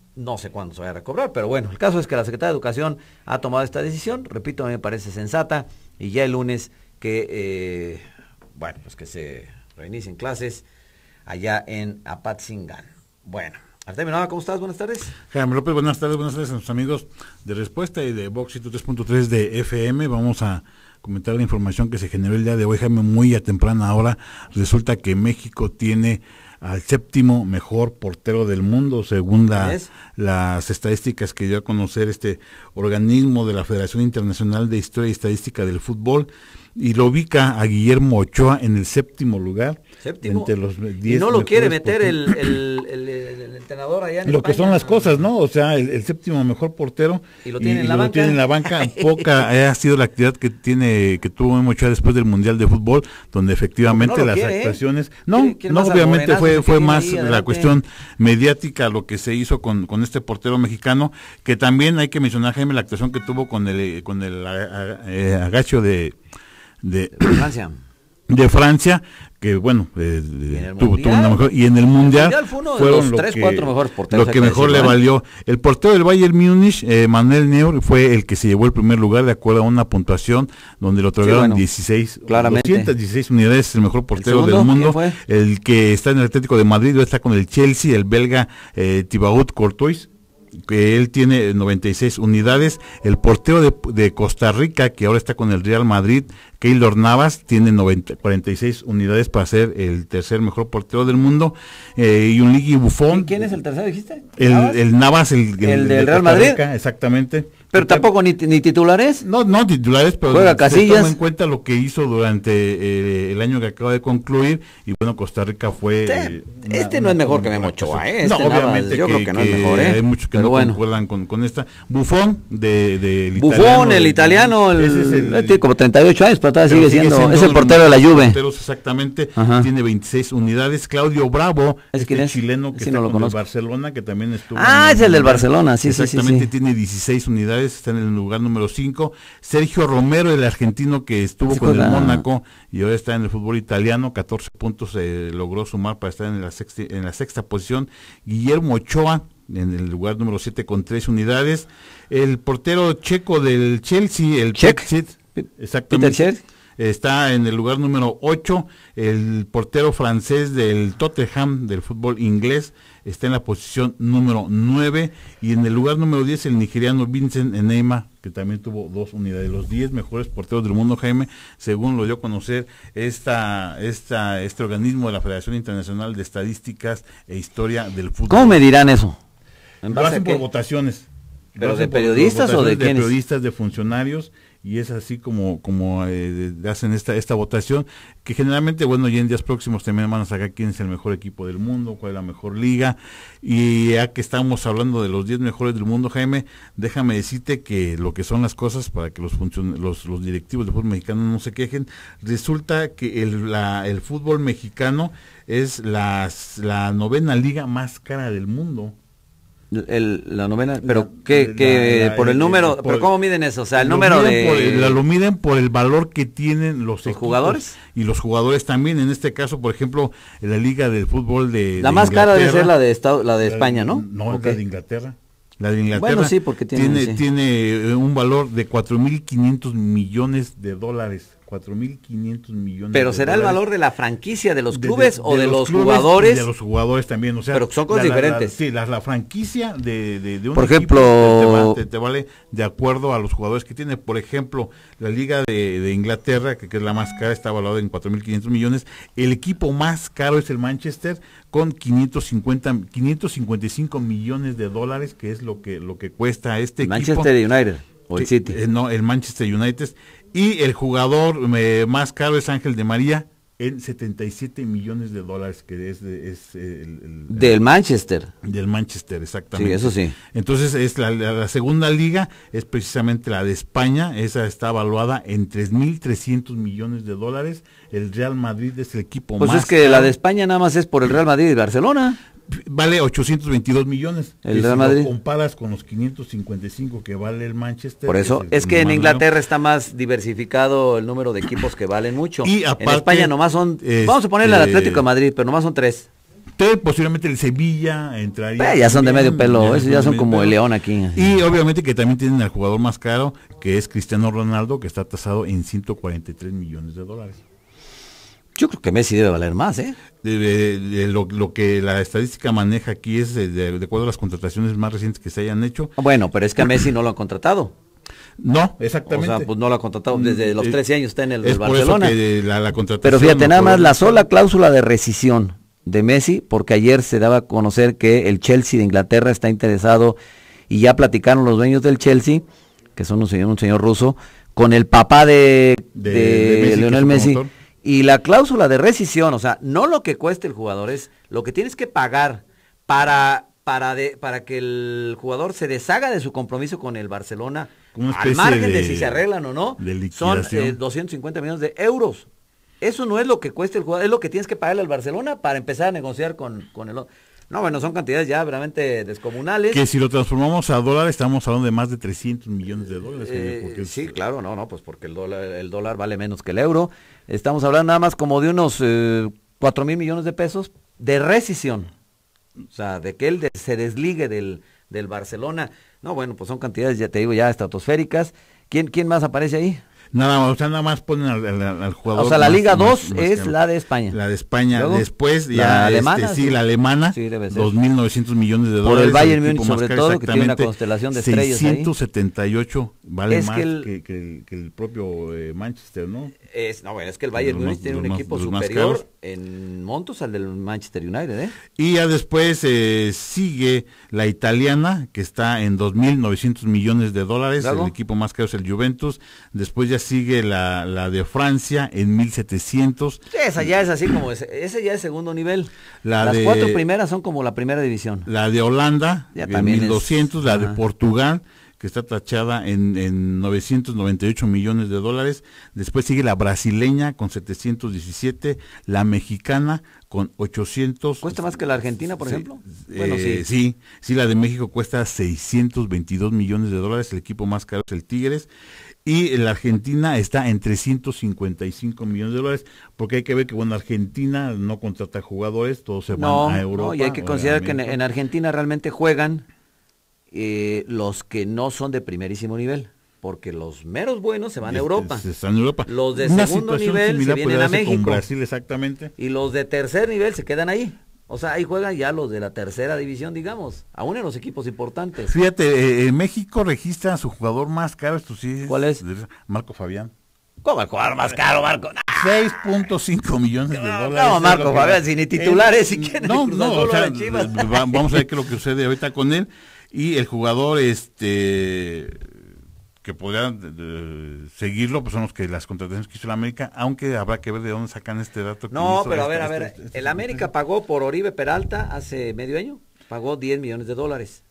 S2: no sé cuándo se vaya a recobrar, pero bueno, el caso es que la Secretaría de Educación ha tomado esta decisión, repito, a mí me parece sensata, y ya el lunes que, eh, bueno, pues que se reinicien clases allá en Apatzingán. Bueno, Artemio Nava, ¿cómo estás? Buenas tardes.
S6: Jaime López, buenas tardes, buenas tardes a nuestros amigos de Respuesta y de Vox ciento tres punto tres de F M. Vamos a comentar la información que se generó el día de hoy, Jaime, muy a temprana hora. Resulta que México tiene al séptimo mejor portero del mundo, según la, las estadísticas que dio a conocer este organismo de la Federación Internacional de Historia y Estadística del Fútbol, y lo ubica a Guillermo Ochoa en el séptimo lugar.
S2: Séptimo.
S6: Entre los diez
S2: y no lo quiere meter
S6: porteros.
S2: el, el, el, el, el entrenador allá en
S6: Lo
S2: España.
S6: que son las cosas, ¿no? O sea, el, el séptimo mejor portero.
S2: Y lo tiene
S6: y,
S2: en la
S6: y
S2: banca.
S6: Lo tiene en la banca. Poca ha sido la actividad que tiene, que tuvo Memo Ochoa después del Mundial de Fútbol, donde efectivamente no las quiere, actuaciones. ¿eh? No, ¿Quiere, quiere no, obviamente fue, fue más la cuestión mediática lo que se hizo con, con este portero mexicano, que también hay que mencionar, Jaime, la actuación que tuvo con el, con el eh, agacho de De,
S2: de Francia.
S6: De Francia, que bueno, eh, tuvo, tuvo una mejor, y en el Mundial,
S2: el mundial fue uno de
S6: fueron
S2: los tres,
S6: que,
S2: cuatro mejores porteros.
S6: Lo que mejor le valió. El portero del Bayern Múnich, eh, Manuel Neuer, fue el que se llevó el primer lugar de acuerdo a una puntuación donde lo otorgaron sí, bueno, dieciséis, claramente. doscientas dieciséis unidades, el mejor portero ¿El del mundo. El que está en el Atlético de Madrid, está con el Chelsea, el belga eh, Thibaut Courtois, que él tiene noventa y seis unidades. El portero de, de Costa Rica, que ahora está con el Real Madrid, Keylor Navas, tiene noventa, cuarenta y seis unidades para ser el tercer mejor portero del mundo. Eh, y un Gianluigi Buffon.
S2: ¿Quién es el tercero, dijiste?
S6: El Navas, el, Navas, el, el,
S2: el del
S6: de
S2: Real Madrid.
S6: Rica, exactamente.
S2: Pero tampoco ni, ni titulares.
S6: No, no titulares, pero
S2: juega
S6: se
S2: Casillas.
S6: toma en cuenta lo que hizo durante eh, el año que acaba de concluir, y bueno, Costa Rica fue...
S2: Este, una, este no es mejor que Memo Ochoa, ¿eh? Este
S6: no, obviamente
S2: yo
S6: que,
S2: creo que no
S6: que
S2: es mejor, ¿eh?
S6: Hay muchos que pero no bueno. concuerdan con, con esta. Buffon, de, de
S2: Buffon,
S6: italiano,
S2: el
S6: de,
S2: italiano, el,
S6: ese es el,
S2: tiene como treinta y ocho años, pero todavía sigue, sigue siendo, siendo, es el portero de la Juve.
S6: Exactamente, Ajá. tiene veintiséis unidades. Claudio Bravo,
S2: ¿Es
S6: este
S2: es?
S6: chileno que
S2: sí,
S6: está
S2: no
S6: con el Barcelona, que también estuvo...
S2: Ah,
S6: en,
S2: es el del Barcelona, sí, sí,
S6: exactamente,
S2: sí, sí.
S6: tiene dieciséis unidades, está en el lugar número cinco. Sergio Romero, el argentino que estuvo sí, con el Mónaco y ahora está en el fútbol italiano, catorce puntos eh, logró sumar para estar en la sexta, en la sexta posición. Guillermo Ochoa en el lugar número siete con tres unidades. El portero checo del Chelsea, el Petr, exactamente, está en el lugar número ocho. El portero francés del Tottenham del fútbol inglés está en la posición número nueve, y en el lugar número diez el nigeriano Vincent Enema, que también tuvo dos unidades. Los diez mejores porteros del mundo, Jaime, según lo dio a conocer esta, esta, este organismo de la Federación Internacional de Estadísticas e Historia del Fútbol.
S2: ¿Cómo me dirán eso?
S6: Lo hacen por votaciones.
S2: ¿Pero de periodistas o de quiénes?
S6: De periodistas, de funcionarios, y es así como como eh, hacen esta esta votación, que generalmente, bueno, ya en días próximos también van a sacar quién es el mejor equipo del mundo, cuál es la mejor liga, y ya que estamos hablando de los diez mejores del mundo, Jaime, déjame decirte que lo que son las cosas, para que los los, los directivos del fútbol mexicano no se quejen, resulta que el, la, el fútbol mexicano es la, la novena liga más cara del mundo.
S2: El, la novena, pero que, que la, la, por el, el número, por, pero ¿cómo miden eso? O sea, el número de...
S6: Por el, la, lo miden por el valor que tienen los,
S2: ¿los jugadores?
S6: Y los jugadores también. En este caso, por ejemplo, en la liga del fútbol de
S2: La
S6: de
S2: más cara debe ser la de Estado, la de España, ¿no?
S6: No, okay. La de Inglaterra. La de Inglaterra
S2: bueno, sí, porque tiene,
S6: tiene,
S2: sí.
S6: tiene un valor de cuatro mil quinientos millones de dólares. cuatro mil quinientos millones.
S2: Pero será
S6: dólares.
S2: El valor de la franquicia de los clubes
S6: de, de,
S2: o de,
S6: de
S2: los,
S6: los
S2: jugadores.
S6: Y de los jugadores también, o sea.
S2: Pero son cosas
S6: la,
S2: diferentes.
S6: La, la, sí, la, la franquicia de, de, de un
S2: por
S6: equipo
S2: ejemplo,
S6: te, te, te vale de acuerdo a los jugadores que tiene. Por ejemplo, la Liga de, de Inglaterra, que, que es la más cara, está valorada en cuatro mil quinientos millones. El equipo más caro es el Manchester, con quinientos cincuenta, quinientos cincuenta y cinco millones de dólares, que es lo que lo que cuesta este
S2: Manchester
S6: equipo.
S2: United o el
S6: que,
S2: City.
S6: Eh, no, el Manchester United. Y el jugador eh, más caro es Ángel Di María, en setenta y siete millones de dólares, que es, de, es el, el,
S2: del el, Manchester.
S6: Del Manchester, exactamente.
S2: Sí, eso sí.
S6: Entonces, es la, la, la segunda liga es precisamente la de España, esa está evaluada en tres mil trescientos millones de dólares. El Real Madrid es el equipo
S2: pues
S6: más
S2: Pues es que caro. La de España nada más es por el Real Madrid y Barcelona.
S6: Vale ochocientos veintidós millones.
S2: El Real
S6: si
S2: Madrid.
S6: Lo comparas con los quinientos cincuenta y cinco que vale el Manchester.
S2: Por eso es, es que en Inglaterra nuevo. Está más diversificado el número de equipos que valen mucho.
S6: Y aparte,
S2: en España nomás son, este, vamos a ponerle al Atlético de Madrid, pero nomás son tres.
S6: Entonces, posiblemente el Sevilla entraría.
S2: Eh, ya son de medio pelo,
S6: ya
S2: esos ya son como
S6: pelo.
S2: el León aquí.
S6: Y obviamente que también tienen al jugador más caro, que es Cristiano Ronaldo, que está tasado en ciento cuarenta y tres millones de dólares.
S2: Yo creo que Messi debe valer más, ¿eh?
S6: De, de, de lo, lo que la estadística maneja aquí es de, de, de acuerdo a las contrataciones más recientes que se hayan hecho.
S2: Bueno, pero es que a Messi no lo han contratado.
S6: No, exactamente.
S2: O sea, pues no lo ha contratado desde los trece años, está en el,
S6: es
S2: el
S6: por
S2: Barcelona.
S6: Eso que la, la contratación,
S2: pero fíjate,
S6: no
S2: nada más
S6: por...
S2: la sola cláusula de rescisión de Messi, porque ayer se daba a conocer que el Chelsea de Inglaterra está interesado, y ya platicaron los dueños del Chelsea, que son un señor, un señor ruso, con el papá de, de, de, de Messi, Lionel Messi, y la cláusula de rescisión, o sea, no lo que cueste el jugador, es lo que tienes que pagar para... Para, de, para que el jugador se deshaga de su compromiso con el Barcelona, al margen de, de si se arreglan o no, son eh, doscientos cincuenta millones de euros. Eso no es lo que cuesta el jugador, es lo que tienes que pagarle al Barcelona para empezar a negociar con, con el otro. No, bueno, son cantidades ya realmente descomunales.
S6: Que si lo transformamos a dólares, estamos hablando de más de trescientos millones de dólares.
S2: Eh,
S6: porque
S2: sí, es... claro, no, no, pues porque el dólar, el dólar vale menos que el euro. Estamos hablando nada más como de unos eh, cuatro mil millones de pesos de rescisión. O sea, de que él de, se desligue del, del Barcelona. No, bueno, pues son cantidades, ya te digo, ya estratosféricas. ¿Quién, quién más aparece ahí?
S6: Nada más, o sea, nada más ponen al, al, al jugador.
S2: O sea, la
S6: más,
S2: Liga dos
S6: más,
S2: es
S6: más
S2: la de España.
S6: La de España.
S2: Luego,
S6: después ya
S2: la alemana.
S6: Este, sí,
S2: sí,
S6: la alemana.
S2: Sí, debe ser.
S6: dos mil novecientos millones de dólares.
S2: Por el Bayern Múnich, sobre caro, todo, que tiene una constelación de estrellas ahí.
S6: seiscientos setenta y ocho vale
S2: es
S6: más
S2: que el,
S6: que, que, que el propio eh, Manchester, ¿no?
S2: Es, no, bueno, es que el Bayern Múnich tiene un más, equipo superior en montos al del Manchester United, ¿eh?
S6: Y ya después eh, sigue la italiana, que está en dos mil novecientos millones de dólares. ¿Claro? El equipo más caro es el Juventus. Después ya sigue la, la de Francia en mil setecientos.
S2: Sí, esa ya es así como, ese, ese ya es segundo nivel.
S6: La
S2: Las
S6: de,
S2: cuatro primeras son como la primera división.
S6: La de Holanda, ya en mil doscientos. Es, la ajá. de Portugal, que está tachada en, en novecientos noventa y ocho millones de dólares. Después sigue la brasileña con setecientos diecisiete, la mexicana con ochocientos.
S2: ¿Cuesta más que la Argentina, por
S6: sí,
S2: ejemplo?
S6: Eh,
S2: bueno, sí.
S6: sí, sí, la de México cuesta seiscientos veintidós millones de dólares, el equipo más caro es el Tigres. Y la Argentina está en trescientos cincuenta y cinco millones de dólares, porque hay que ver que, bueno, Argentina no contrata jugadores, todos se van
S2: no,
S6: a Europa.
S2: No, y hay que considerar que en, en Argentina realmente juegan eh, los que no son de primerísimo nivel, porque los meros buenos se van a Europa.
S6: Se están en Europa.
S2: Los de
S6: Una
S2: segundo nivel se vienen a México.
S6: Con Brasil, exactamente.
S2: Y los de tercer nivel se quedan ahí. O sea, ahí juegan ya los de la tercera división, digamos, aún en los equipos importantes.
S6: Fíjate, eh, México registra a su jugador más caro, esto sí.
S2: ¿Cuál es?
S6: Marco Fabián.
S2: ¿Cómo el jugador más caro, Marco? Nah.
S6: seis punto cinco millones de dólares.
S2: No, Marco Fabián, si ni titulares, si quieren.
S6: No, no, o sea, vamos a ver qué es lo que sucede ahorita con él. Y el jugador, este... que podrían eh, seguirlo, pues son los que las contrataciones que hizo la América, aunque habrá que ver de dónde sacan este dato.
S2: No, pero a ver, a ver, este, este, el América pagó por Oribe Peralta hace medio año, pagó diez millones de dólares.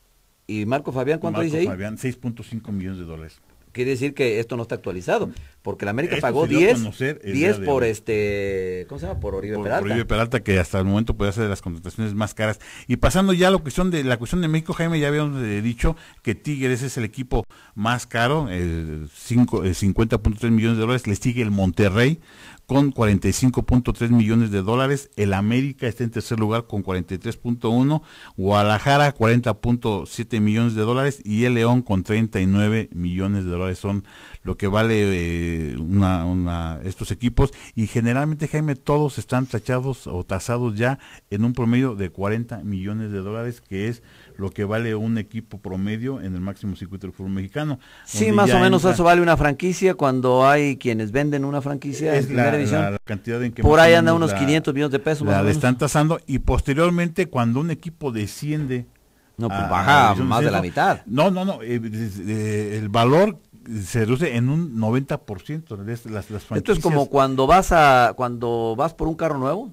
S2: ¿Y Marco Fabián cuánto
S6: Marco
S2: dice ahí?
S6: Fabián, seis punto cinco millones de dólares.
S2: Quiere decir que esto no está actualizado, porque la América
S6: esto
S2: pagó diez, diez
S6: de
S2: por hoy. este, ¿cómo se llama? Por Oribe
S6: por,
S2: Peralta.
S6: Por Oribe Peralta, que hasta el momento puede ser de las contrataciones más caras. Y pasando ya a la cuestión de la cuestión de México, Jaime, ya habíamos eh, dicho que Tigres es el equipo más caro, eh, cincuenta punto tres millones de dólares, le sigue el Monterrey con cuarenta y cinco punto tres millones de dólares, el América está en tercer lugar con cuarenta y tres punto uno, Guadalajara cuarenta punto siete millones de dólares y el León con treinta y nueve millones de dólares, son lo que vale eh, una, una, estos equipos, y generalmente, Jaime, todos están tachados o tasados ya en un promedio de cuarenta millones de dólares, que es lo que vale un equipo promedio en el máximo circuito del fútbol mexicano.
S2: Sí, más o menos entra, eso vale una franquicia cuando hay quienes venden una franquicia en primera división.
S6: La, la cantidad en que
S2: por ahí anda unos
S6: la,
S2: quinientos millones de pesos.
S6: La le están tasando, y posteriormente cuando un equipo desciende,
S2: no, pues a, baja a más de la mitad.
S6: No, no, no, eh, eh, el valor se reduce en un noventa por ciento. Las, las franquicias.
S2: Esto es como cuando vas a cuando vas por un carro nuevo.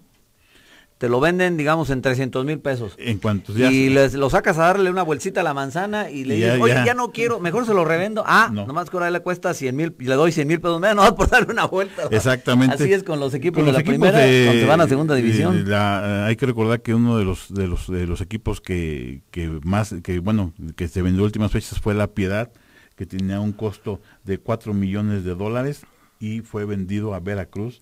S2: Te lo venden, digamos, en trescientos mil pesos.
S6: En cuanto
S2: ya y les, lo sacas a darle una vuelcita a la manzana y le ya, dices, oye, ya. ya no quiero, mejor se lo revendo. Ah, no. Nomás que ahora le cuesta cien mil, y le doy cien mil pesos menos, nomás por darle una vuelta.
S6: Exactamente.
S2: Así es con los equipos con
S6: de
S2: los
S6: la
S2: equipos
S6: primera,
S2: de, cuando se van a segunda división.
S6: La, uh, hay que recordar que uno de los de los de los equipos que, que más, que bueno, que se vendió últimas fechas fue La Piedad, que tenía un costo de cuatro millones de dólares y fue vendido a Veracruz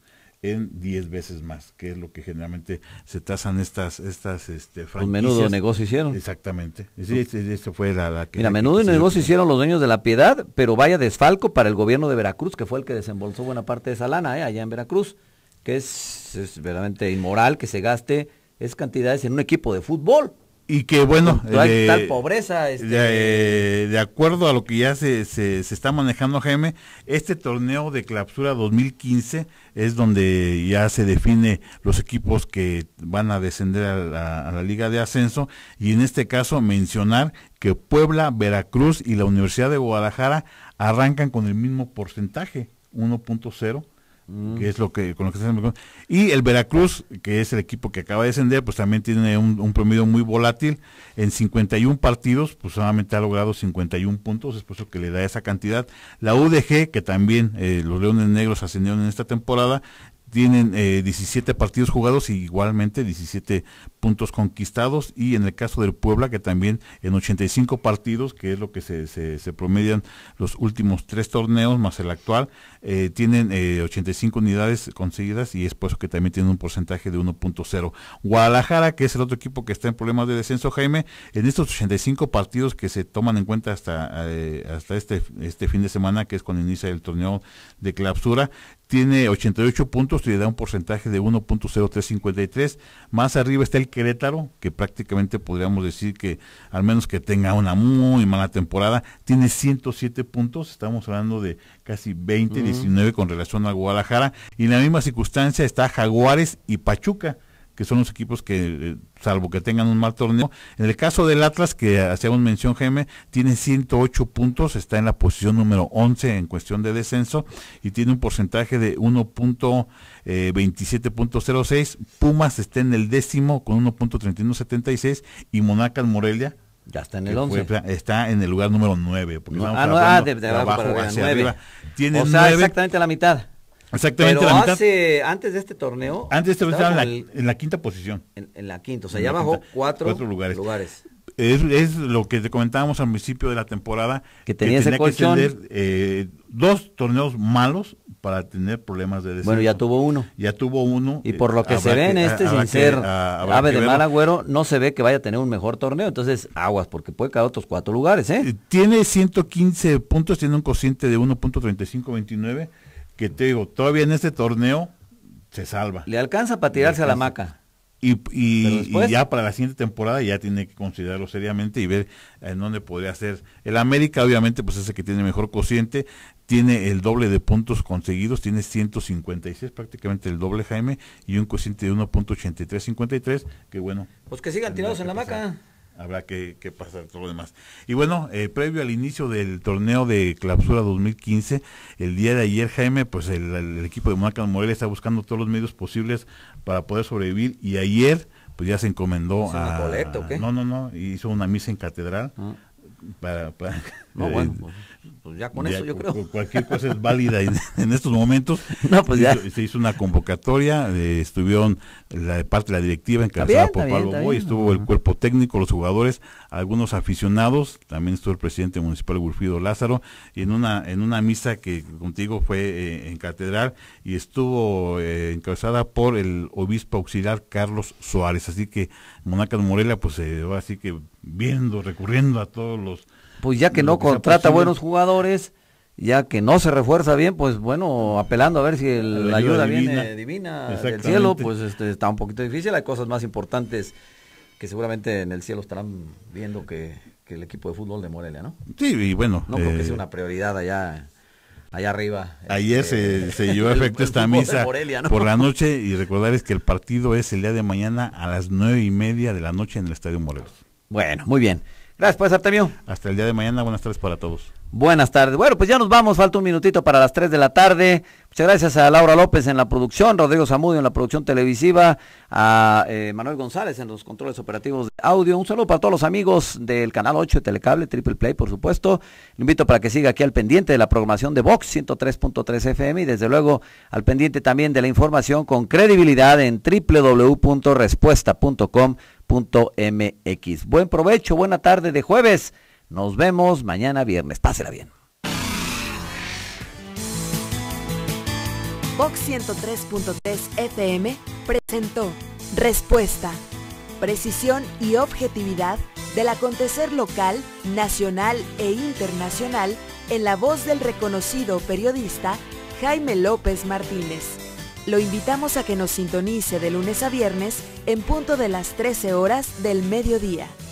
S6: en diez veces más, que es lo que generalmente se tasan estas estas este, franquicias.
S2: Un menudo negocio hicieron.
S6: Exactamente. Sí, sí, sí, fue la, la que,
S2: Mira,
S6: la
S2: menudo
S6: que
S2: negocio hicieron los dueños de La Piedad, pero vaya desfalco para el gobierno de Veracruz, que fue el que desembolsó buena parte de esa lana, ¿eh? allá en Veracruz, que es, es verdaderamente inmoral que se gaste esas cantidades en un equipo de fútbol.
S6: Y que bueno,
S2: hay
S6: de,
S2: tal pobreza. Este...
S6: De, de acuerdo a lo que ya se, se, se está manejando, Jaime, este torneo de clausura dos mil quince es donde ya se define los equipos que van a descender a la, a la Liga de Ascenso, y en este caso mencionar que Puebla, Veracruz y la Universidad de Guadalajara arrancan con el mismo porcentaje, uno punto cero. Mm. Que es lo que con lo que se hace. Y el Veracruz, que es el equipo que acaba de descender, pues también tiene un, un promedio muy volátil. En cincuenta y uno partidos, pues solamente ha logrado cincuenta y uno puntos, es por eso que le da esa cantidad. La U D G, que también eh, los Leones Negros ascendieron en esta temporada, tienen eh, diecisiete partidos jugados y igualmente diecisiete puntos conquistados, y en el caso del Puebla, que también en ochenta y cinco partidos, que es lo que se, se, se promedian los últimos tres torneos más el actual, eh, tienen eh, ochenta y cinco unidades conseguidas, y es por eso que también tienen un porcentaje de uno punto cero. Guadalajara, que es el otro equipo que está en problemas de descenso, Jaime, en estos ochenta y cinco partidos que se toman en cuenta hasta eh, hasta este este fin de semana, que es cuando inicia el torneo de clausura, tiene ochenta y ocho puntos y le da un porcentaje de uno punto cero tres cincuenta y tres. Más arriba está el Querétaro, que prácticamente podríamos decir que, al menos que tenga una muy mala temporada, tiene ciento siete puntos. Estamos hablando de casi veinte, uh-huh. diecinueve con relación a Guadalajara. Y en la misma circunstancia está Jaguares y Pachuca, que son los equipos que, salvo que tengan un mal torneo. En el caso del Atlas, que hacíamos mención, Jaime, tiene ciento ocho puntos, está en la posición número once en cuestión de descenso, y tiene un porcentaje de uno punto veintisiete punto cero seis. Pumas está en el décimo con uno punto treinta y uno setenta y seis, y Monarcas Morelia
S2: ya está en el once.
S6: Fue, está en el lugar número nueve. Porque
S2: no, ah, no, ah, de, de, de abajo hacia nueve. Arriba. Tiene o sea, nueve, exactamente a la mitad.
S6: Exactamente.
S2: Pero
S6: la mitad.
S2: Hace, antes de este torneo.
S6: Antes de este torneo estaba en, el, en la quinta posición.
S2: En, en la quinta, o sea, ya bajó cuatro,
S6: cuatro lugares.
S2: lugares.
S6: Es, es lo que te comentábamos al principio de la temporada.
S2: Que tenía, que tenía ese colchón.
S6: Que tener, eh, dos torneos malos para tener problemas de descenso.
S2: Bueno, ya tuvo uno.
S6: Ya tuvo uno.
S2: Y por lo que se ve en este, sin ser ave de mal agüero, no se ve que vaya a tener un mejor torneo. Entonces, aguas, porque puede caer otros cuatro lugares, ¿eh?
S6: Tiene ciento quince puntos, tiene un cociente de uno punto treinta y cinco veintinueve. Que te digo, todavía en este torneo se salva.
S2: Le alcanza para tirarse a la hamaca.
S6: Y, y, después, y ya para la siguiente temporada ya tiene que considerarlo seriamente y ver en dónde podría ser. El América, obviamente, pues es el que tiene mejor cociente, tiene el doble de puntos conseguidos, tiene ciento cincuenta y seis, prácticamente el doble, Jaime, y un cociente de uno punto ochenta y tres cincuenta y tres, que bueno.
S2: Pues que sigan tirados en la hamaca.
S6: Habrá que, que pasar todo lo demás. Y bueno, eh, previo al inicio del torneo de clausura dos mil quince, el día de ayer, Jaime, pues el, el equipo de Monarcas Morelia está buscando todos los medios posibles para poder sobrevivir, y ayer pues ya se encomendó
S2: ¿Es
S6: a...
S2: una colecta o qué?
S6: No, no, no, hizo una misa en catedral. Ah. Para, para
S2: no, eh, bueno, pues, pues ya con ya, eso yo creo.
S6: Cualquier cosa es válida en, en estos momentos.
S2: No, pues ya.
S6: Se, se hizo una convocatoria, eh, estuvieron la parte de la directiva encabezada por Pablo Boy, estuvo uh-huh. el cuerpo técnico, los jugadores, algunos aficionados, también estuvo el presidente municipal Wilfrido Lázaro, y en una en una misa que contigo fue eh, en catedral, y estuvo eh, encabezada por el obispo auxiliar Carlos Suárez. Así que Monarcas Morelia, pues eh, va así que viendo, recurriendo a todos los...
S2: Pues ya que no que contrata buenos jugadores, ya que no se refuerza bien, pues bueno, apelando a ver si el, la ayuda, ayuda divina, viene divina del cielo, pues este, está un poquito difícil. Hay cosas más importantes que seguramente en el cielo estarán viendo que, que el equipo de fútbol de Morelia, ¿no?
S6: Sí, y bueno.
S2: No eh, creo que sea una prioridad allá... allá arriba.
S6: Ayer este, se, se llevó a efecto esta misa Morelia, ¿no? por la noche, y recordarles que el partido es el día de mañana a las nueve y media de la noche en el Estadio Morelos.
S2: Bueno, muy bien. Gracias, pues, Artemio.
S6: Hasta el día de mañana. Buenas tardes para todos.
S2: Buenas tardes. Bueno, pues ya nos vamos. Falta un minutito para las tres de la tarde. Muchas gracias a Laura López en la producción, Rodrigo Zamudio en la producción televisiva, a eh, Manuel González en los controles operativos de audio. Un saludo para todos los amigos del Canal ocho de Telecable, Triple Play, por supuesto. Lo invito para que siga aquí al pendiente de la programación de Vox ciento tres punto tres F M, y desde luego al pendiente también de la información con credibilidad en doble u doble u doble u punto respuesta punto com punto m x. Buen provecho, buena tarde de jueves. Nos vemos mañana viernes. Pásela bien.
S1: Vox ciento tres punto tres F M presentó Respuesta, precisión y objetividad del acontecer local, nacional e internacional en la voz del reconocido periodista Jaime López Martínez. Lo invitamos a que nos sintonice de lunes a viernes en punto de las trece horas del mediodía.